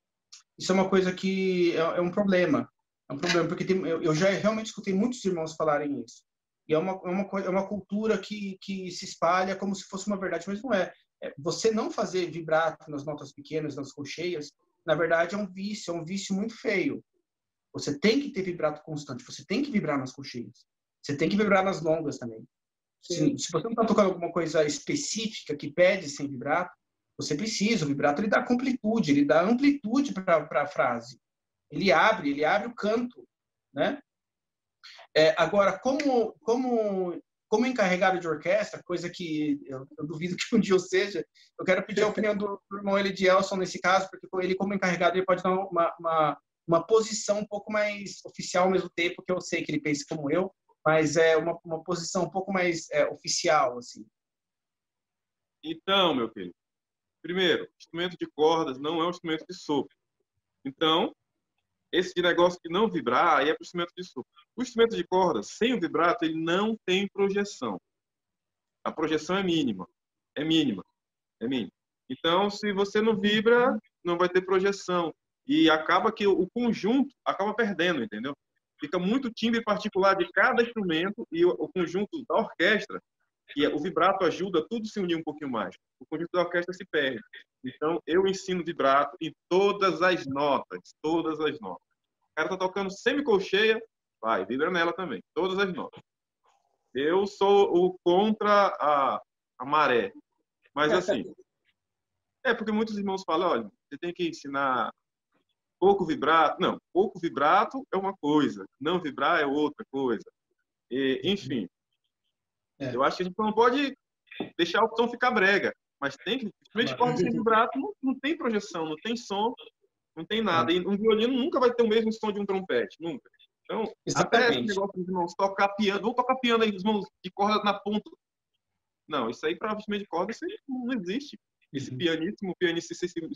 é um problema. É um problema, porque eu já realmente escutei muitos irmãos falarem isso. E é uma cultura que se espalha como se fosse uma verdade, mas não é. Você não fazer vibrato nas notas pequenas, nas colcheias, na verdade é um vício muito feio. Você tem que ter vibrato constante, você tem que vibrar nas colcheias. Você tem que vibrar nas longas também. Se você não está tocando alguma coisa específica que pede sem vibrato, você precisa. O vibrato ele dá amplitude, ele dá amplitude para a frase. Ele abre o canto, né? Agora, como encarregado de orquestra, coisa que eu duvido que um dia eu seja, eu quero pedir a opinião do irmão Elidielson nesse caso, porque ele, como encarregado, ele pode dar uma posição um pouco mais oficial ao mesmo tempo, que eu sei que ele pensa como eu, mas é uma posição um pouco mais oficial, assim. Então, meu filho, primeiro, instrumento de cordas não é um instrumento de sopro. Então, esse negócio de não vibrar aí é para o instrumento de sopro. O instrumento de cordas, sem o vibrato, ele não tem projeção. A projeção é mínima. É mínima. Então, se você não vibra, não vai ter projeção. E acaba que o conjunto acaba perdendo, entendeu? Fica muito timbre particular de cada instrumento e o conjunto da orquestra, que o vibrato ajuda tudo se unir um pouquinho mais. O conjunto da orquestra se perde. Então, eu ensino vibrato em todas as notas. Todas as notas. O cara tá tocando semicolcheia, vai, vibra nela também. Todas as notas. Eu sou o contra a maré. Mas, assim, porque muitos irmãos falam, olha, você tem que ensinar pouco vibrato. Não, pouco vibrato é uma coisa. Não vibrar é outra coisa. Enfim. Eu acho que a gente não pode deixar o som ficar brega. Mas tem que... Instrumento de corda sem vibrato não tem projeção, não tem som, não tem nada. E um violino nunca vai ter o mesmo som de um trompete. Nunca. Então, até esse negócio dos irmãos tocar piano... Vou tocar piano aí, os irmãos de corda na ponta. Não, isso aí para instrumento de corda isso não existe. Esse pianíssimo,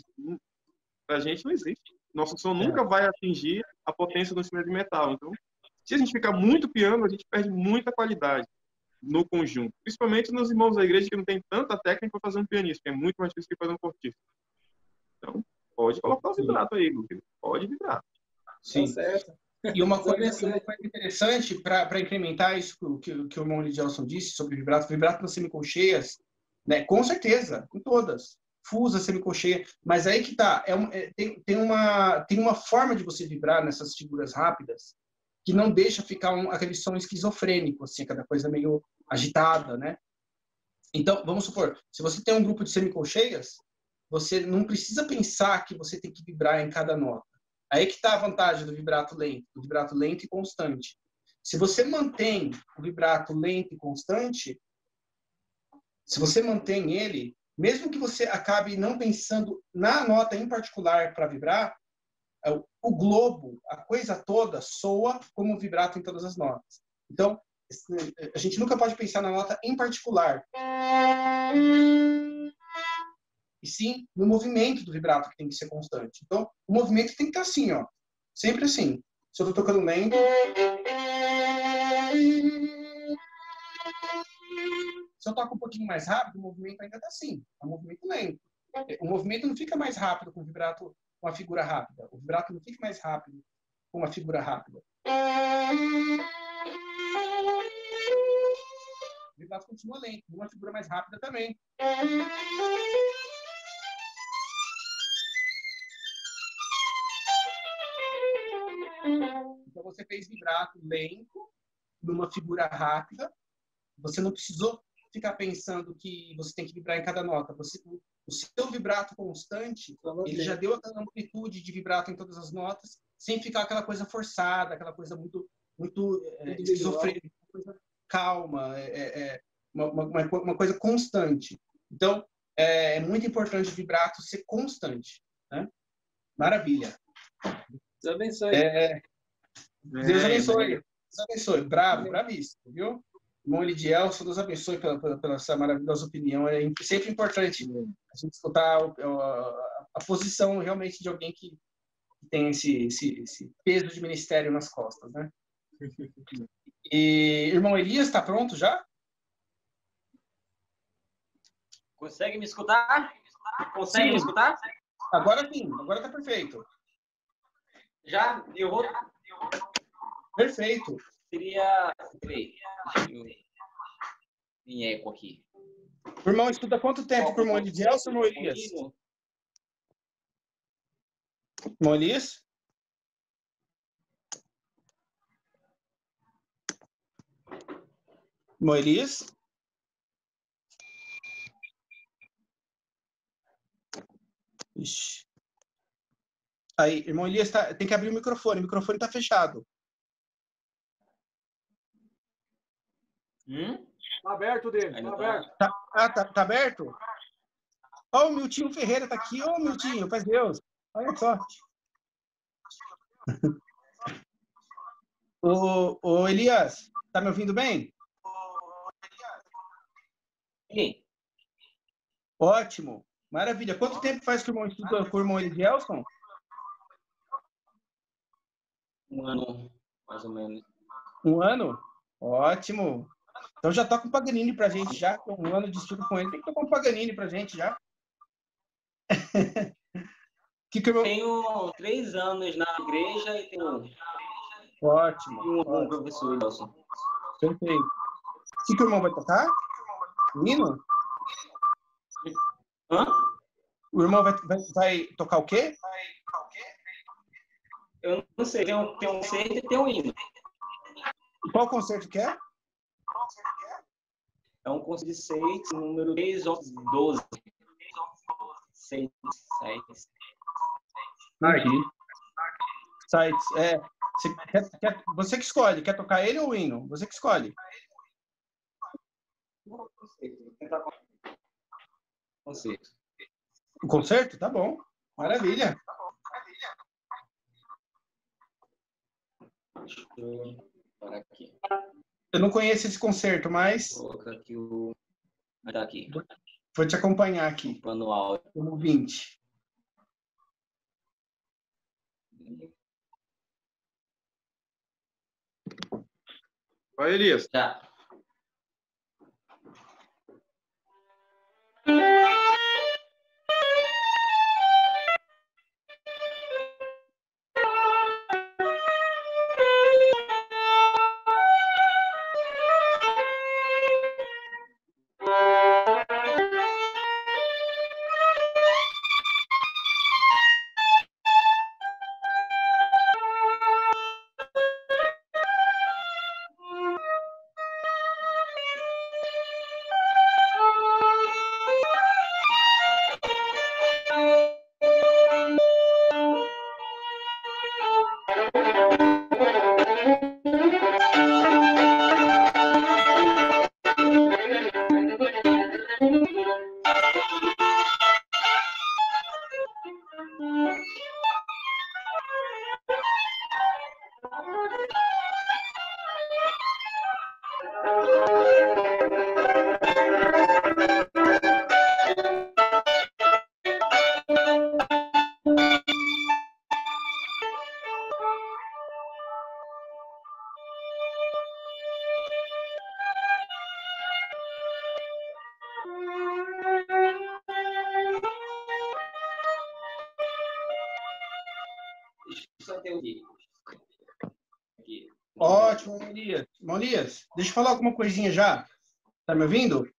pra gente não existe. Nosso som nunca vai atingir a potência do instrumento de metal. Então, Se a gente ficar muito piano, a gente perde muita qualidade no conjunto. Principalmente nos irmãos da igreja que não tem tanta técnica para fazer um pianista, que é muito mais difícil que fazer um cortista. Então, pode colocar o vibrato aí, meu filho. Pode vibrar. Sim. Tá certo. E uma coisa interessante para incrementar isso que o irmão Lidielson disse sobre vibrato nas semicolcheias, né? Com certeza, em todas. Fusa, semicolcheia. Mas aí que tá, tem uma forma de você vibrar nessas figuras rápidas que não deixa ficar aquele som esquizofrênico, assim, cada coisa meio agitada, né? Então, vamos supor, se você tem um grupo de semicolcheias, você não precisa pensar que você tem que vibrar em cada nota. Aí que está a vantagem do vibrato lento e constante. Se você mantém o vibrato lento e constante, se você mantém ele, mesmo que você acabe não pensando na nota em particular para vibrar, o globo, a coisa toda, soa como vibrato em todas as notas. Então, a gente nunca pode pensar na nota em particular. E sim no movimento do vibrato, que tem que ser constante. Então, o movimento tem que estar assim, ó. Sempre assim. Se eu estou tocando lento... Se eu toco um pouquinho mais rápido, o movimento ainda está assim. É um movimento lento. O movimento não fica mais rápido com o vibrato, com a figura rápida. O vibrato não fica mais rápido com a figura rápida. O vibrato continua lento, uma figura mais rápida também. Então você fez vibrato lento numa figura rápida. Você não precisou ficar pensando que você tem que vibrar em cada nota. O seu vibrato constante, ele já deu aquela amplitude de vibrato em todas as notas, sem ficar aquela coisa forçada, aquela coisa muito esquizofrênica, uma coisa calma, uma coisa constante. Então, é muito importante o vibrato ser constante, né? Maravilha. Deus abençoe. Deus abençoe. Deus abençoe. Bravo, bravíssimo, viu? Irmão Lidielson, Deus abençoe pela essa maravilhosa opinião. É sempre importante a gente escutar a posição realmente de alguém que tem esse peso de ministério nas costas, né? E, irmão Elias, está pronto já? Consegue me escutar? Consegue me escutar? Agora sim, agora está perfeito. Já? Eu vou... Perfeito. Seria... Peraí, deixa eu... em eco aqui. O irmão estuda quanto tempo com o irmão Lidielson ou irmão Elias? Irmão Elias? Irmão Elias? Ixi. Aí, irmão Elias, tem que abrir o microfone está fechado. Tá aberto dele, tá aberto. Tá aberto? Ó, o Miltinho Ferreira tá aqui. Ô, Miltinho, faz Deus. Olha só. Ô, Elias, tá me ouvindo bem? Sim. Ótimo. Maravilha. Quanto tempo faz que o irmão estuda com o irmão Elielson? 1 ano, mais ou menos. 1 ano? Ótimo. Então já toca um Paganini pra gente já. Com 1 ano de estudo com ele, tem que tocar um Paganini pra gente já. Tenho 3 anos na igreja e tenho... Ótimo. E um professor, Nelson. Perfeito. O que o irmão vai tocar? Hino? Hã? O irmão vai tocar o quê? Eu não sei, tem um concerto e tem um hino. Qual concerto que é? É um concerto de 6, número 3 ou 12. 6, 7. Sites. Você que escolhe. Quer tocar ele ou o hino? Você que escolhe. Concerto. O concerto? Tá bom. Maravilha. Deixa eu parar aqui. Eu não conheço esse concerto, mas... Vou colocar aqui o... Tá aqui. Vou te acompanhar aqui. Manual. Como 20. Vai, Elias. Já. Ótimo, Elias. Elias, deixa eu falar alguma coisinha já. Tá me ouvindo?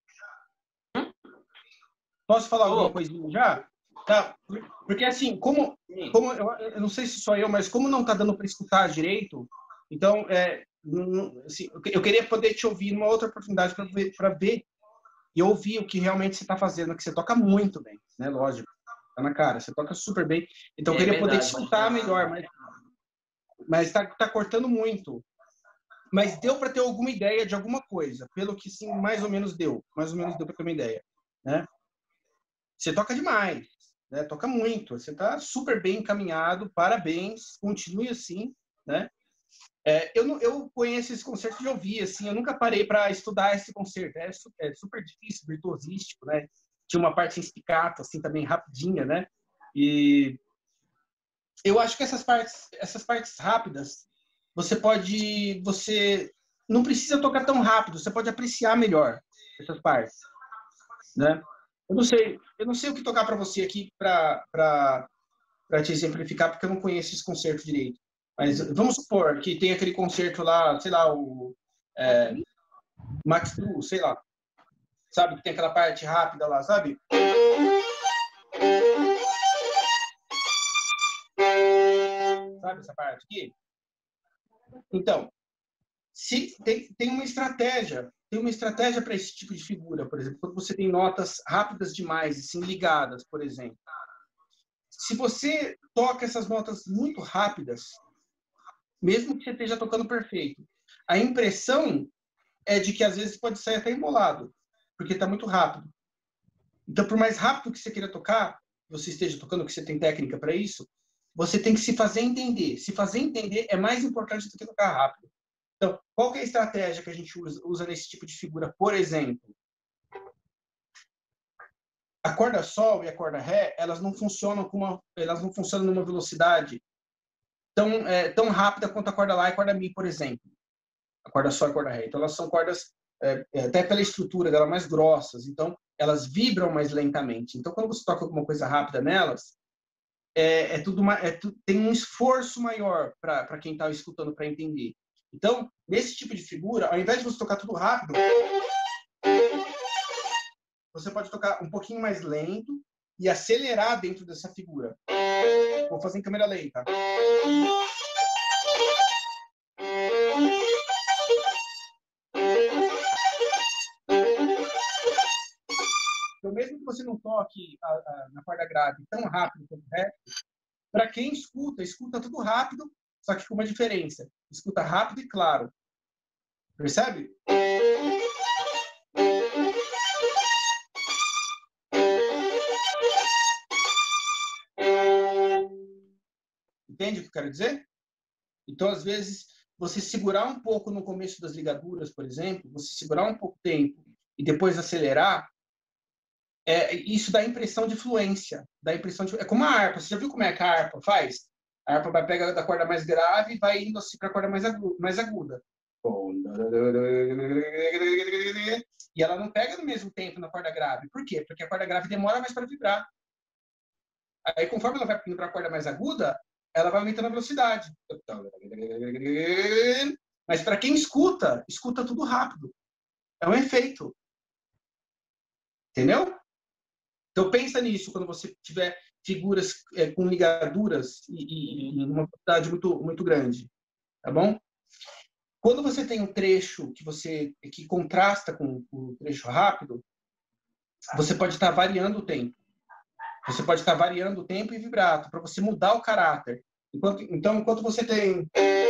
Posso falar alguma coisinha já? Tá. Porque assim, como eu não sei se só eu, mas como não tá dando para escutar direito, então assim, eu queria poder te ouvir numa outra oportunidade para ver e ouvir o que realmente você está fazendo, que você toca muito bem, né? Lógico, tá na cara, você toca super bem. Então eu queria poder te escutar melhor, mas tá cortando muito. Mas deu para ter alguma ideia de alguma coisa, pelo que sim, mais ou menos deu para ter uma ideia, né? Você toca demais, né? Toca muito, você está super bem encaminhado, parabéns, continue assim, né? Eu conheço esse concerto de ouvir, assim, eu nunca parei para estudar esse concerto, é super difícil, virtuosístico, né? Tinha uma parte em spiccato, assim, também rapidinha, né? E eu acho que essas partes rápidas, você não precisa tocar tão rápido, você pode apreciar melhor essas partes, né? Eu não sei o que tocar para você aqui para te exemplificar, porque eu não conheço esse concerto direito. Mas vamos supor que tem aquele concerto lá, sei lá, o Max True, sei lá. Sabe, que tem aquela parte rápida lá, sabe? Sabe essa parte aqui? Então, se tem uma estratégia para esse tipo de figura, por exemplo, quando você tem notas rápidas demais, assim, ligadas, por exemplo. Se você toca essas notas muito rápidas, mesmo que você esteja tocando perfeito, a impressão é de que às vezes pode sair até embolado, porque está muito rápido. Então, por mais rápido que você queira tocar, você esteja tocando, que você tem técnica para isso, você tem que se fazer entender. Se fazer entender é mais importante do que tocar rápido. Então, qual que é a estratégia que a gente usa nesse tipo de figura? Por exemplo, a corda sol e a corda ré, elas não funcionam numa velocidade tão rápida quanto a corda lá e a corda mi, por exemplo. A corda sol e a corda ré. Então, elas são cordas, até pela estrutura dela, mais grossas. Então, elas vibram mais lentamente. Então, quando você toca alguma coisa rápida nelas, tem um esforço maior para quem está escutando para entender. Então, nesse tipo de figura, ao invés de você tocar tudo rápido, você pode tocar um pouquinho mais lento e acelerar dentro dessa figura. Vou fazer em câmera lenta. Então, mesmo que você não toque na corda grave tão rápido quanto o resto, para quem escuta tudo rápido, só que com uma diferença. Escuta rápido e claro. Percebe? Entende o que eu quero dizer? Então, às vezes, você segurar um pouco no começo das ligaduras, por exemplo, você segurar um pouco tempo e depois acelerar, isso dá impressão de fluência. É como a harpa. Você já viu como é que a harpa faz? A harpa vai pegar da corda mais grave e vai indo assim para a corda mais aguda. E ela não pega no mesmo tempo na corda grave. Por quê? Porque a corda grave demora mais para vibrar. Aí, conforme ela vai indo para a corda mais aguda, ela vai aumentando a velocidade. Mas para quem escuta, escuta tudo rápido. É um efeito. Entendeu? Então, pensa nisso quando você tiver figuras com ligaduras e uma quantidade muito, muito grande. Tá bom? Quando você tem um trecho que contrasta com o trecho rápido, você pode estar variando o tempo. Você pode estar variando o tempo e vibrato para você mudar o caráter. Enquanto você tem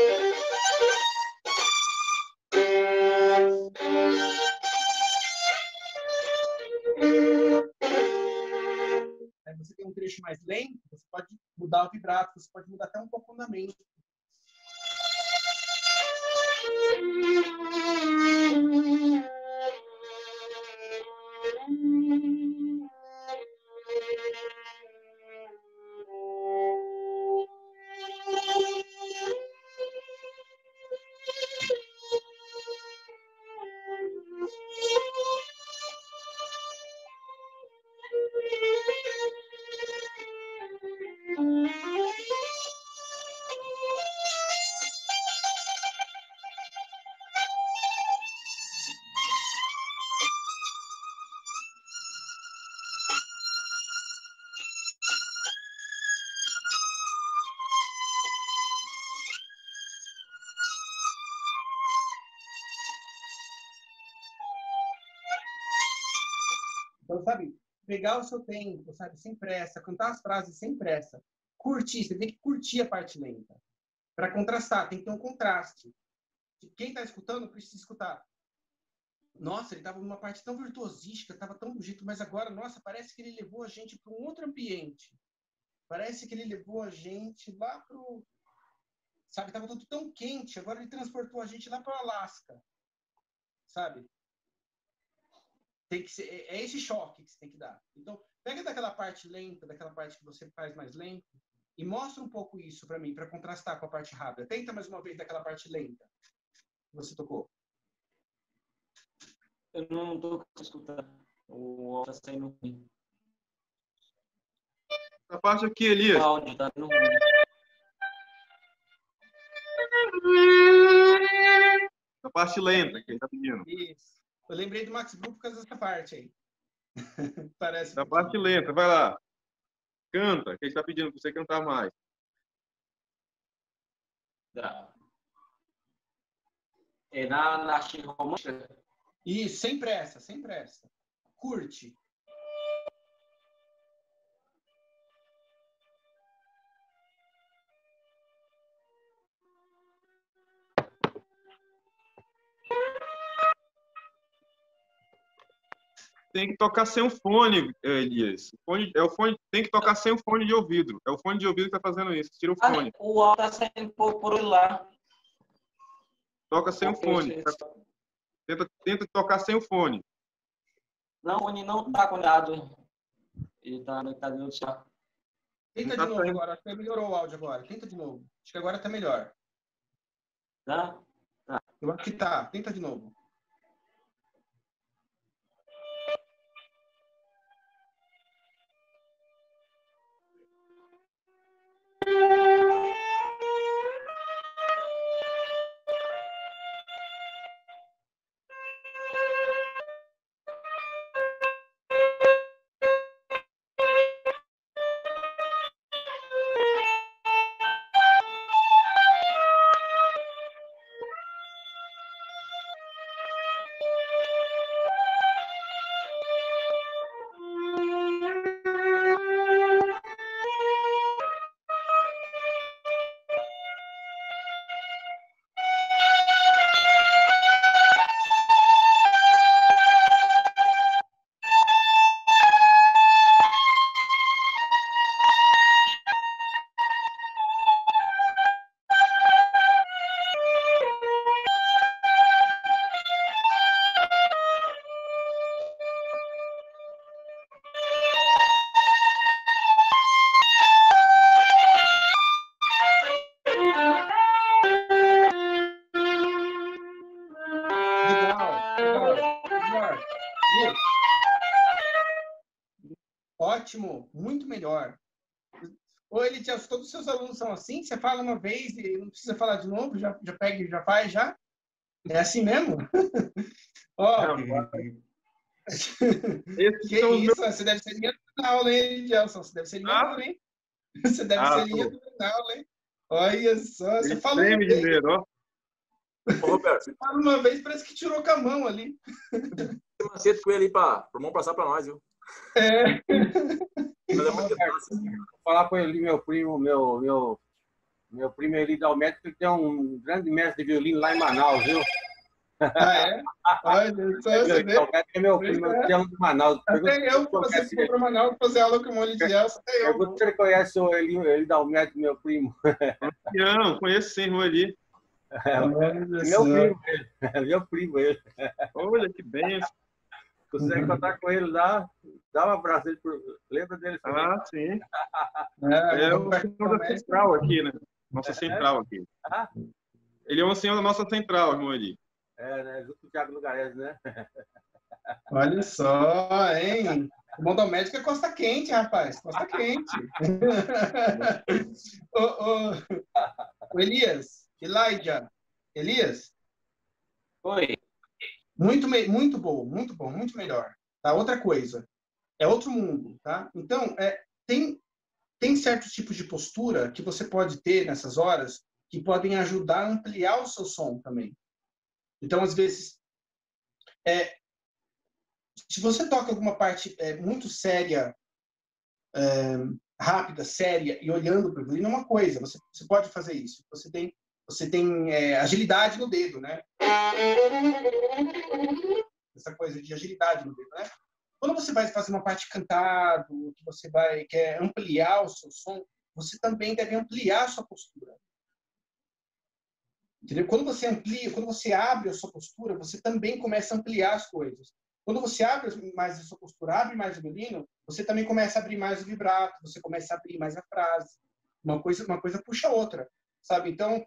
você tem um trecho mais lento, você pode mudar o vibrato, você pode mudar até um pouco o andamento. Então, sabe, pegar o seu tempo, sabe, sem pressa, cantar as frases sem pressa, curtir, você tem que curtir a parte lenta. Para contrastar, tem que ter um contraste. Quem está escutando precisa escutar. Nossa, ele estava numa parte tão virtuosística, estava tão do jeito, mas agora, nossa, parece que ele levou a gente para um outro ambiente. Parece que ele levou a gente lá para o... Sabe, estava tudo tão quente, agora ele transportou a gente lá para o Alasca. Sabe? Tem que ser, é esse choque que você tem que dar. Então, pega daquela parte lenta, daquela parte que você faz mais lento, e mostra um pouco isso para mim, para contrastar com a parte rápida. Tenta mais uma vez daquela parte lenta que você tocou. Eu não estou escutando. O áudio está saindo ruim. A parte aqui, Elias. O áudio está saindo ruim. A parte lenta que ele está pedindo. Isso. Eu lembrei do Max Bruno por causa dessa parte aí. Parece. A parte lenta, vai lá. Canta, que ele está pedindo para você cantar mais. É na arte romântica? Isso, sem pressa, sem pressa. Curte. Tem que tocar sem o fone, Elias. Tem que tocar sem o fone de ouvido. É o fone de ouvido que está fazendo isso. Tira o fone. O áudio está saindo por lá. Toca sem o fone. Tenta tocar sem o fone. Não, o fone não está conectado. Ele está no chat. Tenta de novo agora. Acho que melhorou o áudio agora. Tenta de novo. Acho que agora está melhor. Tá? Tá. Eu acho que tá. Tenta de novo. Ótimo, muito melhor. Ou ele já, todos os seus alunos são assim? Você fala uma vez e não precisa falar de novo? Já pega e já faz, já? É assim mesmo? Ó, que isso? Você deve ser linha do aula, hein, Gelson? Você deve ser linha dura, hein? Você deve ser linha dura na aula, hein? Olha só, você falou uma vez. Ó. Ô, Roberto, você fala uma vez, parece que tirou com a mão ali. Tem macete com ele aí para o irmão passar para nós, viu? É. Vou falar com ele, meu primo, meu primo Eli Dalmétrico, que tem um grande mestre de violino lá em Manaus, viu? Ah, é? Olha, só você vê. É meu primo, que é um de Manaus. Até eu, você for para Manaus fazer aula com o Mole de Gelson, até eu. Você conhece o Eli Dalmétrico, meu primo? Não, conheço sim, o Eli. Meu primo, ele. Meu primo, ele. Olha, que benção. Se você encontrar com ele lá, dá um abraço. Lembra dele? Ah, sim. É o senhor da central aqui, né? Nossa central aqui. Ele é um senhor da nossa central, irmão Eli. É, né? Junto com o Thiago Lugares, né? Olha só, hein? O mundo médico é costa quente, rapaz. Costa quente. O Elias, Elijah. Elias? Oi. Muito bom, muito melhor. Tá? Outra coisa. É outro mundo, tá? Então, tem certos tipos de postura que você pode ter nessas horas que podem ajudar a ampliar o seu som também. Então, às vezes, se você toca alguma parte muito séria, rápida, séria, e olhando para o violino, é uma coisa, você pode fazer isso. Você tem agilidade no dedo, né? Essa coisa de agilidade no dedo, né? Quando você vai fazer uma parte cantado, que você quer ampliar o seu som, você também deve ampliar a sua postura. Entendeu? Quando você amplia, quando você abre a sua postura, você também começa a ampliar as coisas. Quando você abre mais a sua postura, abre mais o violino, você também começa a abrir mais o vibrato, você começa a abrir mais a frase. Uma coisa puxa a outra, sabe? Então,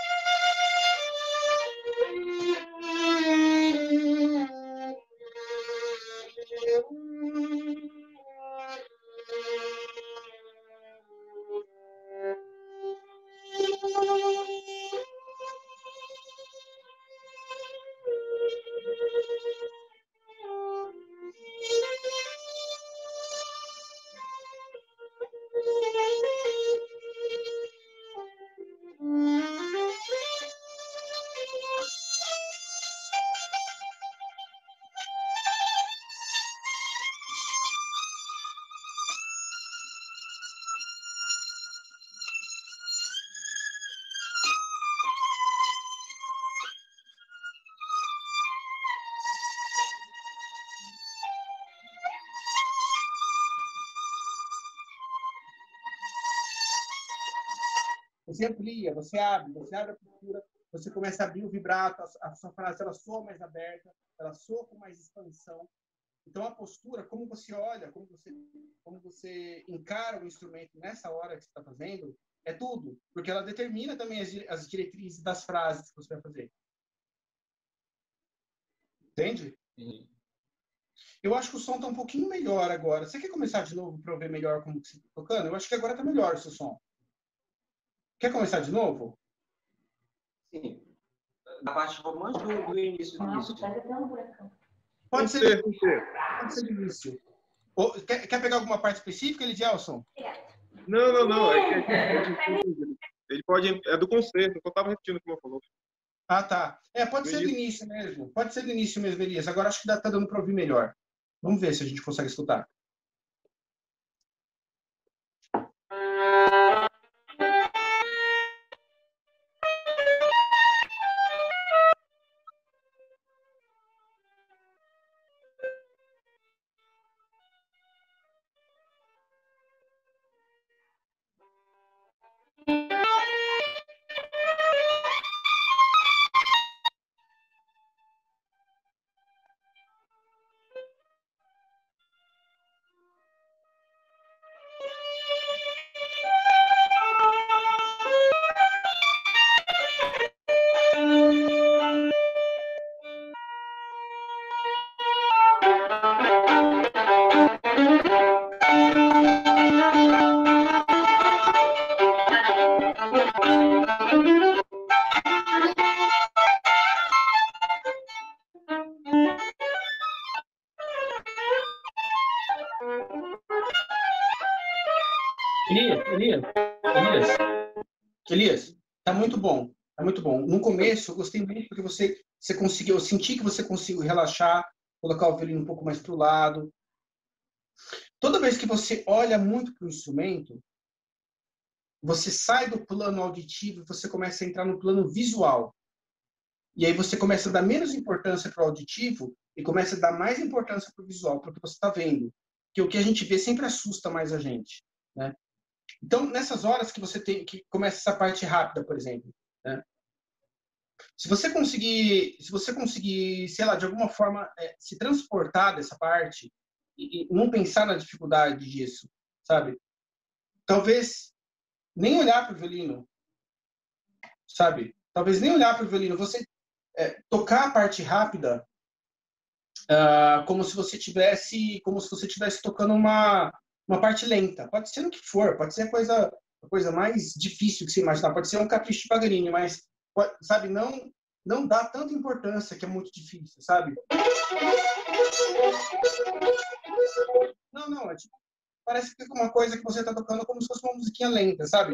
você amplia, você abre a postura, você começa a abrir o vibrato, a sua frase ela soa mais aberta, ela soa com mais expansão. Então a postura, como você olha, como você encara o instrumento nessa hora que você está fazendo, é tudo, porque ela determina também as diretrizes das frases que você vai fazer. Entende? Sim. Eu acho que o som está um pouquinho melhor agora. Você quer começar de novo para eu ver melhor como você está tocando? Eu acho que agora está melhor o seu som. Quer começar de novo? Sim. Da parte romântica ou do início do início? Pode ser do início. Quer pegar alguma parte específica, Elidielson? Não. Ele pode. É do concerto, eu estava repetindo o que eu falou. Ah, tá. Pode ser do início mesmo. Pode ser do início mesmo, Elias. Agora acho que tá dando para ouvir melhor. Vamos ver se a gente consegue escutar. Elias, tá muito bom. Tá muito bom. No começo, eu gostei muito porque você conseguiu, eu senti que você conseguiu relaxar, colocar o violino um pouco mais para o lado. Toda vez que você olha muito para o instrumento, você sai do plano auditivo e você começa a entrar no plano visual. E aí você começa a dar menos importância para o auditivo e começa a dar mais importância para o visual, para o que você está vendo. Porque o que a gente vê sempre assusta mais a gente, né? Então, nessas horas que você tem que começa essa parte rápida, por exemplo, né? Se você conseguir, sei lá, de alguma forma se transportar dessa parte e não pensar na dificuldade disso, sabe? Talvez nem olhar para o violino, sabe? Talvez nem olhar para o violino. Você tocar a parte rápida como se você tivesse tocando uma parte lenta. Pode ser o que for, pode ser a coisa mais difícil que você imaginar. Pode ser um capricho de Paganini, mas sabe, não dá tanta importância que é muito difícil, sabe? Não, tipo, parece que é uma coisa que você está tocando como se fosse uma musiquinha lenta, sabe?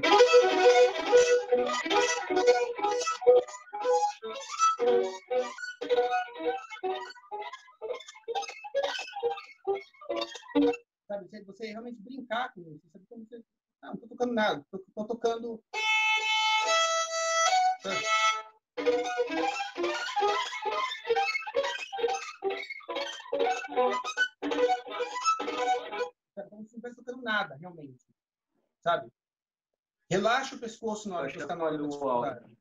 Sabe, você realmente brincar com isso. Sabe? Não estou tocando nada, estou tocando... Como se não estivesse tocando nada, realmente. Sabe? Relaxa o pescoço na hora que você está na hora da dificuldade.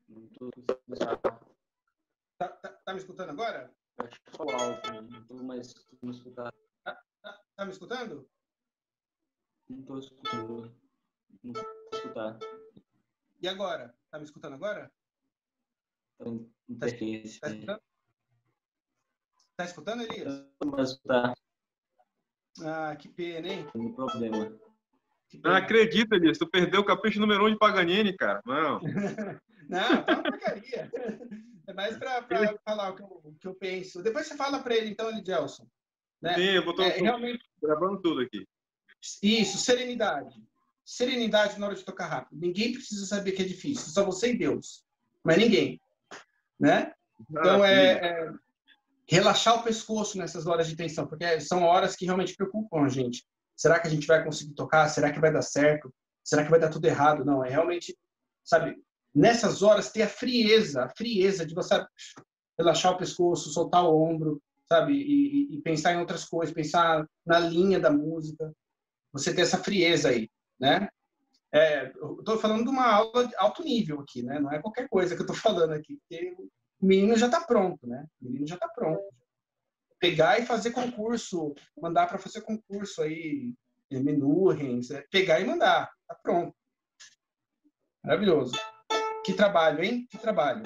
Tá me escutando agora? Acho que só o áudio, não estou mais me escutar. Tá me escutando? Não estou escutando. Não estou escutar. E agora? Tá me escutando agora? Interface. Tá escutando? Tá escutando, Elias? Não vai escutar. Ah, que pena, hein? Tem um problema. Não acredita, Elias. Tu perdeu o capricho número 1 de Paganini, cara. Não. Não, tá uma porcaria. É mais pra falar o que eu penso. Depois você fala pra ele, então, Elidelson. Né? Sim, eu tô realmente... gravando tudo aqui. Isso, serenidade. Serenidade na hora de tocar rápido. Ninguém precisa saber que é difícil. Só você e Deus. Mas ninguém. Né? Então, relaxar o pescoço nessas horas de tensão, porque são horas que realmente preocupam a gente. Será que a gente vai conseguir tocar? Será que vai dar certo? Será que vai dar tudo errado? Não, é realmente, sabe, nessas horas ter a frieza de você relaxar o pescoço, soltar o ombro, sabe, e pensar em outras coisas, pensar na linha da música, você ter essa frieza aí, né? Eu estou falando de uma aula de alto nível aqui, né? Não é qualquer coisa que eu estou falando aqui, porque o menino já está pronto, né? O menino já está pronto. Pegar e fazer concurso, mandar para fazer concurso aí, Menurens, pegar e mandar, tá pronto. Maravilhoso. Que trabalho, hein? Que trabalho.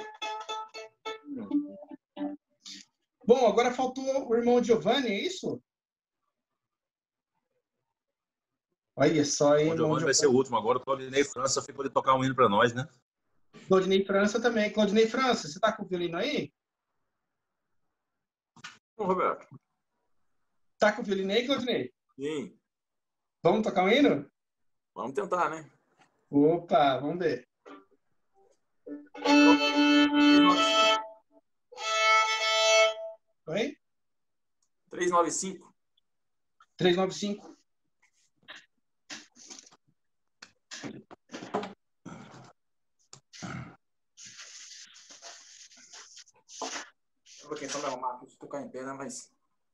Bom, agora faltou o irmão Giovanni, é isso? Olha só, hein? O Giovanni vai ser o último agora. O Claudinei França ficou de tocar um hino para nós, né? Claudinei França também. Claudinei França, você tá com o violino aí? Ô, Roberto. Tá com o violino aí, Claudinei? Sim. Vamos tocar um hino? Vamos tentar, né? Opa, vamos ver. Oi? 395. 395. Eu vou tentar me arrumar aqui, se tocar em pé, né? Mas...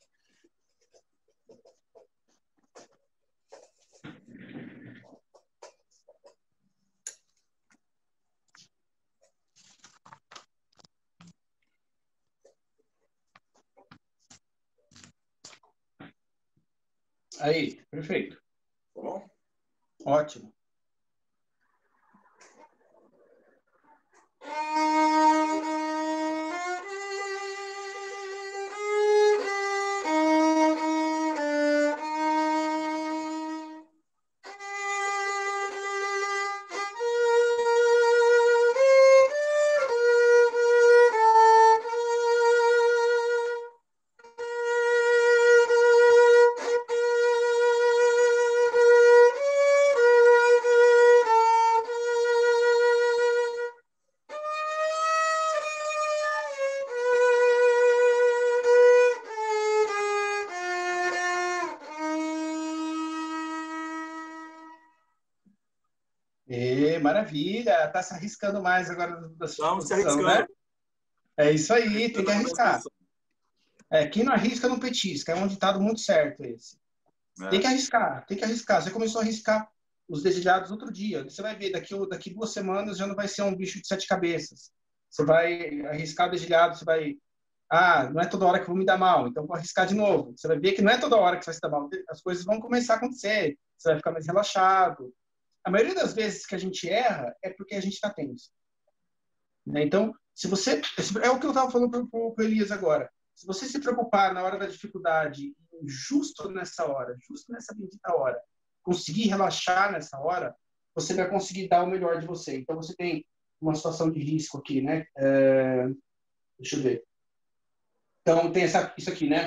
Aí, perfeito. Tá bom? Ótimo. Maravilha. Tá se arriscando mais agora da sua Estamos se posição, né? arriscando. É isso aí, tem que arriscar. Quem não arrisca não petisca. É um ditado muito certo esse. Tem que arriscar, tem que arriscar. Você começou a arriscar os desejados outro dia. Você vai ver, daqui 2 semanas já não vai ser um bicho de 7 cabeças. Você vai arriscar o desejado, você vai... não é toda hora que eu vou me dar mal, então vou arriscar de novo. Você vai ver que não é toda hora que você vai se dar mal. As coisas vão começar a acontecer. Você vai ficar mais relaxado. A maioria das vezes que a gente erra é porque a gente está tenso. Né? Então, se você... É o que eu estava falando para o Elias agora. Se você se preocupar na hora da dificuldade, justo nessa bendita hora, conseguir relaxar nessa hora, você vai conseguir dar o melhor de você. Então, você tem uma situação de risco aqui, né? Deixa eu ver. Então, tem isso aqui, né?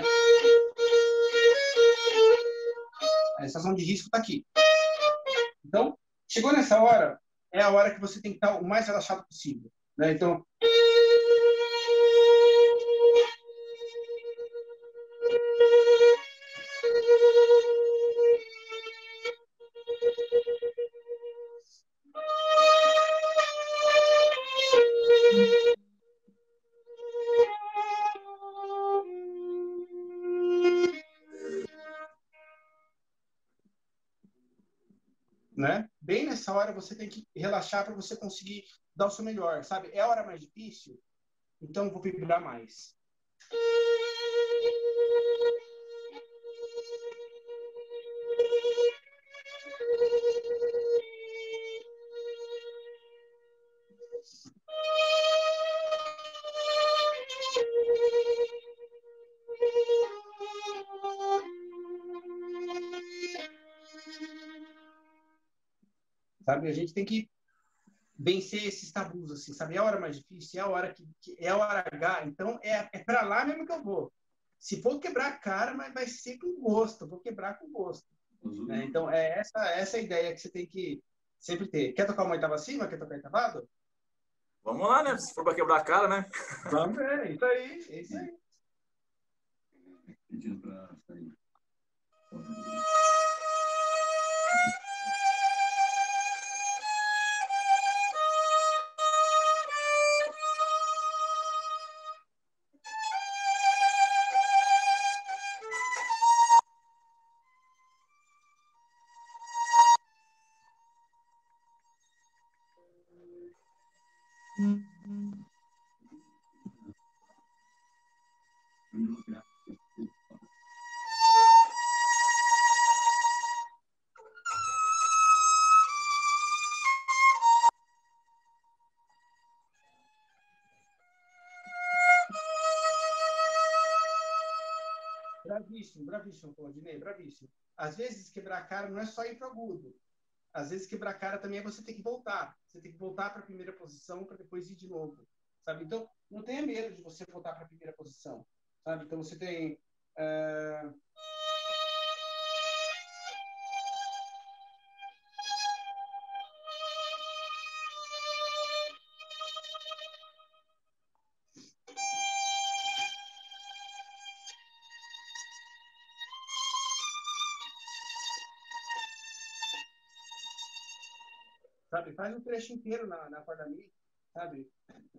A situação de risco está aqui. Então, chegou nessa hora, é a hora que você tem que estar o mais relaxado possível. Né? Então... Né? Bem nessa hora você tem que relaxar para você conseguir dar o seu melhor, sabe? É a hora mais difícil, então vou vibrar mais. Sabe? A gente tem que vencer esses tabus, assim, sabe? É a hora mais difícil, é a hora que é a hora H, então é para lá mesmo que eu vou. Se for quebrar a cara, mas vai ser com gosto, vou quebrar com gosto. Né? Então, é essa a ideia que você tem que sempre ter. Quer tocar uma oitava acima? Quer tocar oitavado? Vamos lá, né? Se for para quebrar a cara, né? Vamos ver, isso aí, é isso aí. Pedindo para sair. Bravíssimo, Claudinei, bravíssimo. Às vezes, quebrar a cara não é só ir para o agudo. Às vezes, quebrar a cara também é você ter que voltar. Você tem que voltar para a primeira posição para depois ir de novo. Sabe? Então, não tenha medo de você voltar para a primeira posição. Sabe? Então, você tem... Sabe? Faz um trecho inteiro na corda mi, sabe?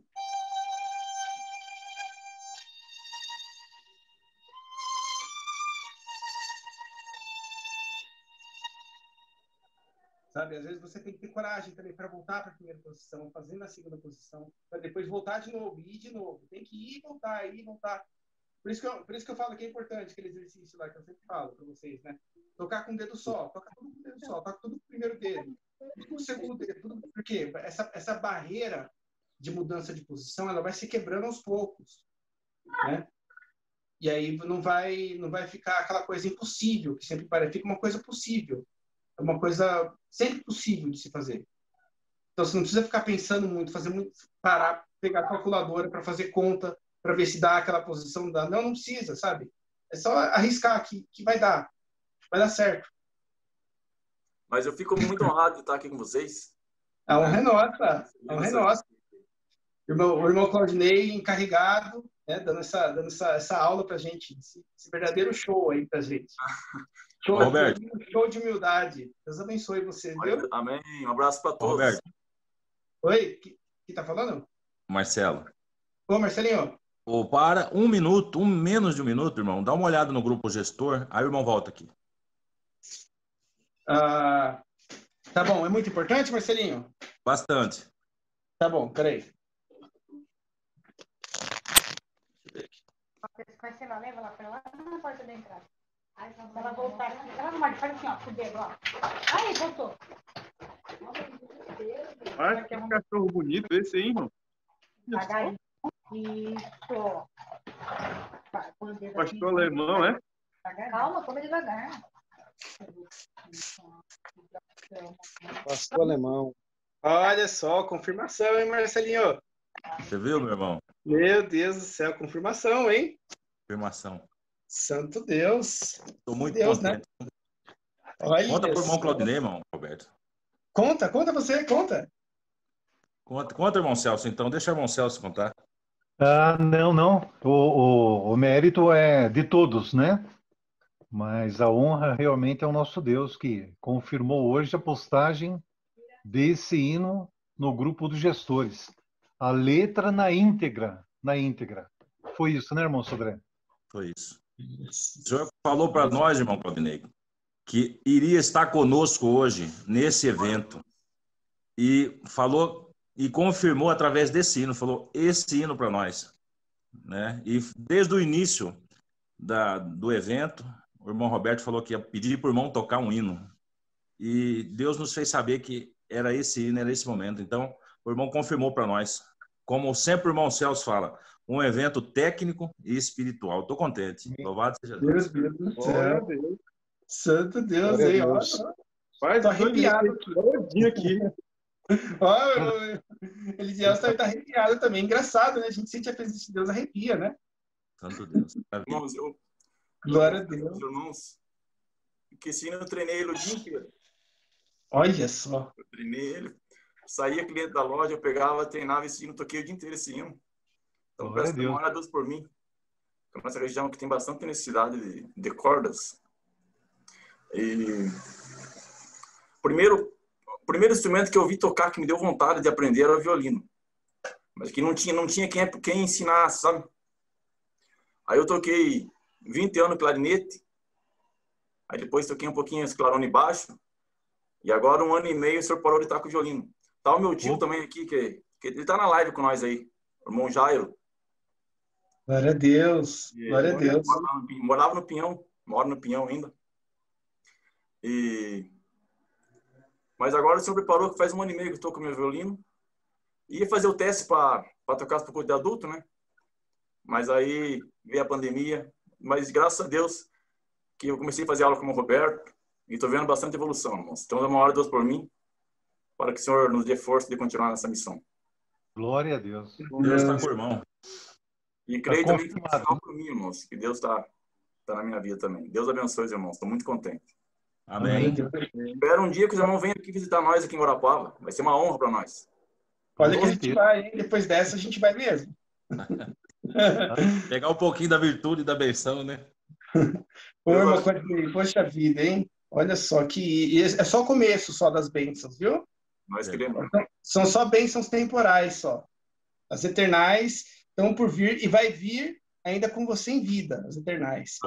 Sabe? Às vezes você tem que ter coragem também para voltar para a primeira posição, fazendo a segunda posição, para depois voltar de novo, ir de novo. Tem que ir e voltar. Por isso que eu falo que é importante aquele exercício lá que eu sempre falo para vocês, né? Tocar com o dedo só, toca tudo com o dedo só, toca tudo com o primeiro dedo, tudo com o segundo dedo, tudo... Porque essa barreira de mudança de posição, ela vai se quebrando aos poucos, né? E aí não vai ficar aquela coisa impossível, que sempre parece, fica uma coisa possível. É uma coisa sempre possível de se fazer. Então, você não precisa ficar pensando muito, parar, pegar a calculadora para fazer conta, para ver se dá aquela posição. Não precisa, sabe? É só arriscar que vai dar certo. Mas eu fico muito honrado de estar aqui com vocês. A honra é nossa. A honra é nossa. O irmão Claudinei encarregado, né, dando essa aula para a gente, esse verdadeiro show aí para a gente. Roberto. Show de humildade. Deus abençoe você, viu? Amém. Um abraço para todos. Roberto. Oi, que tá falando? Marcelo. Ô, Marcelinho. Para um minuto, menos de um minuto, irmão. Dá uma olhada no grupo gestor, aí o irmão volta aqui. Tá bom, é muito importante, Marcelinho? Bastante. Tá bom, peraí. Marcela, leva lá pra lá na porta da entrada. Aí ela voltar aqui. Ela não faz assim, ó, com o dedo, ó. Aí, voltou. Olha que cachorro bonito esse aí, irmão. Devagarinho. Isso. Pastor alemão, é? Calma, come devagar. Pastor alemão. Olha só, confirmação, hein, Marcelinho? Você viu, meu irmão? Meu Deus do céu, confirmação, hein? Confirmação. Santo Deus. Estou muito Deus, contente. né? Olha Conta pro irmão só. Claudinei, irmão, Roberto. Conta você, conta. Conta, irmão Celso, então. Deixa o irmão Celso contar. Não. O mérito é de todos, né? Mas a honra realmente é o nosso Deus, que confirmou hoje a postagem desse hino no grupo dos gestores. A letra na íntegra. Foi isso, né, irmão Sodré? Foi isso. O senhor falou para nós, irmão Claudinei, que iria estar conosco hoje, nesse evento. E falou e confirmou através desse hino, falou esse hino para nós. Né? E desde o início do evento, o irmão Roberto falou que ia pedir para o irmão tocar um hino. E Deus nos fez saber que era esse hino, era esse momento. Então, o irmão confirmou para nós. Como sempre o irmão Celso fala, um evento técnico e espiritual. Estou contente. Louvado seja Deus. Meu Deus do céu. Santo Deus, Glória a hein? Deus. Olha, tô arrepiado aqui. Olha, Elidiel tá arrepiado também. Engraçado, né? A gente sente a presença de Deus, arrepia, né? Santo Deus. Irmãos, Glória a Deus. Irmãos, que esse hino eu treinei ele o dia inteiro. Olha só. Eu treinei ele. Saía cliente da loja, eu pegava, treinava esse hino, toquei o dia inteiro esse hino. Então, peço que glória a Deus por mim. É uma região que tem bastante necessidade de cordas. E o primeiro instrumento que eu vi tocar, que me deu vontade de aprender, era o violino. Mas que não tinha quem ensinasse, sabe? Aí eu toquei 20 anos clarinete. Aí depois toquei um pouquinho esse clarone baixo. E agora, 1 ano e meio, o senhor parou de estar com o violino. Tá o meu tio também aqui, que ele tá na live com nós aí. O irmão Jairo. Glória a Deus. Glória a Deus. Morava no Pinhão. Moro no Pinhão ainda. Mas agora o senhor preparou que faz 1 ano e meio que eu tô com o meu violino. Ia fazer o teste para tocar as procura de adulto, né? Mas aí veio a pandemia. Mas graças a Deus que eu comecei a fazer aula com o Roberto e estou vendo bastante evolução, irmãos. Então, é uma hora de Deus por mim, para que o Senhor nos dê força de continuar nessa missão. Glória a Deus. Deus está com o irmão. E creio também que é por mim, irmãos, que Deus está na minha vida também. Deus abençoe os irmãos. Estou muito contente. Amém. Espero um dia que os irmãos venham aqui visitar nós aqui em Guarapuava. Vai ser uma honra para nós. Olha que a gente vai, hein? Depois dessa a gente vai mesmo. Pegar um pouquinho da virtude e da benção, né? Poxa vida, hein? Olha só, que é só o começo só das bênçãos, viu? Nós queremos. São só bênçãos temporais, só. As eternais estão por vir e vai vir ainda com você em vida, as eternais.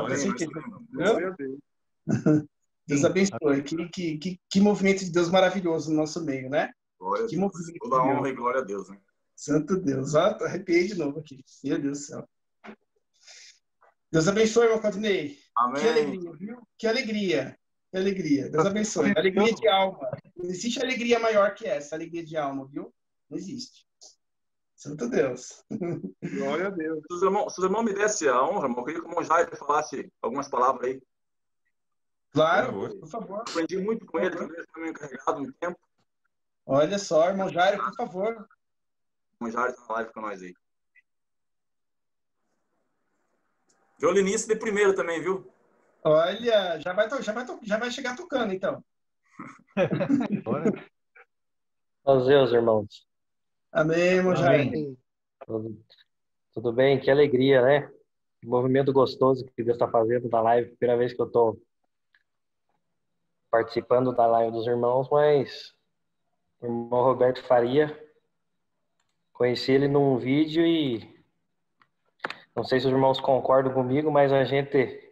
Deus abençoe. Que movimento de Deus maravilhoso no nosso meio, né? Glória que a Deus. movimento Toda honra e glória a Deus, né? Santo Deus. Arrepiei de novo aqui. Meu Deus do céu. Deus abençoe, irmão Claudinei. Amém. Que alegria, viu? Que alegria. Que alegria. Deus abençoe. Alegria de alma. Não existe alegria maior que essa, alegria de alma, viu? Não existe. Santo Deus. Glória a Deus. Se os irmãos me dessem a honra, irmão, eu queria que o irmão Jair falasse algumas palavras aí. Claro, por favor. Aprendi muito com ele, também foi meio encarregado no tempo. Olha só, irmão Jair, por favor. O irmão Jair está na live com nós aí. Violinista de primeiro também, viu? Olha, já vai chegar tocando, então. Aos Deus, irmãos. Amém, irmão Jair. Tudo bem? Que alegria, né? Um movimento gostoso que Deus está fazendo na live. Primeira vez que eu estou participando da live dos irmãos, mas o irmão Roberto Faria, conheci ele num vídeo e não sei se os irmãos concordam comigo, mas a gente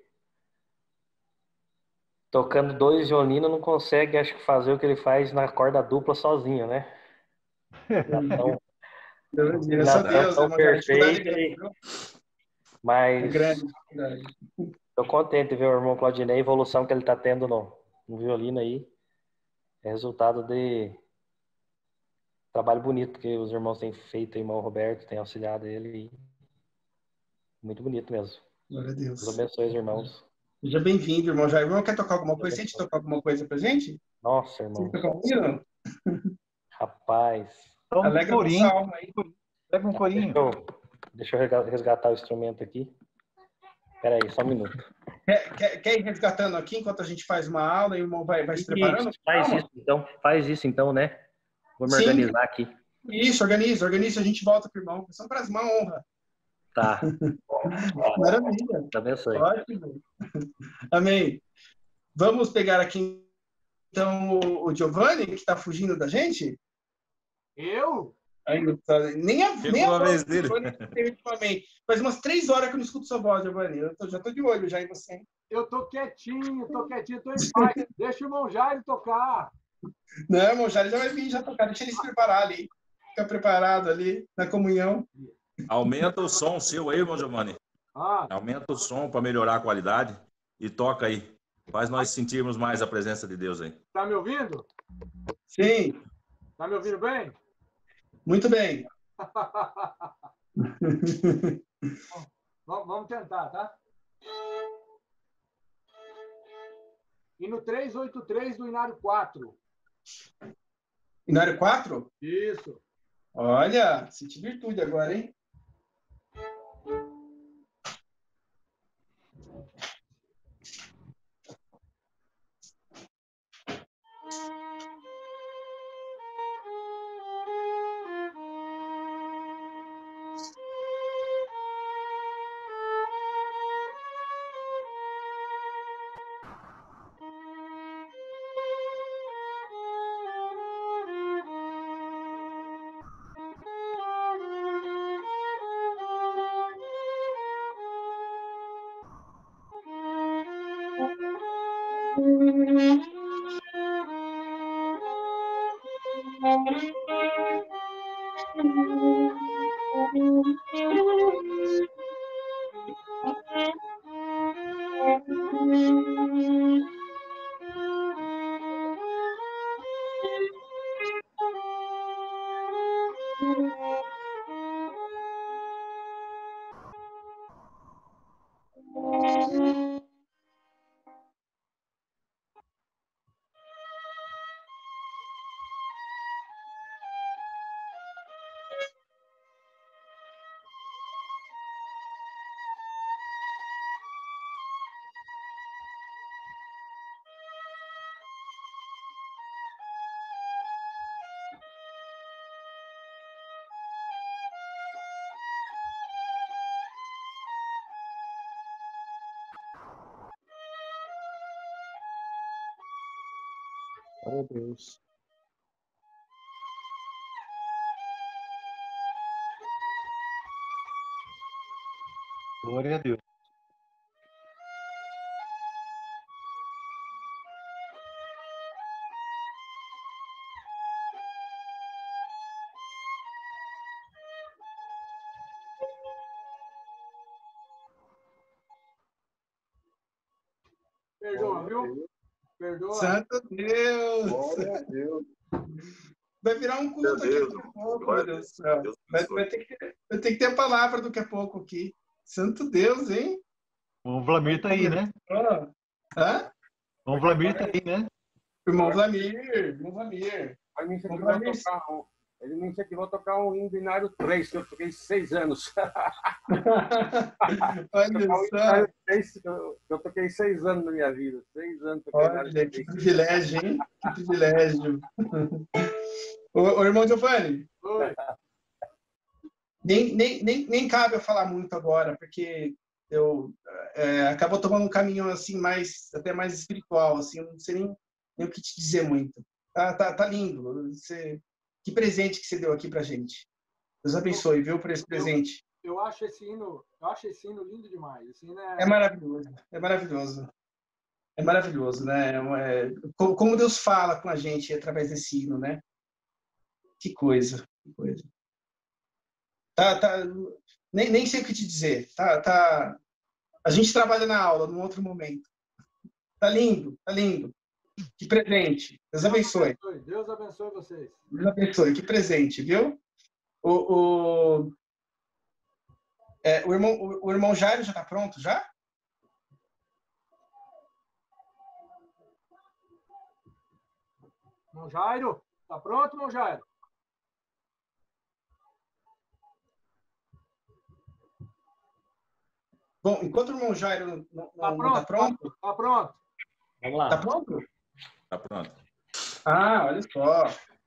tocando 2 violinos não consegue, acho que, fazer o que ele faz na corda dupla sozinho, né? Então, Graças a Deus, tão perfeito, mas é grande. estou contente de ver o irmão Claudinei, a evolução que ele está tendo no violino aí. É resultado de trabalho bonito que os irmãos têm feito, o irmão Roberto tem auxiliado ele. Muito bonito mesmo. Glória a Deus. Deus abençoe os irmãos. Seja bem-vindo, irmão Jair. Irmão, quer tocar alguma coisa? Sente tocar alguma coisa pra gente? Nossa, irmão. Você tocar um hino? Rapaz. Alegra nossa alma aí. Pega um corinho. Deixa eu resgatar o instrumento aqui. Espera aí, só um minuto. Quer ir resgatando aqui enquanto a gente faz uma aula e o irmão vai se preparando? Faz isso então, né? Vou me organizar aqui. Isso, organiza, a gente volta pro irmão. São para uma honra. Tá. Maravilha. Deus abençoe. Ótimo. Amém. Vamos pegar aqui, então, o Giovanni, que está fugindo da gente? Eu? Nem a vez dele. Faz umas 3 horas que eu não escuto sua voz, Giovanni. Já estou de olho já em você. Eu tô quietinho, tô em paz. Deixa o irmão Jair tocar. Não, o irmão Jair já vai vir já tocar. Deixa ele se preparar ali. Fica preparado ali na comunhão. Aumenta o som seu aí, irmão Giovanni. Aumenta o som para melhorar a qualidade e toca aí. Faz nós sentirmos mais a presença de Deus aí. Tá me ouvindo? Sim. Tá me ouvindo bem? Muito bem. Vamos tentar, tá? E no 383 do Inário 4. Inário 4? Isso. Olha, senti virtude agora, hein? Glória a Deus. Glória a Deus. Perdoa, viu? Perdoa. Santo Deus! Glória a Deus. Vai virar um culto aqui daqui a pouco, meu Deus do céu. Vai ter que ter a palavra daqui a pouco aqui. Santo Deus, hein? O Vlamir tá aí, né? Hã? O Vlamir tá aí, né? Irmão Vlamir. Ele me incentivou a tocar um hino do Inário 3, que eu toquei 6 anos. Olha só. Eu toquei 6 anos na minha vida. 6 anos. Olha, que privilégio, hein? Que privilégio. Ô, irmão Giovanni. Oi. Nem cabe eu falar muito agora, porque eu acabou tomando um caminho assim até mais espiritual, assim, eu não sei nem nem o que te dizer muito. Tá lindo. Que presente que você deu aqui pra gente. Deus abençoe, viu, por esse presente. Eu acho esse hino lindo demais. Esse hino é maravilhoso, é maravilhoso. É maravilhoso, né? Como Deus fala com a gente através desse hino, né? Que coisa, que coisa. Nem sei o que te dizer. A gente trabalha na aula num outro momento. Tá lindo, tá lindo. Que presente. Deus abençoe. Deus abençoe vocês. Deus abençoe. Que presente, viu? O irmão Jairo já está pronto, já? Irmão Jairo, tá pronto, irmão Jairo? Bom, enquanto o irmão Jairo não está pronto... Tá pronto. Vamos lá. Tá pronto? Tá pronto. Ah, olha só.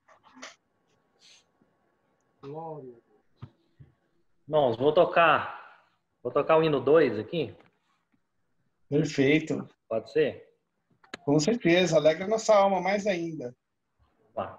Irmãos, vou tocar o hino 2 aqui. Perfeito. Pode ser? Com certeza, alegra nossa alma mais ainda. Tá.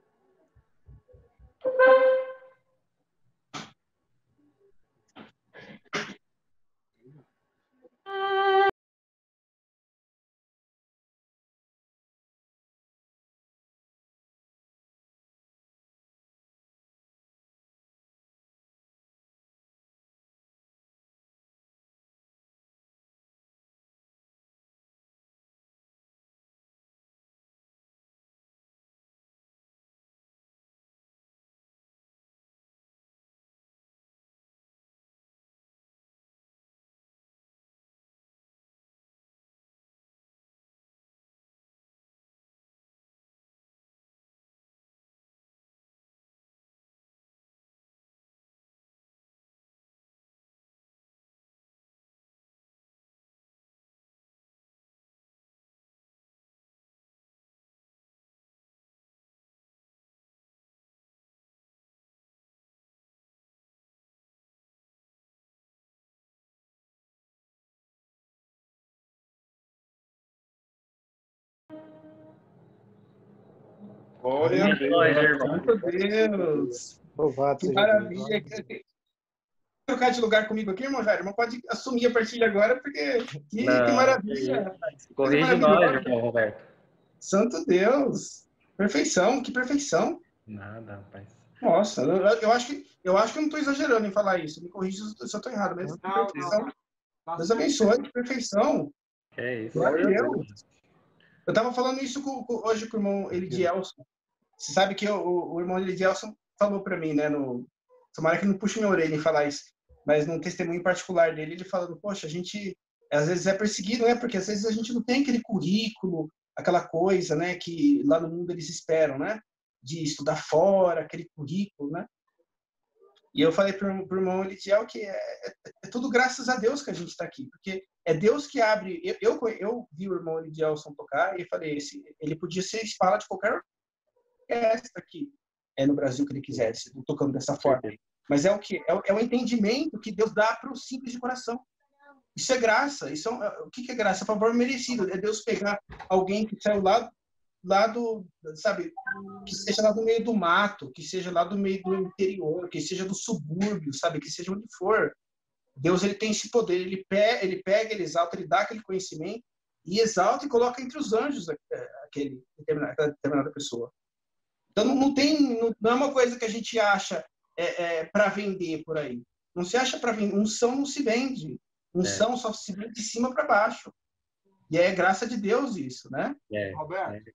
Glória a Deus. Santo Deus. Que maravilha. Quer trocar de lugar comigo aqui, irmão Jairo? Mas pode assumir a partilha agora, porque que maravilha, rapaz. Corrige nós, irmão Roberto. Santo Deus. Perfeição, que perfeição. Nada, rapaz. Nossa, eu acho que eu não estou exagerando em falar isso. Me corrija se eu estou errado, mas que perfeição. Deus abençoe, que perfeição. É isso. Glória a Deus. Eu estava falando isso hoje com o irmão Elidielson. Você sabe que o irmão Elidielson falou para mim, né? Tomara que não puxe minha orelha em falar isso, mas num testemunho particular dele, ele falando, poxa, a gente às vezes é perseguido, né? Porque às vezes a gente não tem aquele currículo, aquela coisa, né? Que lá no mundo eles esperam, né? De estudar fora, aquele currículo, né? E eu falei para o irmão Elidiel que é tudo graças a Deus que a gente está aqui, porque é Deus que abre. Eu vi o irmão Elidielson tocar e falei, ele podia ser espala de qualquer orquestra aqui no Brasil que ele quisesse, tocando dessa forma. Mas é o que? É o entendimento que Deus dá para o simples de coração. Isso é graça. O que é graça? É favor merecido. É Deus pegar alguém que saiu lá do, sabe, que seja lá do meio do mato, que seja lá do meio do interior, que seja do subúrbio, sabe, que seja onde for. Deus, ele tem esse poder, ele pega, ele exalta, ele dá aquele conhecimento e exalta e coloca entre os anjos aquela determinada pessoa. Então não é uma coisa que a gente acha para vender por aí. Não se acha para vender. Unção não se vende. Unção só se vende de cima para baixo. E é graça de Deus isso, né? Roberto.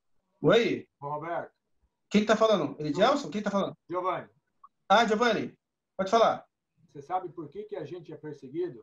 Oi? Roberto. Quem tá falando? Elidielson? Quem tá falando? Giovanni. Ah, Giovanni. Pode falar. Você sabe por que a gente é perseguido?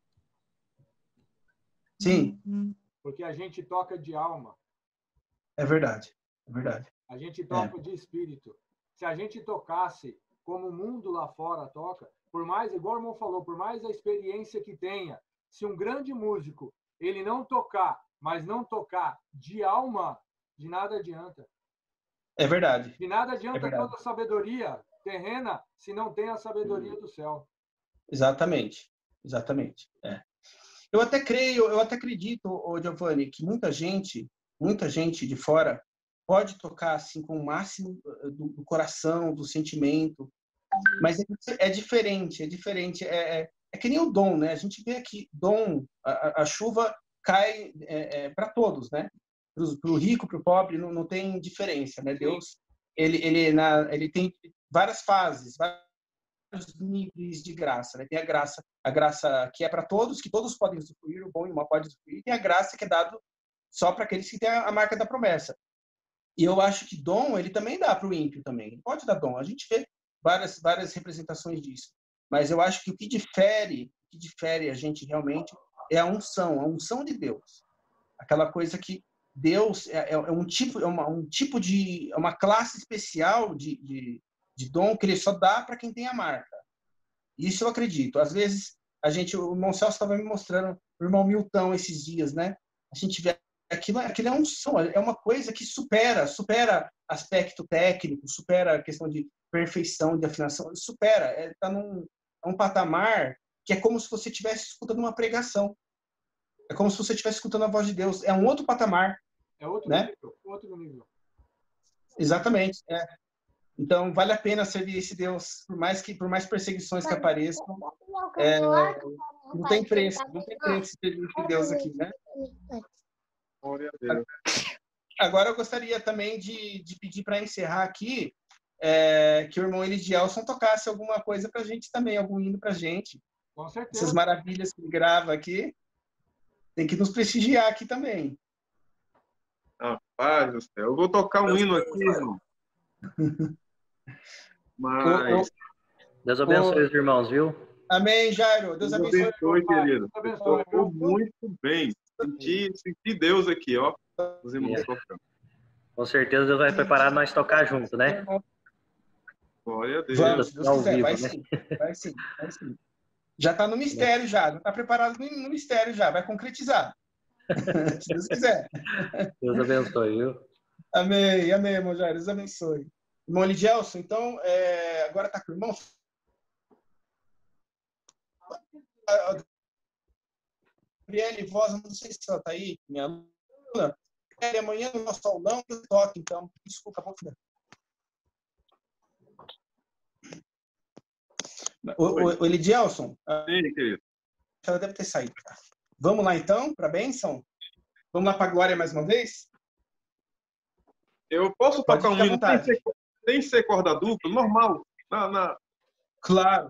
Sim. Porque a gente toca de alma. É verdade. É verdade. A gente toca de espírito. Se a gente tocasse como o mundo lá fora toca, por mais, igual o irmão falou, por mais a experiência que tenha, se um grande músico ele não tocar, mas não tocar de alma, de nada adianta. É verdade. De nada adianta toda a sabedoria terrena se não tem a sabedoria do céu. Exatamente. Exatamente. Eu até creio, eu até acredito, Giovanni, que muita gente muita gente de fora pode tocar assim com o máximo do coração, do sentimento, mas é diferente, é que nem o dom, né? A gente vê que dom, a chuva cai para todos, né? Para o rico, para o pobre, não tem diferença, né? Deus, ele tem várias fases, vários níveis de graça, né? Tem a graça que é para todos, que todos podem usufruir, o bom e o mal podem usufruir, e tem a graça que é dado só para aqueles que têm a marca da promessa. E eu acho que dom, ele também dá para o ímpio também. Ele pode dar dom. A gente vê várias representações disso. Mas eu acho que o que difere a gente realmente é a unção de Deus. Aquela coisa que Deus é uma classe especial de dom que ele só dá para quem tem a marca. Isso eu acredito. Às vezes, o irmão Celso estava me mostrando, o irmão Milton esses dias, né? A gente vê aquilo é unção, é uma coisa que supera aspecto técnico, supera a questão de perfeição, de afinação, supera, está num patamar que é como se você estivesse escutando uma pregação, é como se você estivesse escutando a voz de Deus, é um outro patamar. É outro né? nível, outro nível. Exatamente, Então, vale a pena servir esse Deus, por mais perseguições que apareçam, não tem preço servir esse Deus aqui, né? Glória a Deus. Agora eu gostaria também de pedir para encerrar aqui que o irmão Elidielson tocasse alguma coisa para a gente também, algum hino para a gente. Com certeza. Essas maravilhas que ele grava aqui, tem que nos prestigiar aqui também. Rapaz do céu, eu vou tocar um hino aqui, irmão. Mas... Deus abençoe os irmãos, viu? Amém, Jairo. Deus abençoe, querido. Estou muito bem. Senti Deus aqui, ó. Os irmãos tocando. Com certeza Deus vai preparar nós tocar junto, né? Glória a Deus. Vamos, Deus quiser, vivo, vai, né? sim, vai sim, vai sim. Já está no mistério, já está preparado no mistério, já vai concretizar. Se Deus quiser. Deus abençoe, viu? Amém, amém, irmão Jair. Deus abençoe. Irmão Lidielson, então, agora está com o irmão. Gabriele Voz, não sei se ela está aí, minha aluna. Amanhã no nosso aulão eu toco, então. Desculpa, vou ficar. O Elidielson? Sim, querido. Ela deve ter saído. Vamos lá, então, para a bênção? Vamos lá para a glória mais uma vez? Eu posso tocar um hino sem ser corda dupla, normal? Claro.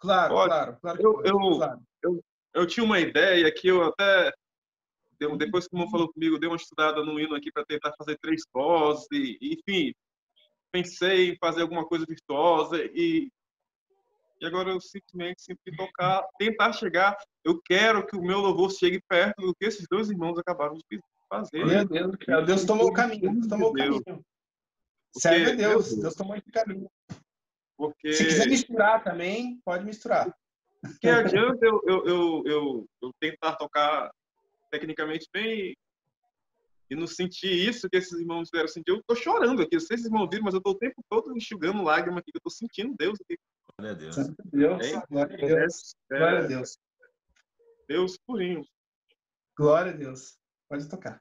Eu tinha uma ideia que eu até... Depois que o irmão falou comigo, eu dei uma estudada no hino aqui para tentar fazer 3 vozes, enfim, pensei em fazer alguma coisa virtuosa e agora eu simplesmente sempre tocar, tentar chegar. Eu quero que o meu louvor chegue perto do que esses 2 irmãos acabaram de fazer. Meu Deus, Deus tomou o caminho. Serve a Deus, Deus tomou esse caminho. Porque... Se quiser misturar também, pode misturar. Que adianta eu tentar tocar tecnicamente bem e não sentir isso que esses irmãos fizeram sentir. Eu tô chorando aqui, vocês irmãos viram, mas eu tô o tempo todo enxugando lágrimas aqui, eu tô sentindo Deus aqui. Glória a Deus. Glória a Deus. Glória a Deus. Deus purinho. Glória a Deus. Pode tocar.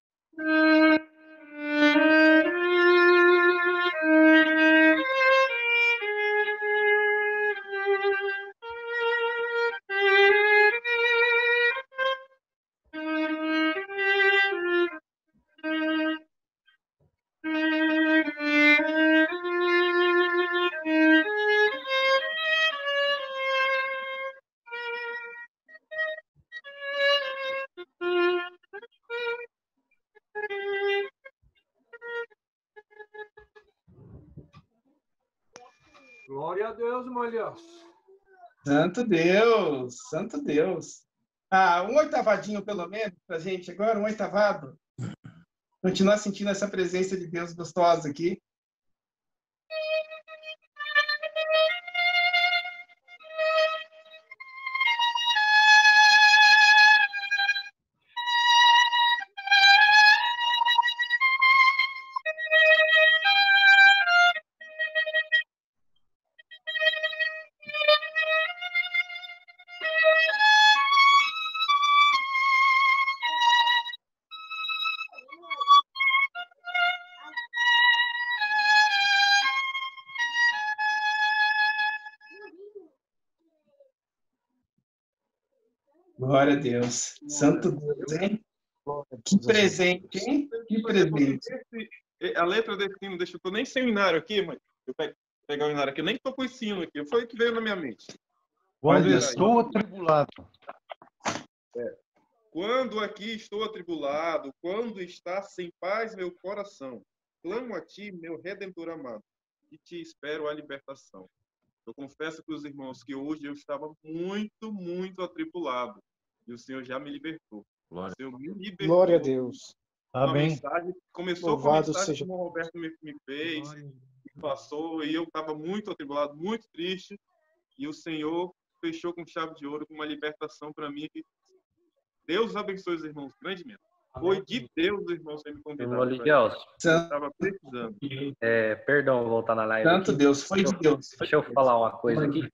Glória a Deus, Malhas. Santo Deus, santo Deus. Um oitavadinho pelo menos pra gente agora, um oitavado. Continuar sentindo essa presença de Deus gostosa aqui. Glória a Deus. Santo Deus, hein? Que presente, hein? Que presente. A letra desse hino, deixa eu tô nem sem o inário aqui, mas eu pegar o inário aqui, eu nem tô com esse hino aqui, foi o que veio na minha mente. Quando estou atribulado. Quando aqui estou atribulado, quando está sem paz meu coração, clamo a ti, meu Redentor amado, e te espero a libertação. Eu confesso para os irmãos que hoje eu estava muito, muito atribulado, e o Senhor já me libertou. Glória. O Senhor me libertou. Glória a Deus. Uma Amém. mensagem, começou Louvado com a mensagem seja. que o Roberto me fez, me passou, e eu estava muito atribulado, muito triste, e o Senhor fechou com chave de ouro, com uma libertação para mim. Que Deus abençoe os irmãos grandemente. Foi de Deus os irmãos terem me convidado. Irmão Lidielso. Eu estava precisando. Perdão, voltar na live. Santo aqui. Deus, foi de Deus. Deixa eu falar uma coisa aqui.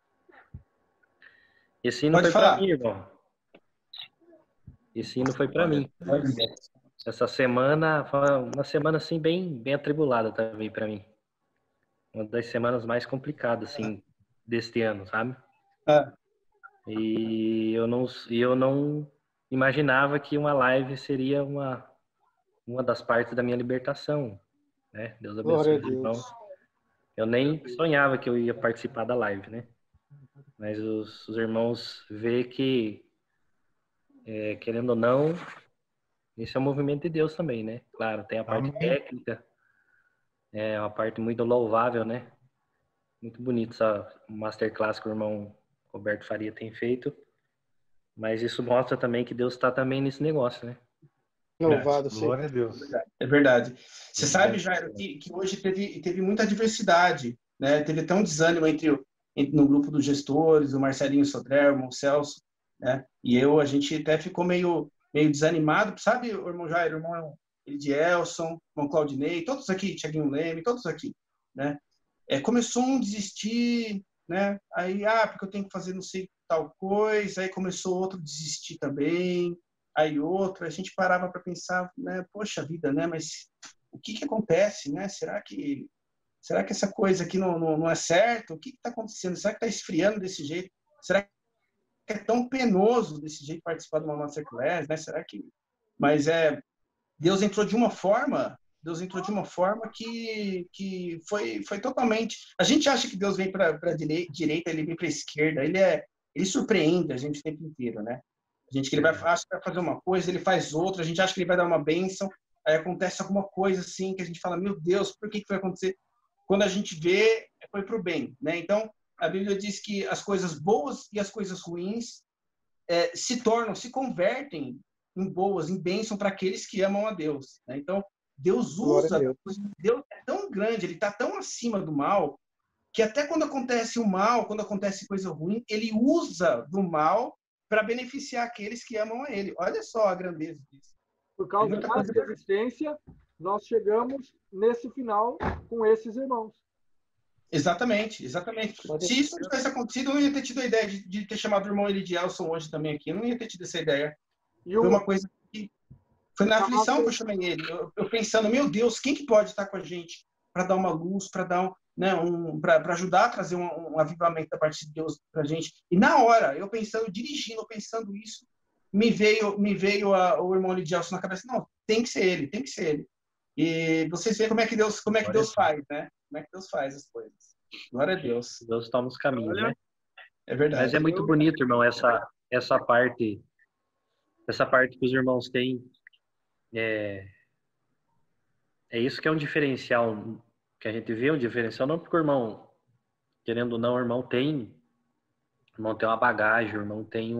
Esse hino Pode foi para falar. mim, irmão. Esse hino foi para mim. Essa semana foi uma semana assim bem atribulada também para mim. Uma das semanas mais complicadas assim deste ano, sabe? E eu não imaginava que uma live seria uma das partes da minha libertação, né? Deus abençoe os irmãos. Eu nem sonhava que eu ia participar da live, né? Mas os irmãos vê que, querendo ou não, esse é um movimento de Deus também, né? Claro, tem a parte técnica, é uma parte muito louvável, né? Muito bonito essa masterclass que o irmão Roberto Faria tem feito. Mas isso mostra também que Deus está também nesse negócio, né? Louvado seja. Glória a Deus. É verdade. Você sabe, Jairo, que hoje teve muita diversidade, né? Teve até um desânimo no grupo dos gestores, o Marcelinho Sodré, o irmão Celso, né? E a gente até ficou meio desanimado, sabe, o irmão Jairo, o irmão Edielson, o irmão Claudinei, todos aqui, Thiaguinho Leme, todos aqui, né? Começou um desistir, né? Aí, porque eu tenho que fazer não sei tal coisa, aí começou outro desistir também, aí outro, a gente parava para pensar, né? Poxa vida, né? Mas o que acontece, né? Será que essa coisa aqui não é certo? O que está acontecendo? Será que está esfriando desse jeito? Será que é tão penoso desse jeito participar de uma masterclass, né? Será que... Mas Deus entrou de uma forma que foi totalmente... A gente acha que Deus vem para a direita, ele vem para a esquerda, ele surpreende a gente o tempo inteiro, né? A gente que ele acha que vai fazer uma coisa, ele faz outra, a gente acha que ele vai dar uma bênção, aí acontece alguma coisa assim, que a gente fala, meu Deus, por que vai acontecer? Quando a gente vê, foi para o bem, né? Então, a Bíblia diz que as coisas boas e as coisas ruins se convertem em boas, em bênção para aqueles que amam a Deus, né? Então, Deus usa, Deus é tão grande, ele está tão acima do mal, que até quando acontece o mal, quando acontece coisa ruim, ele usa do mal para beneficiar aqueles que amam a ele. Olha só a grandeza disso. Por causa da resistência, nós chegamos nesse final com esses irmãos. Exatamente. Se isso não tivesse acontecido, eu não ia ter tido a ideia de ter chamado o irmão Elidielson hoje também aqui. Eu não ia ter tido essa ideia. Foi uma coisa que... Foi na aflição que eu chamei ele. Eu pensando, meu Deus, quem que pode estar com a gente para dar uma luz, para dar para ajudar a trazer um avivamento da parte de Deus para a gente. E na hora, eu dirigindo isso, me veio o irmão Lidielson na cabeça, não, tem que ser ele. E vocês veem como é que Deus faz, né? Como é que Deus faz as coisas. Glória a Deus. Deus toma os caminhos, né? É verdade. Mas é muito bonito, irmão, essa parte que os irmãos têm. É isso que é um diferencial, que a gente vê um diferencial, não porque o irmão, querendo ou não, o irmão tem uma bagagem, o irmão tem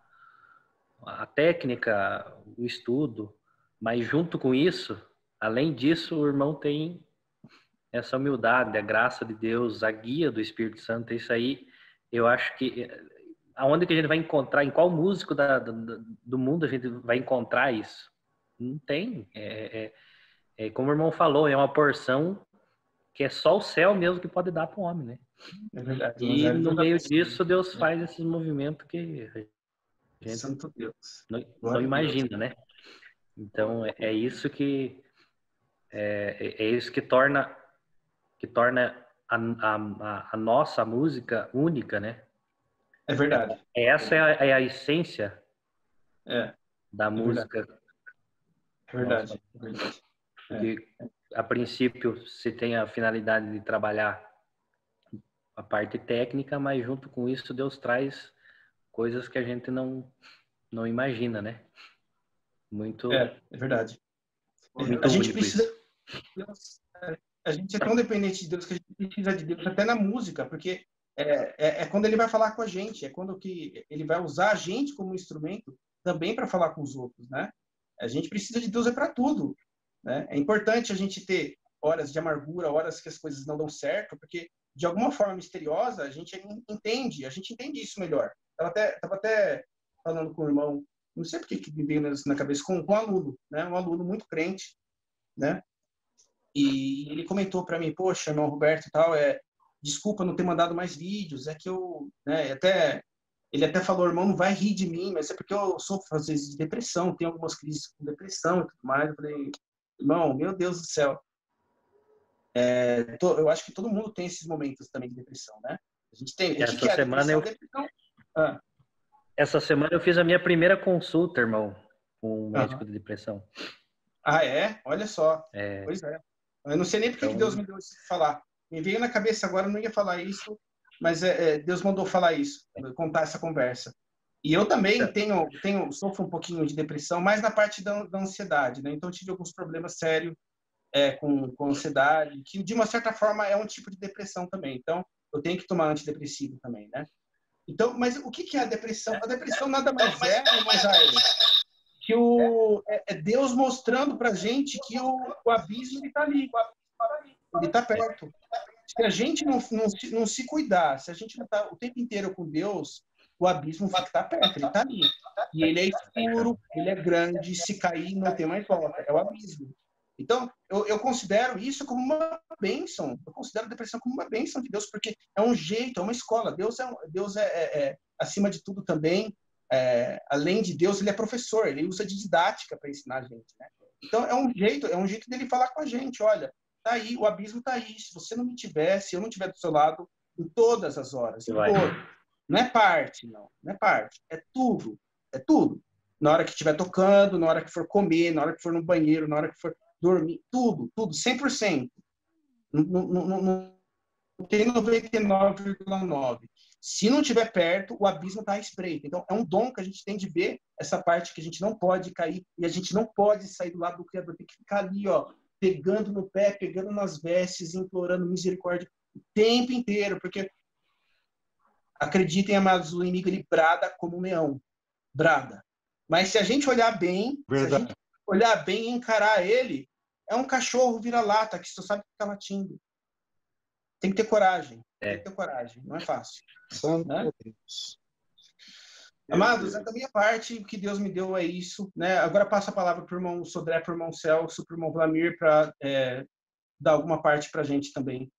a técnica, o estudo, mas junto com isso, além disso, o irmão tem essa humildade, a graça de Deus, a guia do Espírito Santo. Isso aí, eu acho que aonde que a gente vai encontrar, em qual músico do mundo a gente vai encontrar isso? Não tem. Como o irmão falou, é uma porção que é só o céu mesmo que pode dar para o homem, né? É verdade. E no meio disso, Deus faz esses movimentos que a gente Santo Deus. não imagina, né? Então, é isso que torna a nossa música única, né? É verdade. Essa é a essência da música. É verdade. É verdade. Porque, a princípio, se tem a finalidade de trabalhar a parte técnica, mas junto com isso Deus traz coisas que a gente não imagina, né? Muito. É verdade. Muito a gente único precisa. isso. A gente é tão dependente de Deus que a gente precisa de Deus até na música, porque é quando ele vai falar com a gente, é quando que ele vai usar a gente como instrumento também para falar com os outros, né? A gente precisa de Deus para tudo, né? É importante a gente ter horas de amargura, horas que as coisas não dão certo, porque de alguma forma misteriosa a gente entende isso melhor. Tava até falando com o irmão, não sei porque que me veio na cabeça, com um aluno, né? Um aluno muito crente, né? E ele comentou para mim, poxa, irmão Roberto e tal, desculpa não ter mandado mais vídeos, é que eu, né, ele até falou, irmão, não vai rir de mim, mas é porque eu sofro às vezes de depressão, tenho algumas crises com depressão e tudo mais. Eu falei, irmão, meu Deus do céu, eu acho que todo mundo tem esses momentos também de depressão, né? A gente tem. Essa semana depressão? Essa semana eu fiz a minha primeira consulta, irmão, com um médico de depressão. Ah, é? Olha só. Pois é. Eu não sei nem porque Então... que Deus me deu isso de falar. Me veio na cabeça agora, eu não ia falar isso, mas Deus mandou falar isso, contar essa conversa. E eu também sofro um pouquinho de depressão, mais na parte da ansiedade, né? Então eu tive alguns problemas sérios com ansiedade, que de uma certa forma é um tipo de depressão também. Então eu tenho que tomar antidepressivo também, né? Então, mas o que é a depressão? A depressão nada mais que Deus mostrando pra gente que o abismo está ali, ele está perto. Se a gente não se cuidar, se a gente não está o tempo inteiro com Deus, o abismo vai estar perto, ele está ali. E ele é escuro, ele é grande, se cair não tem mais volta, é o abismo. Então, eu considero isso como uma bênção, eu considero a depressão como uma bênção de Deus, porque é um jeito, é uma escola. Deus é acima de tudo também, além de Deus, ele é professor, ele usa de didática para ensinar a gente, né? Então, é um jeito dele falar com a gente, olha, tá aí, o abismo tá aí, se você não me tiver, se eu não estiver do seu lado, em todas as horas, não é parte, não é parte, é tudo, na hora que estiver tocando, na hora que for comer, na hora que for no banheiro, na hora que for dormir, tudo, 100%. Não tem 99,9%. Se não estiver perto, o abismo está à espreita. Então, é um dom que a gente tem de ver essa parte que a gente não pode cair e a gente não pode sair do lado do Criador. Tem que ficar ali, ó, pegando no pé, pegando nas vestes, implorando misericórdia o tempo inteiro, porque acreditem, amados, o inimigo ele brada como um leão. Brada. Mas se a gente olhar bem, e encarar ele, é um cachorro vira-lata que só sabe que está latindo. Tem que ter coragem. Tem que ter coragem. Não é fácil. Né? Amados, da minha parte, o que Deus me deu é isso. Né? Agora passo a palavra para o irmão Sodré, para o irmão Celso, para o irmão Vlamir, para dar alguma parte para a gente também.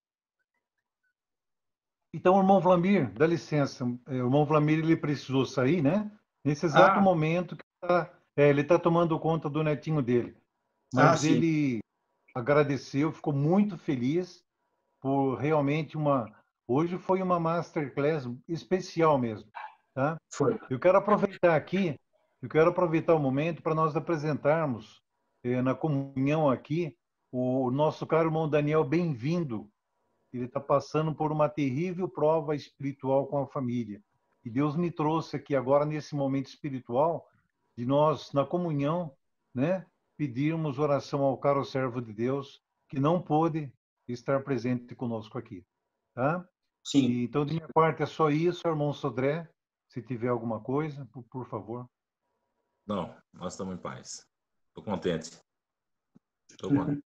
Então, irmão Vlamir, dá licença. O irmão Vlamir, ele precisou sair, né? Nesse exato momento que ele está tomando conta do netinho dele. Mas ele agradeceu, ficou muito feliz por realmente hoje foi uma masterclass especial mesmo, tá? Foi. Eu quero aproveitar o momento para nós apresentarmos na comunhão aqui o nosso caro irmão Daniel, bem-vindo. Ele está passando por uma terrível prova espiritual com a família. E Deus me trouxe aqui agora nesse momento espiritual de nós, na comunhão, né, pedirmos oração ao caro servo de Deus que não pôde estar presente conosco aqui, tá? Sim. E, então, de minha parte, é só isso, irmão Sodré. Se tiver alguma coisa, por favor. Não, nós estamos em paz. Estou contente. Estou contente.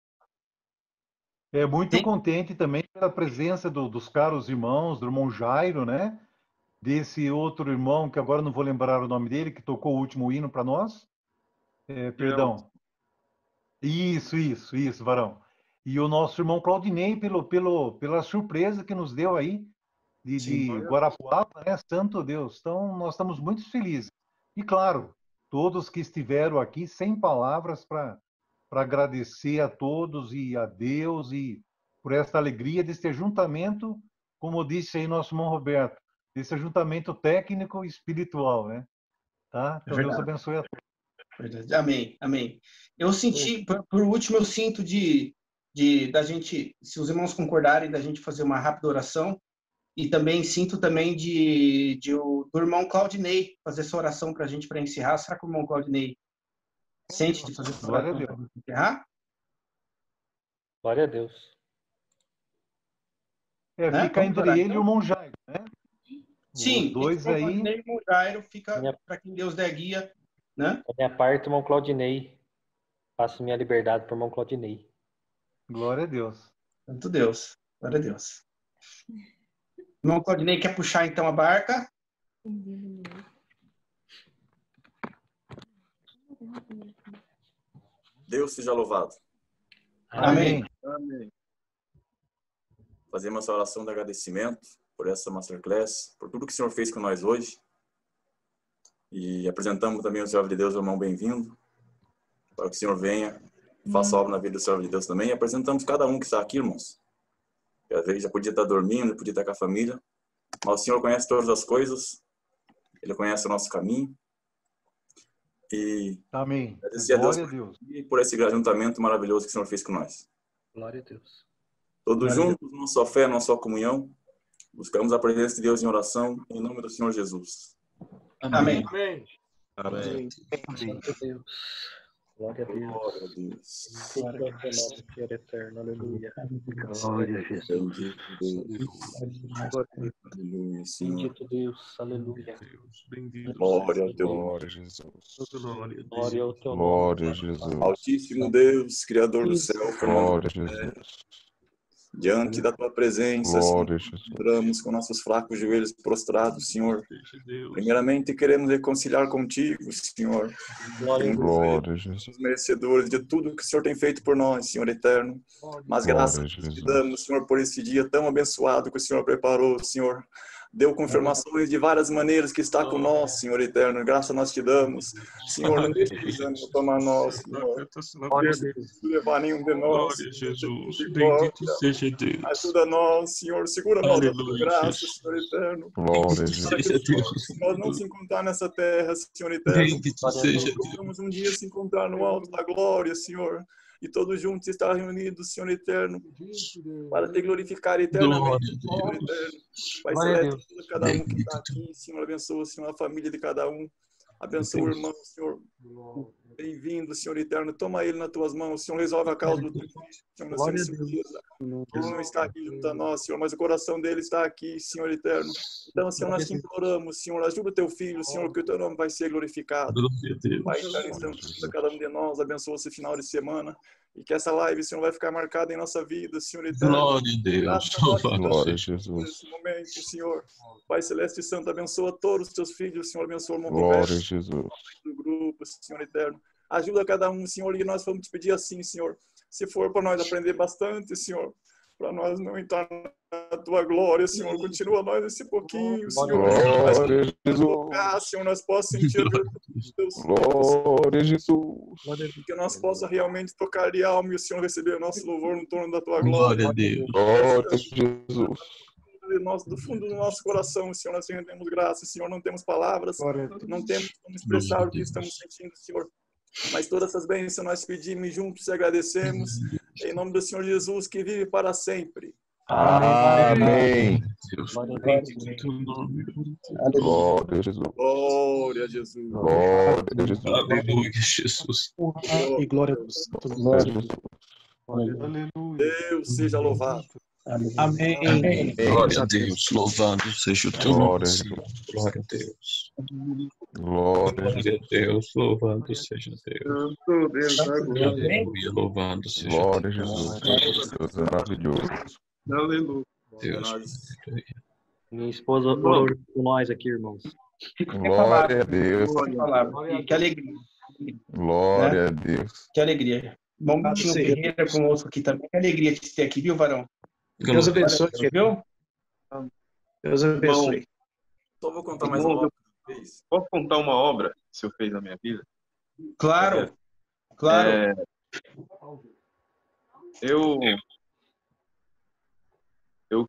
Muito contente também pela presença dos caros irmãos, do irmão Jairo, né? Desse outro irmão, que agora não vou lembrar o nome dele, que tocou o último hino para nós. Perdão. Isso, varão. E o nosso irmão Claudinei, pela surpresa que nos deu aí, de Guarapuava, né? Santo Deus. Então, nós estamos muito felizes. E, claro, todos que estiveram aqui, sem palavras para agradecer a todos e a Deus e por esta alegria deste ajuntamento, como disse aí nosso irmão Roberto, desse ajuntamento técnico e espiritual, né? Tá? Então Deus abençoe a todos. Verdade. Amém, amém. Eu senti, por último, eu sinto da gente, se os irmãos concordarem, da gente fazer uma rápida oração, e também sinto também do irmão Claudinei fazer essa oração para a gente, para encerrar. Será que o irmão Claudinei sente de fazer essa oração para encerrar? Glória a Deus. Fica entre ele e o irmão Jairo, né? Sim, os dois aí. O irmão Jairo fica para quem Deus der guia, né? Da minha parte, irmão Claudinei. Passo minha liberdade para o irmão Claudinei. Glória a Deus. Santo Deus. Glória a Deus. Irmão Claudinei quer puxar então a barca? Deus seja louvado. Amém. Amém. Fazemos essa oração de agradecimento por essa Masterclass, por tudo que o Senhor fez com nós hoje. E apresentamos também o servo de Deus, o irmão bem-vindo, para que o Senhor venha e faça obra na vida do servo de Deus também. E apresentamos cada um que está aqui, irmãos. Que às vezes já podia estar dormindo, podia estar com a família, mas o Senhor conhece todas as coisas, Ele conhece o nosso caminho. E amém. Agradecer a Deus por esse ajuntamento maravilhoso que o Senhor fez com nós. Glória a Deus. Todos juntos, numa só fé, numa só comunhão, buscamos a presença de Deus em oração, em nome do Senhor Jesus. Amém. Amém. Amém. Glória a Deus. Glória a Deus. Glória a Deus. Glória a nosso Senhor eterno. Aleluia. Glória a Jesus. Aleluia. Bendito Deus. Aleluia. Glória a Deus. Glória a Jesus. Glória ao teu nome. Glória a Jesus. Altíssimo Deus, Criador do céu, Glória a Jesus. Diante da tua presença, Glória, Senhor, entramos com nossos fracos joelhos prostrados, Senhor. Primeiramente, queremos reconciliar contigo, Senhor. Glória, Jesus. Merecedores de tudo que o Senhor tem feito por nós, Senhor eterno. Mas graças te damos, Senhor, por esse dia tão abençoado que o Senhor preparou, Senhor. Deu confirmações de várias maneiras que está com nós, Senhor eterno. Graças nós te damos. Senhor, não deixe o desânimo tomar nós, Senhor. Não deixe levar nenhum de nós. Glória a Jesus. Bendito seja Deus. Ajuda nós, Senhor. Segura nós a tua graça, Senhor eterno. Glória a Jesus. Nós não se encontrar nessa terra, Senhor eterno. Bendito seja Deus. Vamos um dia se encontrar no alto da glória, Senhor. E todos juntos estar reunidos, Senhor eterno, para te glorificar eternamente, Senhor eterno. Pai celeste, cada um que está aqui, Senhor, abençoa, Senhor, a família de cada um. Abençoa o irmão, Senhor. Bem-vindo, Senhor eterno. Toma ele nas tuas mãos, Senhor. Resolve a causa do teu filho, Senhor. Nós temos certeza que ele não está aqui junto a nós, Senhor, mas o coração dele está aqui, Senhor eterno. Então, Senhor, nós te imploramos, Senhor, ajuda o teu filho, Senhor, que o teu nome vai ser glorificado. Pai eterno, ajuda cada um de nós. Abençoa esse final de semana. E que essa live, Senhor, vai ficar marcada em nossa vida, Senhor eterno. Glória a Deus. Glória a Jesus. Nesse momento, Senhor. Pai Celeste e Santo, abençoa todos os teus filhos, Senhor. Abençoa o irmão Glória Roberto, a Jesus. do grupo, Senhor eterno. Ajuda cada um, Senhor, e nós vamos te pedir assim, Senhor. Se for para nós aprender bastante, Senhor, para nós não entrar na tua glória, Senhor. Continua nós esse pouquinho, Senhor. Glória a Jesus. Senhor, nós possamos sentir a virtude dos teus Glória a Jesus. que nós possa realmente tocar de alma e o Senhor receber o nosso louvor no torno da tua Glória glória. a Deus. Glória a Jesus. Do fundo do nosso coração, Senhor, nós te rendemos graças, Senhor. Não temos palavras, não temos como expressar o que estamos sentindo, Senhor. Mas todas essas bênçãos nós pedimos e juntos e agradecemos. Em nome do Senhor Jesus, que vive para sempre. Amém. Glória a Jesus. Glória a Jesus. Glória a Jesus. Aleluia, Jesus. E glória a Deus. Deus seja louvado. Amém. Amém. Glória a Deus. Louvado seja o teu nome. Glória a Deus. Glória a Deus. Louvado seja Deus. Aleluia. Louvado seja Deus. Glória a Jesus. Deus é maravilhoso. Aleluia. Deus. Minha esposa orou com nós aqui, irmãos. Glória a Deus. Que alegria. Glória a Deus. Que alegria. Bom Tinho Ferreira conosco aqui também. Que alegria de ter aqui, viu, Varão? Deus abençoe. Viu? Deus abençoe. Só vou contar mais uma obra que eu fiz. Posso contar uma obra que o senhor fez na minha vida? Claro. Claro. Eu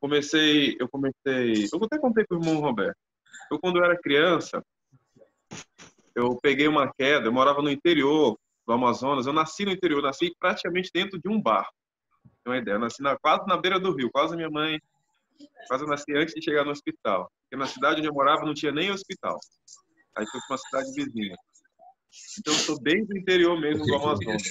até contei com o irmão Roberto. Quando eu era criança, eu peguei uma queda, eu morava no interior do Amazonas, eu nasci no interior, nasci praticamente dentro de um bar. Tem uma ideia, eu nasci quase na beira do rio, quase eu nasci antes de chegar no hospital. Porque na cidade onde eu morava não tinha nem hospital. Aí fui para uma cidade vizinha. Então eu sou bem do interior mesmo do Amazonas.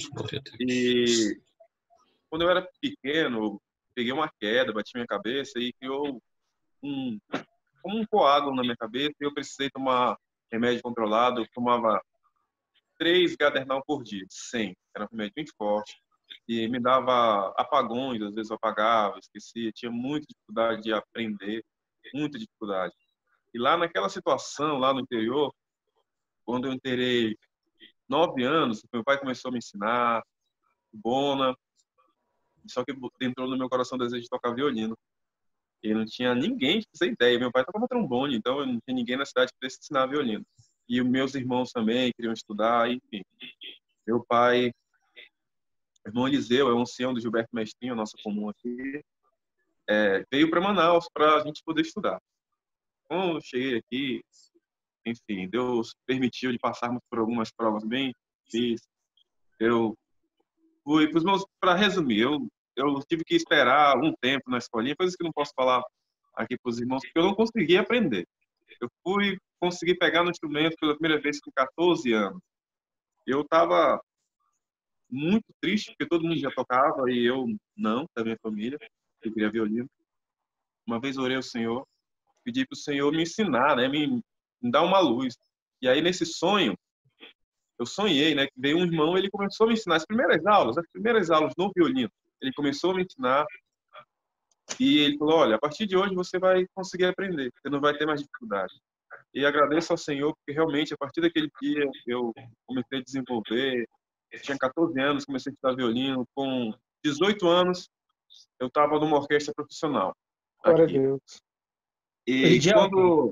E quando eu era pequeno, eu peguei uma queda, bati minha cabeça e criou como um coágulo na minha cabeça e eu precisei tomar remédio controlado. Eu tomava 3 Gadernal por dia, 100. Era um remédio bem forte. E me dava apagões, às vezes eu apagava, esquecia. Tinha muita dificuldade de aprender, muita dificuldade. E lá naquela situação, lá no interior, quando eu inteirei 9 anos, meu pai começou a me ensinar, bona. Só que entrou no meu coração o desejo de tocar violino. E não tinha ninguém que fizesse ideia. Meu pai tocava trombone, então não tinha ninguém na cidade que pudesse ensinar violino. E os meus irmãos também queriam estudar, enfim. Meu pai, o irmão Eliseu, é um ancião do Gilberto Mestrinho, nossa comum aqui, veio para Manaus para a gente poder estudar. Quando eu cheguei aqui, enfim, Deus permitiu de passarmos por algumas provas bem difíceis. Eu fui para resumir, eu tive que esperar um tempo na escolinha, coisas que eu não posso falar aqui para os irmãos, porque eu não consegui aprender. Eu consegui pegar no instrumento pela primeira vez com 14 anos. Eu estava muito triste, porque todo mundo já tocava e eu não, da minha família, eu queria violino. Uma vez orei ao Senhor, pedi para o Senhor me ensinar, né, me dar uma luz. E aí, nesse sonho, eu sonhei, né, que veio um irmão, ele começou a me ensinar as primeiras aulas no violino. Ele começou a me ensinar e ele falou, olha, a partir de hoje você vai conseguir aprender, você não vai ter mais dificuldade. E agradeço ao Senhor, porque realmente, a partir daquele dia, eu comecei a desenvolver. Eu tinha 14 anos, comecei a estudar violino. Com 18 anos, eu estava numa orquestra profissional. Glória a Deus. E quando...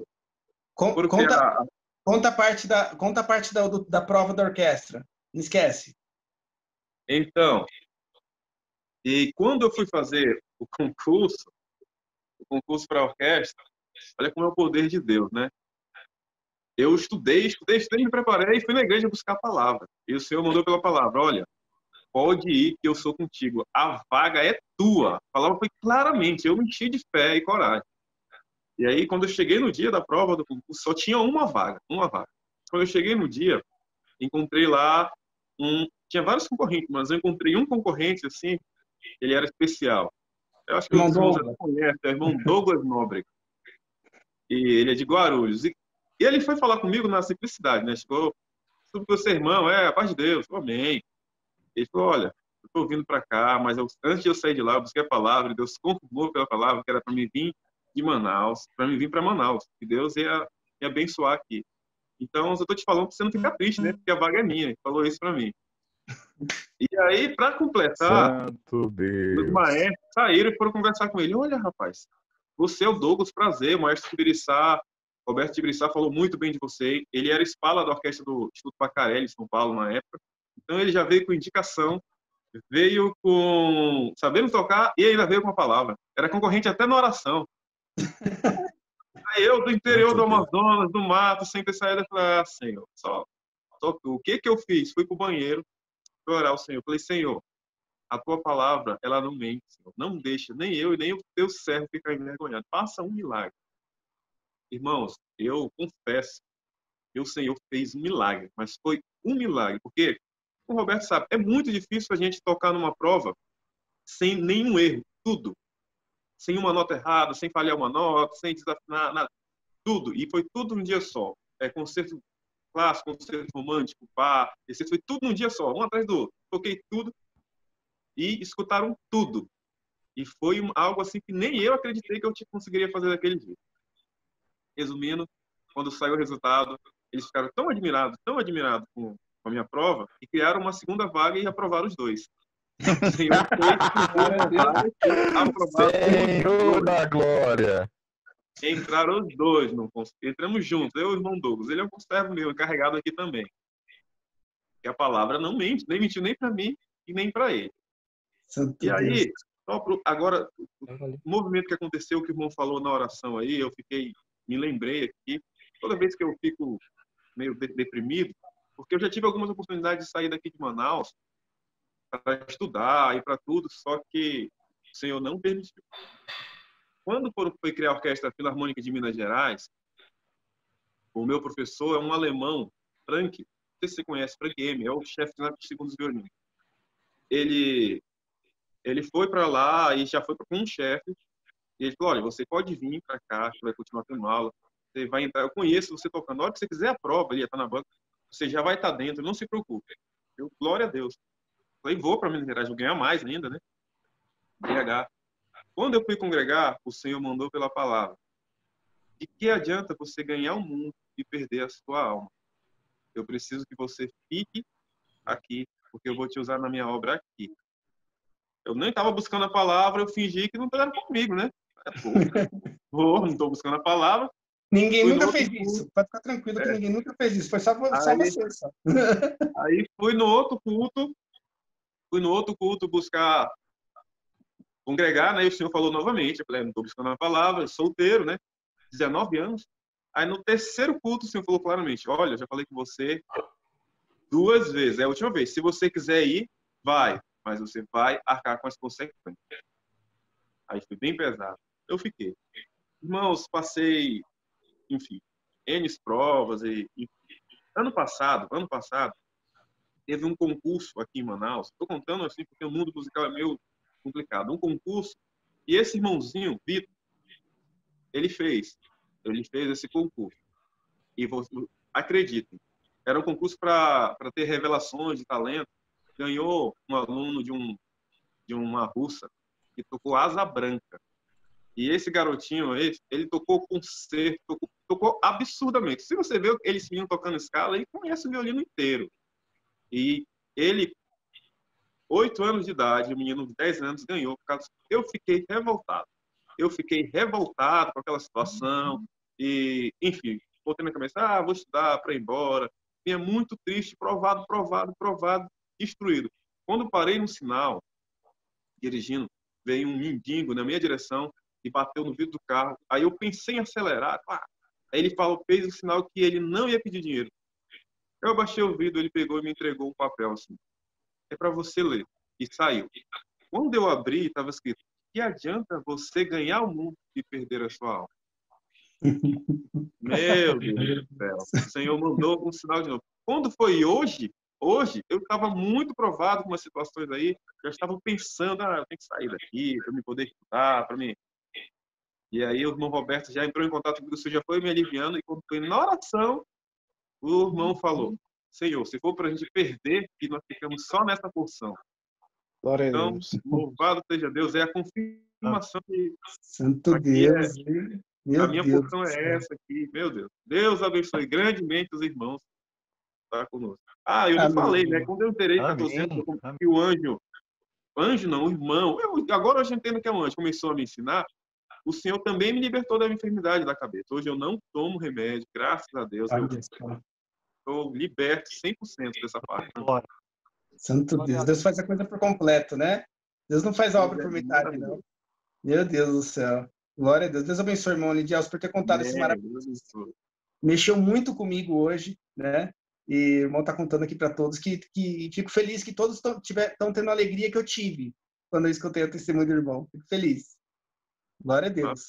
Conta a parte da prova da orquestra. Não esquece. Então, e quando eu fui fazer o concurso para a orquestra, olha como é o poder de Deus, né? Eu estudei, me preparei e fui na igreja buscar a palavra. E o Senhor mandou pela palavra, olha, pode ir que eu sou contigo. A vaga é tua. A palavra foi claramente, eu me enchi de fé e coragem. E aí, quando eu cheguei no dia da prova do concurso, só tinha uma vaga. Quando eu cheguei no dia, encontrei lá tinha vários concorrentes, mas eu encontrei um concorrente, assim, ele era especial. Eu acho que os irmãos já conhecem, é o irmão Douglas Nóbrega. E ele é de Guarulhos. E ele foi falar comigo na simplicidade, né? Chegou, sobre você, irmão, a paz de Deus, amém. Ele falou, olha, eu estou vindo para cá, mas antes de eu sair de lá, eu busquei a palavra, Deus confirmou pela palavra que era para me vir de Manaus, para me vir para Manaus, que Deus ia me abençoar aqui. Então, eu estou te falando para você não ficar triste, né? Porque a vaga é minha. Ele falou isso para mim. E aí, para completar, os maestros saíram e foram conversar com ele. Olha, rapaz, você é o Douglas, prazer, o maestro Tibiriçá, Roberto Tibiriçá falou muito bem de você. Ele era espala da orquestra do Instituto Pacarelli, em São Paulo, na época. Então, ele já veio com indicação, veio com sabendo tocar e ainda veio com a palavra. Era concorrente até na oração. Aí eu, do interior do Amazonas, do mato, sem ter saído, eu falei, Senhor, só o que eu fiz? Fui pro banheiro, fui orar ao Senhor. Falei, Senhor, a tua palavra, ela não mente, Senhor. Não deixa nem eu e nem o teu servo ficar envergonhado. Faça um milagre. Irmãos, eu confesso que o Senhor fez um milagre, mas foi um milagre, porque o Roberto sabe, é muito difícil a gente tocar numa prova sem nenhum erro, tudo. Sem uma nota errada, sem falhar uma nota, sem desafinar, nada. Tudo. E foi tudo num dia só. Concerto clássico, concerto romântico, pá. Esse foi tudo num dia só, um atrás do outro. Toquei tudo e escutaram tudo. E foi algo assim que nem eu acreditei que eu conseguiria fazer daquele jeito. Resumindo, quando saiu o resultado, eles ficaram tão admirados com a minha prova, que criaram uma segunda vaga e aprovaram os dois. Senhor da glória. Entraram os dois, entramos juntos, eu e o irmão Douglas. Ele é um conservo meu, encarregado aqui também. Que a palavra não mente, nem mentiu nem para mim e nem para ele. Santo e aí, Deus. Agora, o movimento que aconteceu, que o irmão falou na oração aí, me lembrei aqui, toda vez que eu fico meio deprimido, porque eu já tive algumas oportunidades de sair daqui de Manaus para estudar e para tudo, só que o Senhor não permitiu. Quando foi criar a Orquestra Filarmônica de Minas Gerais, o meu professor é um alemão, Frank, não sei se você conhece, Frank M, é o chefe de segundos violinos. Ele foi para lá e já foi com um chefe, e ele falou, olha, você pode vir para cá, você vai continuar tendo aula, você vai entrar, eu conheço você tocando, na hora que você quiser a prova, ele ia estar na banca, você já vai estar dentro, não se preocupe. Eu, glória a Deus. Falei, vou para Minas Gerais, vou ganhar mais ainda, né? BH. Quando eu fui congregar, o Senhor mandou pela palavra. De que adianta você ganhar o mundo e perder a sua alma? Eu preciso que você fique aqui, porque eu vou te usar na minha obra aqui. Eu nem estava buscando a palavra, eu fingi que não estava comigo, né? Não estou buscando a palavra. Ninguém nunca fez isso. Pode ficar tranquilo que ninguém nunca fez isso. Foi só você. Só. Aí fui no outro culto buscar congregar, né? E o Senhor falou novamente. Eu falei, não estou buscando a palavra, solteiro, né? 19 anos. Aí no terceiro culto o Senhor falou claramente, olha, eu já falei com você 2 vezes, é a última vez. Se você quiser ir, vai. Mas você vai arcar com as consequências. Aí foi bem pesado. Eu fiquei. Irmãos, passei, enfim, N provas. Ano passado, teve um concurso aqui em Manaus. Estou contando assim porque o mundo musical é meio complicado. Um concurso. E esse irmãozinho, Vitor, ele fez esse concurso. E acreditem, era um concurso para ter revelações de talento. Ganhou um aluno de uma russa que tocou Asa Branca. E esse garotinho, ele tocou concerto, tocou absurdamente. Se você vê eles vinham tocando escala, ele conhece o violino inteiro. E ele, 8 anos de idade, o menino de 10 anos ganhou. Eu fiquei revoltado. Com aquela situação. E, enfim, botei na cabeça, vou estudar para ir embora. Vinha muito triste, provado, destruído. Quando parei no sinal, dirigindo, veio um mendigo na minha direção e bateu no vidro do carro. Aí eu pensei em acelerar. Aí ele fez o sinal que ele não ia pedir dinheiro. Eu abaixei o vidro, ele pegou e me entregou um papel assim. É para você ler. E saiu. Quando eu abri, estava escrito, que adianta você ganhar o mundo e perder a sua alma? Meu Deus do céu. O Senhor mandou um sinal de novo. Quando foi hoje, eu estava muito provado com umas situações aí, já estava pensando, eu tenho que sair daqui para me poder estudar, para mim. E aí o irmão Roberto já entrou em contato comigo, o Senhor já foi me aliviando, e quando foi na oração, o irmão falou, Senhor, se for para a gente perder, que nós ficamos só nessa porção. Glória então, a Deus. Louvado seja Deus, é a confirmação que Santo Deus. A minha porção é essa aqui, meu Deus. Deus abençoe grandemente os irmãos. Tá conosco. Eu não falei, né? Quando eu entrei que o o irmão, agora eu já entendo que é um anjo, começou a me ensinar, o Senhor também me libertou da enfermidade da cabeça. Hoje eu não tomo remédio, graças a Deus. Estou liberto 100% dessa parte. Santo Deus. Deus faz a coisa por completo, né? Deus não faz a obra por metade, não. Meu Deus do céu. Glória a Deus. Deus abençoe, irmão Lidiels, por ter contado esse maravilhoso. Mexeu muito comigo hoje, né? E o irmão está contando aqui para todos que fico feliz que todos estão tendo a alegria que eu tive quando eu escutei o testemunho do irmão. Fico feliz. Glória a Deus.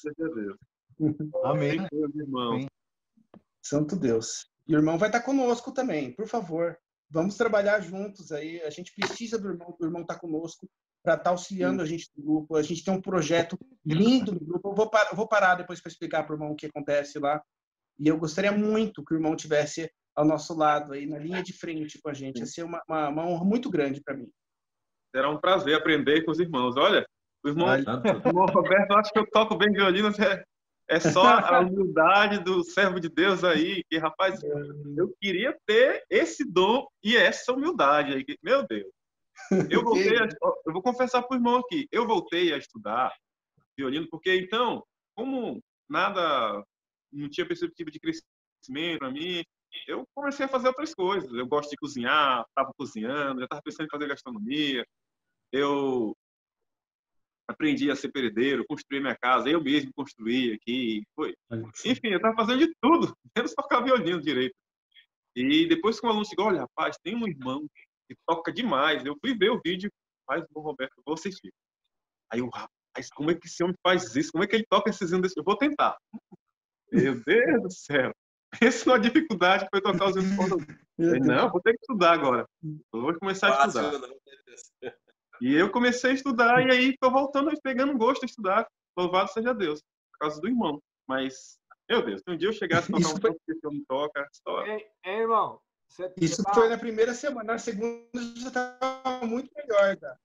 Amém. Amém. Santo Deus. E o irmão vai estar conosco também, por favor. Vamos trabalhar juntos aí. A gente precisa do irmão estar conosco para estar auxiliando a gente no grupo. A gente tem um projeto lindo no grupo. Eu vou parar depois para explicar para o irmão o que acontece lá. E eu gostaria muito que o irmão tivesse ao nosso lado, aí na linha de frente com a gente. Ia ser uma honra muito grande para mim. Será um prazer aprender com os irmãos. Olha, o irmão Roberto, acho que eu toco bem violino. É só a humildade do servo de Deus aí, que, rapaz, eu queria ter esse dom e essa humildade aí. Meu Deus. Eu vou confessar para o irmão aqui, eu voltei a estudar violino, porque então, como nada, não tinha perspectiva de crescimento para mim, eu comecei a fazer outras coisas. Eu gosto de cozinhar, estava cozinhando, já estava pensando em fazer gastronomia. Eu aprendi a ser peredeiro, construir minha casa, eu mesmo construí aqui, foi. Enfim, eu estava fazendo de tudo, menos tocar violino direito. E depois que um aluno chegou, olha, rapaz, tem um irmão que toca demais. Eu fui ver o vídeo, mas o Roberto, eu vou assistir. Aí eu, rapaz, como é que esse homem faz isso? Como é que ele toca esses hinos desse? Eu vou tentar. Meu Deus do céu. Pensa numa dificuldade que foi tocar os hinos. Não, vou ter que estudar agora. Eu vou começar a estudar. E eu comecei a estudar e aí estou voltando, pegando gosto a estudar. Louvado seja Deus, por causa do irmão. Mas, meu Deus, se um dia eu chegasse a tocar um pouco que esse homem toca, história. Hein, irmão? Isso foi na primeira semana. Na segunda já estava muito melhor, tá?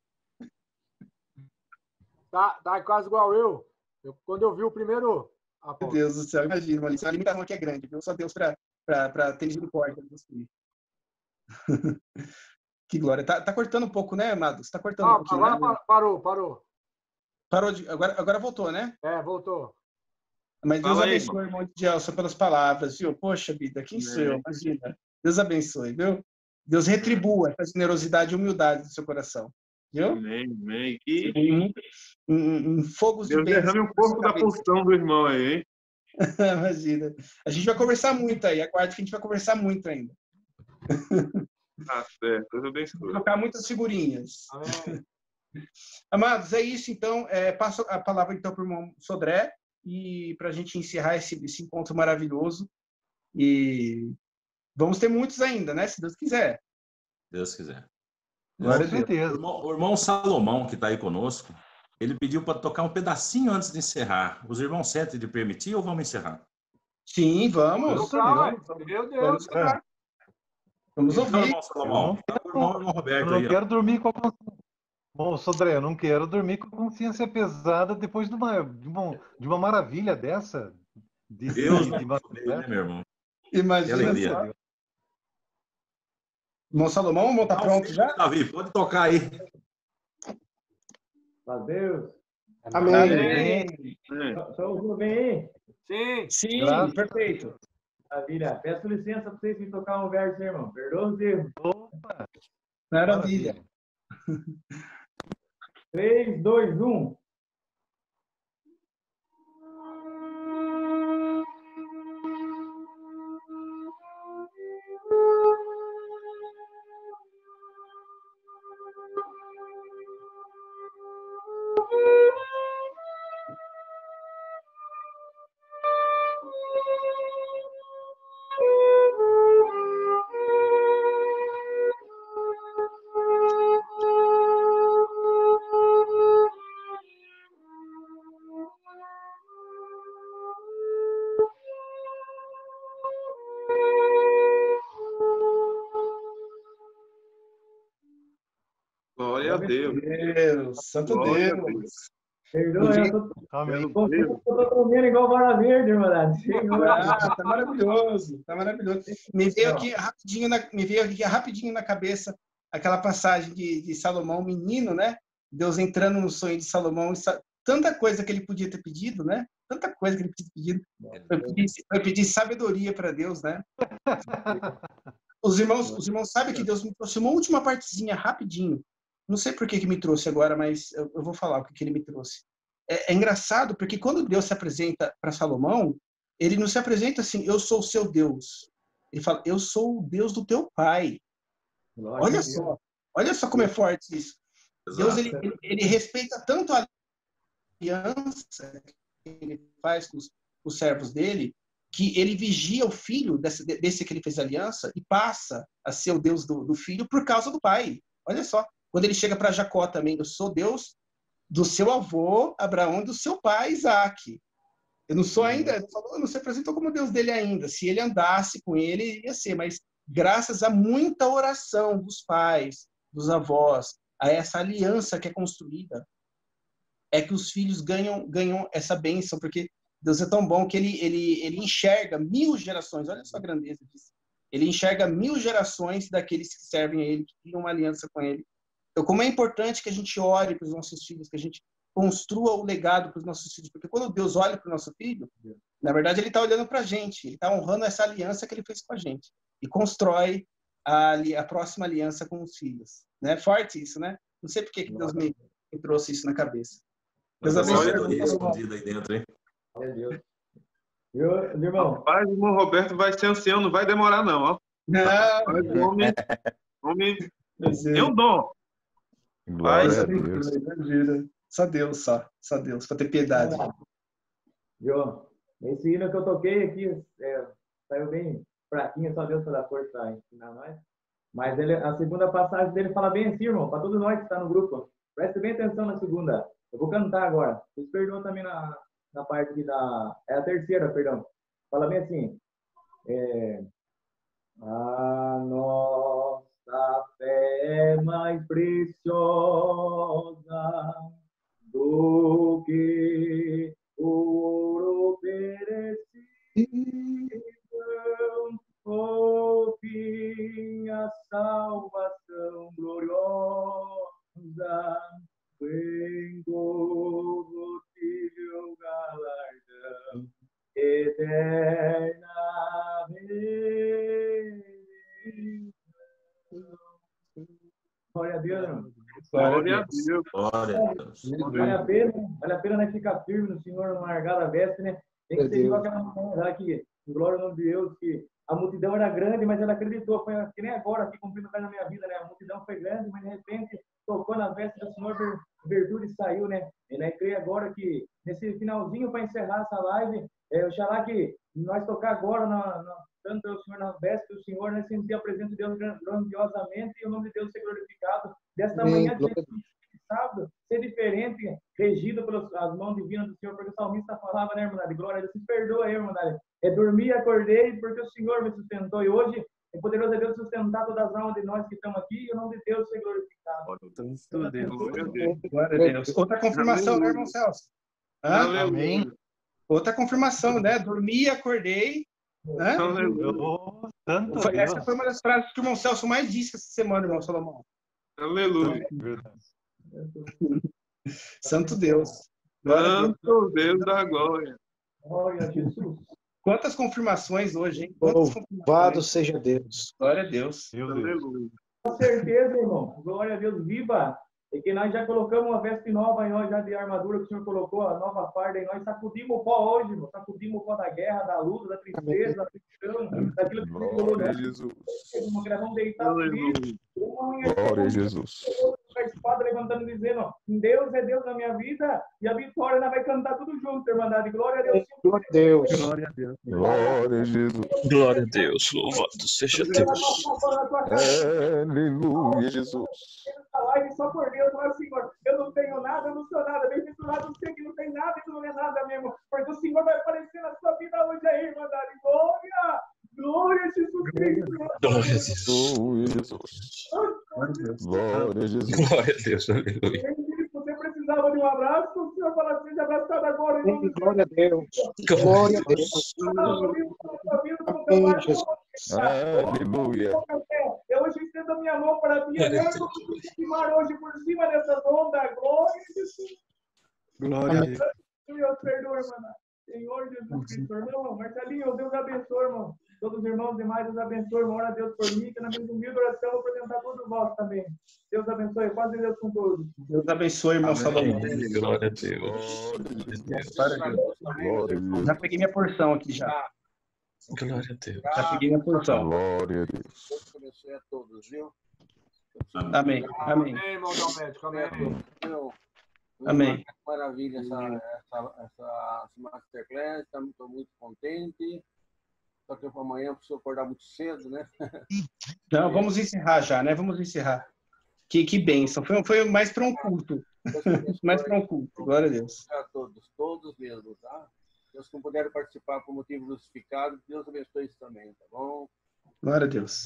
Tá quase igual eu. Quando eu vi o primeiro... Meu Deus do céu, imagina, a limitação aqui é grande, viu? Só Deus para ter misericórdia. Que glória. Tá cortando um pouco, né, Amados? Tá cortando um pouquinho. Agora né? Parou. Agora voltou, né? Voltou. Mas Deus abençoe, irmão de Gelson, pelas palavras, viu? Poxa vida, quem sou eu? Imagina. Deus abençoe, viu? Deus retribua essa generosidade e humildade do seu coração. Viu? Amém. Em fogos Deus de bênção. Derrame um pouco da porção do irmão aí, hein? Imagina. A gente vai conversar muito aí. Aguarde que a gente vai conversar muito ainda. Ah, certo. Deus abençoe. Vou colocar muitas figurinhas. Amados, é isso então. Passo a palavra então para o irmão Sodré e para a gente encerrar esse encontro maravilhoso. E vamos ter muitos ainda, né? Se Deus quiser. Deus quiser. Glória a Deus. O irmão Salomão, que está aí conosco, ele pediu para tocar um pedacinho antes de encerrar. Os irmãos sentem de permitir ou vamos encerrar? Sim, vamos. Meu Deus. Vamos ouvir. Irmão Salomão. Irmão Roberto eu aí. Não quero dormir com a consciência. Bom, Sodré, eu não quero dormir com a consciência pesada depois de uma maravilha dessa. Deus, né, meu irmão? Imagina só. Irmão Salomão, vamos estar pronto já? Davi, pode tocar aí. Adeus. Amém. Só ouvindo bem Sim. aí? Sim, perfeito. Maravilha. Peço licença para vocês me tocar um verso, irmão. Perdoa os erros. Opa! Maravilha. 3, 2, 1. Glória a Deus. Santo Glória Deus. a Deus. Perdoa, eu tô comendo igual vara verde, irmão. Tá maravilhoso, tá maravilhoso. Me veio aqui rapidinho na cabeça aquela passagem de Salomão, menino, né? Deus entrando no sonho de Salomão, tanta coisa que ele podia ter pedido, né? Tanta coisa que ele podia ter pedido. Foi pedir sabedoria para Deus, né? Os irmãos sabem que Deus me trouxe uma última partezinha rapidinho. Não sei por que me trouxe agora, mas eu vou falar o que ele me trouxe. É engraçado, porque quando Deus se apresenta para Salomão, ele não se apresenta assim, eu sou o seu Deus. Ele fala, eu sou o Deus do teu pai. Olha só como é forte isso. Deus, ele respeita tanto a aliança que ele faz com os servos dele, que ele vigia o filho desse que ele fez aliança e passa a ser o Deus do filho por causa do pai. Olha só. Quando ele chega para Jacó também, eu sou Deus do seu avô Abraão e do seu pai Isaac. Eu não sou ainda, não se apresentou como Deus dele ainda. Se ele andasse com ele, ia ser. Mas graças a muita oração dos pais, dos avós, a essa aliança que é construída, é que os filhos ganham essa bênção, porque Deus é tão bom que ele enxerga 1000 gerações. Olha só a grandeza disso. Ele enxerga 1000 gerações daqueles que servem a ele, que criam uma aliança com ele. Então, como é importante que a gente ore para os nossos filhos, que a gente construa o legado para os nossos filhos, porque quando Deus olha para o nosso filho, na verdade, ele está olhando para a gente, ele está honrando essa aliança que ele fez com a gente e constrói a próxima aliança com os filhos. Né? Forte isso, né? Não sei por que Deus me trouxe isso na cabeça. Deus Essa abençoe. sabedoria escondida aí dentro, hein? Glória a Deus. Meu irmão. Rapaz, o irmão Roberto vai ser ancião, não vai demorar, não, ó. Rapaz, o homem tem um dom. Glória a Deus. Imagina. Só Deus, só Deus, para ter piedade. Viu? Esse hino que eu toquei aqui saiu bem fraquinho, só Deus para dar força para ensinar nós. Mas a segunda passagem dele fala bem assim, irmão, para todos nós que estão no grupo. Preste bem atenção na segunda. Eu vou cantar agora. Vocês perdoam também na parte aqui da... É a terceira, perdão. Fala bem assim. A nossa fé é mais preciosa do que o ouro perecível, o fim, a salvação gloriosa, em corruptível galardão, eternamente. Glória a Deus, irmão. Glória a Deus. Glória a Deus. Vale a pena nós ficar firme no Senhor, não largar a veste, né? Tem que ser igual aquela mulher aqui, glória ao nome de Deus, que a multidão era grande, mas ela acreditou. Foi que nem agora, aqui cumprindo o caso na minha vida, né? A multidão foi grande, mas de repente tocou na veste do Senhor, virtude saiu, né? E nós creio agora que nesse finalzinho para encerrar essa live, oxalá que nós tocar agora tanto o Senhor na veste do Senhor, nós sentir a presença de Deus grandiosamente e o nome de Deus ser glorificado. Desta manhã de sábado, ser diferente, regido pelas mãos divinas do Senhor, porque o salmista falava, né, irmandade? Glória a Deus, se perdoa aí, irmandade. Dormi e acordei porque o Senhor me sustentou. E hoje, é poderoso Deus sustentar todas as almas de nós que estamos aqui e o nome de Deus ser glorificado. Glória a Deus. Outra confirmação, né, irmão Celso? Amém. Outra confirmação, né? Dormi e acordei. Né? Essa foi uma das frases que o irmão Celso mais disse essa semana, irmão Salomão. Aleluia. Santo Deus. Santo Deus da glória. Glória a Jesus. Quantas confirmações hoje, hein? Louvado seja Deus. Glória a Deus. Aleluia. Com certeza, irmão. Glória a Deus. Viva! E que nós já colocamos uma veste nova em nós, já de armadura que o Senhor colocou, a nova farda em nós. Sacudimos o pó hoje, irmão. Sacudimos o pó da guerra, da luta, da tristeza, da aflição, daquilo que Glória a Jesus. Vamos deitar Glória a Jesus. a espada levantando e dizendo, Deus é Deus na minha vida e a vitória nós vai cantar tudo junto, irmandade. Glória a Deus. Glória a Deus. Glória a Deus. Glória a Jesus. Glória a Deus. Louvado seja Deus. Aleluia, Jesus. Só por Deus, mas Senhor, eu não tenho nada, eu não sou nada. Bem-aventurado você que não tem nada e que não é nada mesmo. Porque o Senhor vai aparecer na sua vida hoje aí, irmandade. Glória! Glória a Jesus Cristo. Glória a Jesus. Glória a Jesus. Glória a Deus. Aleluia. Você precisava de um abraço, o Senhor fala assim, abraçado agora. Glória a Deus. Glória a Deus. Amém, Jesus. Aleluia. Eu hoje estendo a minha mão para ti, eu vou queimar hoje por cima dessas ondas. Glória a Jesus. Glória a Deus. Deus perdoa, irmã. Senhor Jesus Cristo, irmão. Marcelinho, Deus abençoe, irmão. Todos os irmãos demais, Deus abençoe, irmão. Ora a Deus por mim, que na minha humilde oração eu vou apresentar todos vós também. Deus abençoe, paz de Deus com todos. Deus abençoe, irmão Salomão. Glória a Deus. Já peguei minha porção aqui já. Glória a Deus. Já peguei minha porção. Glória a Deus. Deus abençoe a todos, viu? Amém. Amém. Amém, irmão Doméstico. Amém. Amém. Maravilha essa masterclass, estou muito contente. Só que amanhã preciso acordar muito cedo, né? Não, vamos encerrar já, né? Vamos encerrar. Que bênção. Foi mais para um culto. Mais para um culto. Glória a Deus. A todos mesmo, tá? Os que não puderam participar por motivo justificado, Deus abençoe isso também, tá bom? Glória a Deus.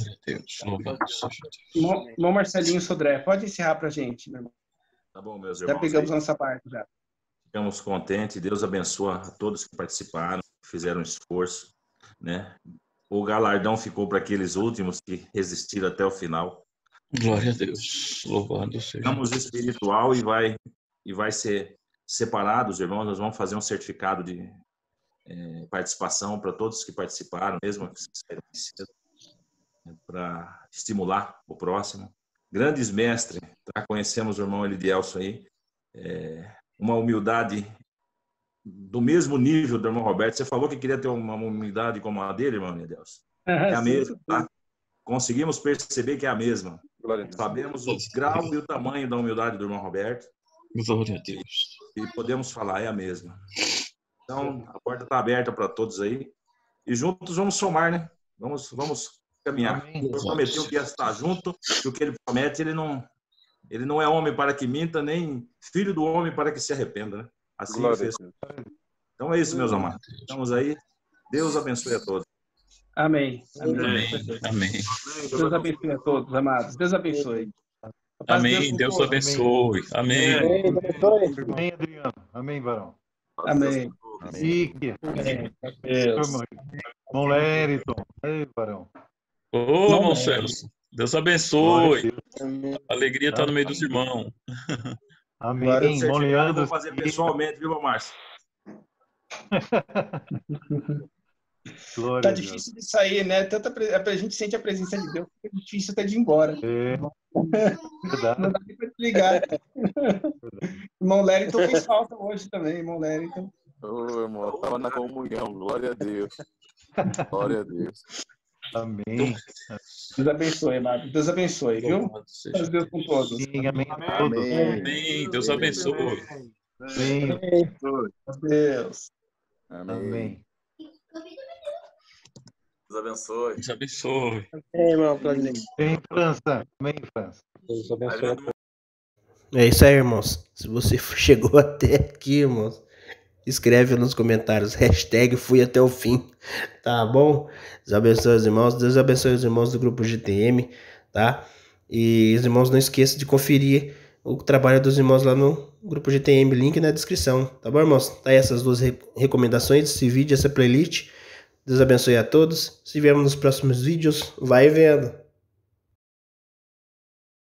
Irmão Marcelinho Sodré, pode encerrar para a gente, meu irmão. Tá bom, meus irmãos. Já pegamos a nossa parte, já. Ficamos contentes. Deus abençoa a todos que participaram, que fizeram esforço, né? O galardão ficou para aqueles últimos que resistiram até o final. Glória a Deus. Louvado seja. Ficamos espiritual e vai ser separado, os irmãos. Nós vamos fazer um certificado de participação para todos que participaram, mesmo que saíram cedo, para estimular o próximo. Grandes mestres, tá? Conhecemos o irmão Elidelson aí, uma humildade do mesmo nível do irmão Roberto. Você falou que queria ter uma humildade como a dele, irmão Deus. É a mesma, tá? Conseguimos perceber que é a mesma. Sabemos o grau e o tamanho da humildade do irmão Roberto. Glória a Deus. E podemos falar, é a mesma. Então, a porta está aberta para todos aí. E juntos vamos somar, né? Vamos caminhar. Ele prometeu que ia estar junto, e o que ele promete, ele não é homem para que minta, nem filho do homem para que se arrependa, né? Assim ele fez. Então é isso, meus amados. Estamos aí. Deus abençoe a todos. Amém. Amém. Deus abençoe a todos, amados. Deus abençoe. Amém. Deus abençoe. Amém. Amém, Adriano. Amém, Varão. Amém. Ike. Irmão Lériton. Ei, Varão. Ô, irmão Celso. Deus abençoe. A alegria está no meio dos irmãos. Amém. Irmão Leandro. Vou fazer pessoalmente, viu, Márcio? Tá difícil de sair, né? A gente sente a presença de Deus, é difícil até de ir embora. Não dá nem pra te ligar. Irmão Lériton fez falta hoje também, irmão Lériton. Ô, irmão, eu tava na comunhão, glória a Deus. Glória a Deus. Amém. Deus abençoe, amado. Deus abençoe, viu? Deus com todos. Sim, amém. Amém. Deus abençoe. Amém. Deus. Amém. Deus abençoe. Deus abençoe. Amém, irmão Claudinei. Amém, França. Amém, França. Deus abençoe. É isso aí, irmãos. Se você chegou até aqui, irmãos, escreve nos comentários, #fui até o fim, tá bom? Deus abençoe os irmãos, Deus abençoe os irmãos do grupo GTM, tá? E os irmãos não esqueçam de conferir o trabalho dos irmãos lá no grupo GTM, link na descrição, tá bom, irmãos? Tá aí essas duas recomendações, esse vídeo, essa playlist. Deus abençoe a todos. Se viermos nos próximos vídeos, vai vendo.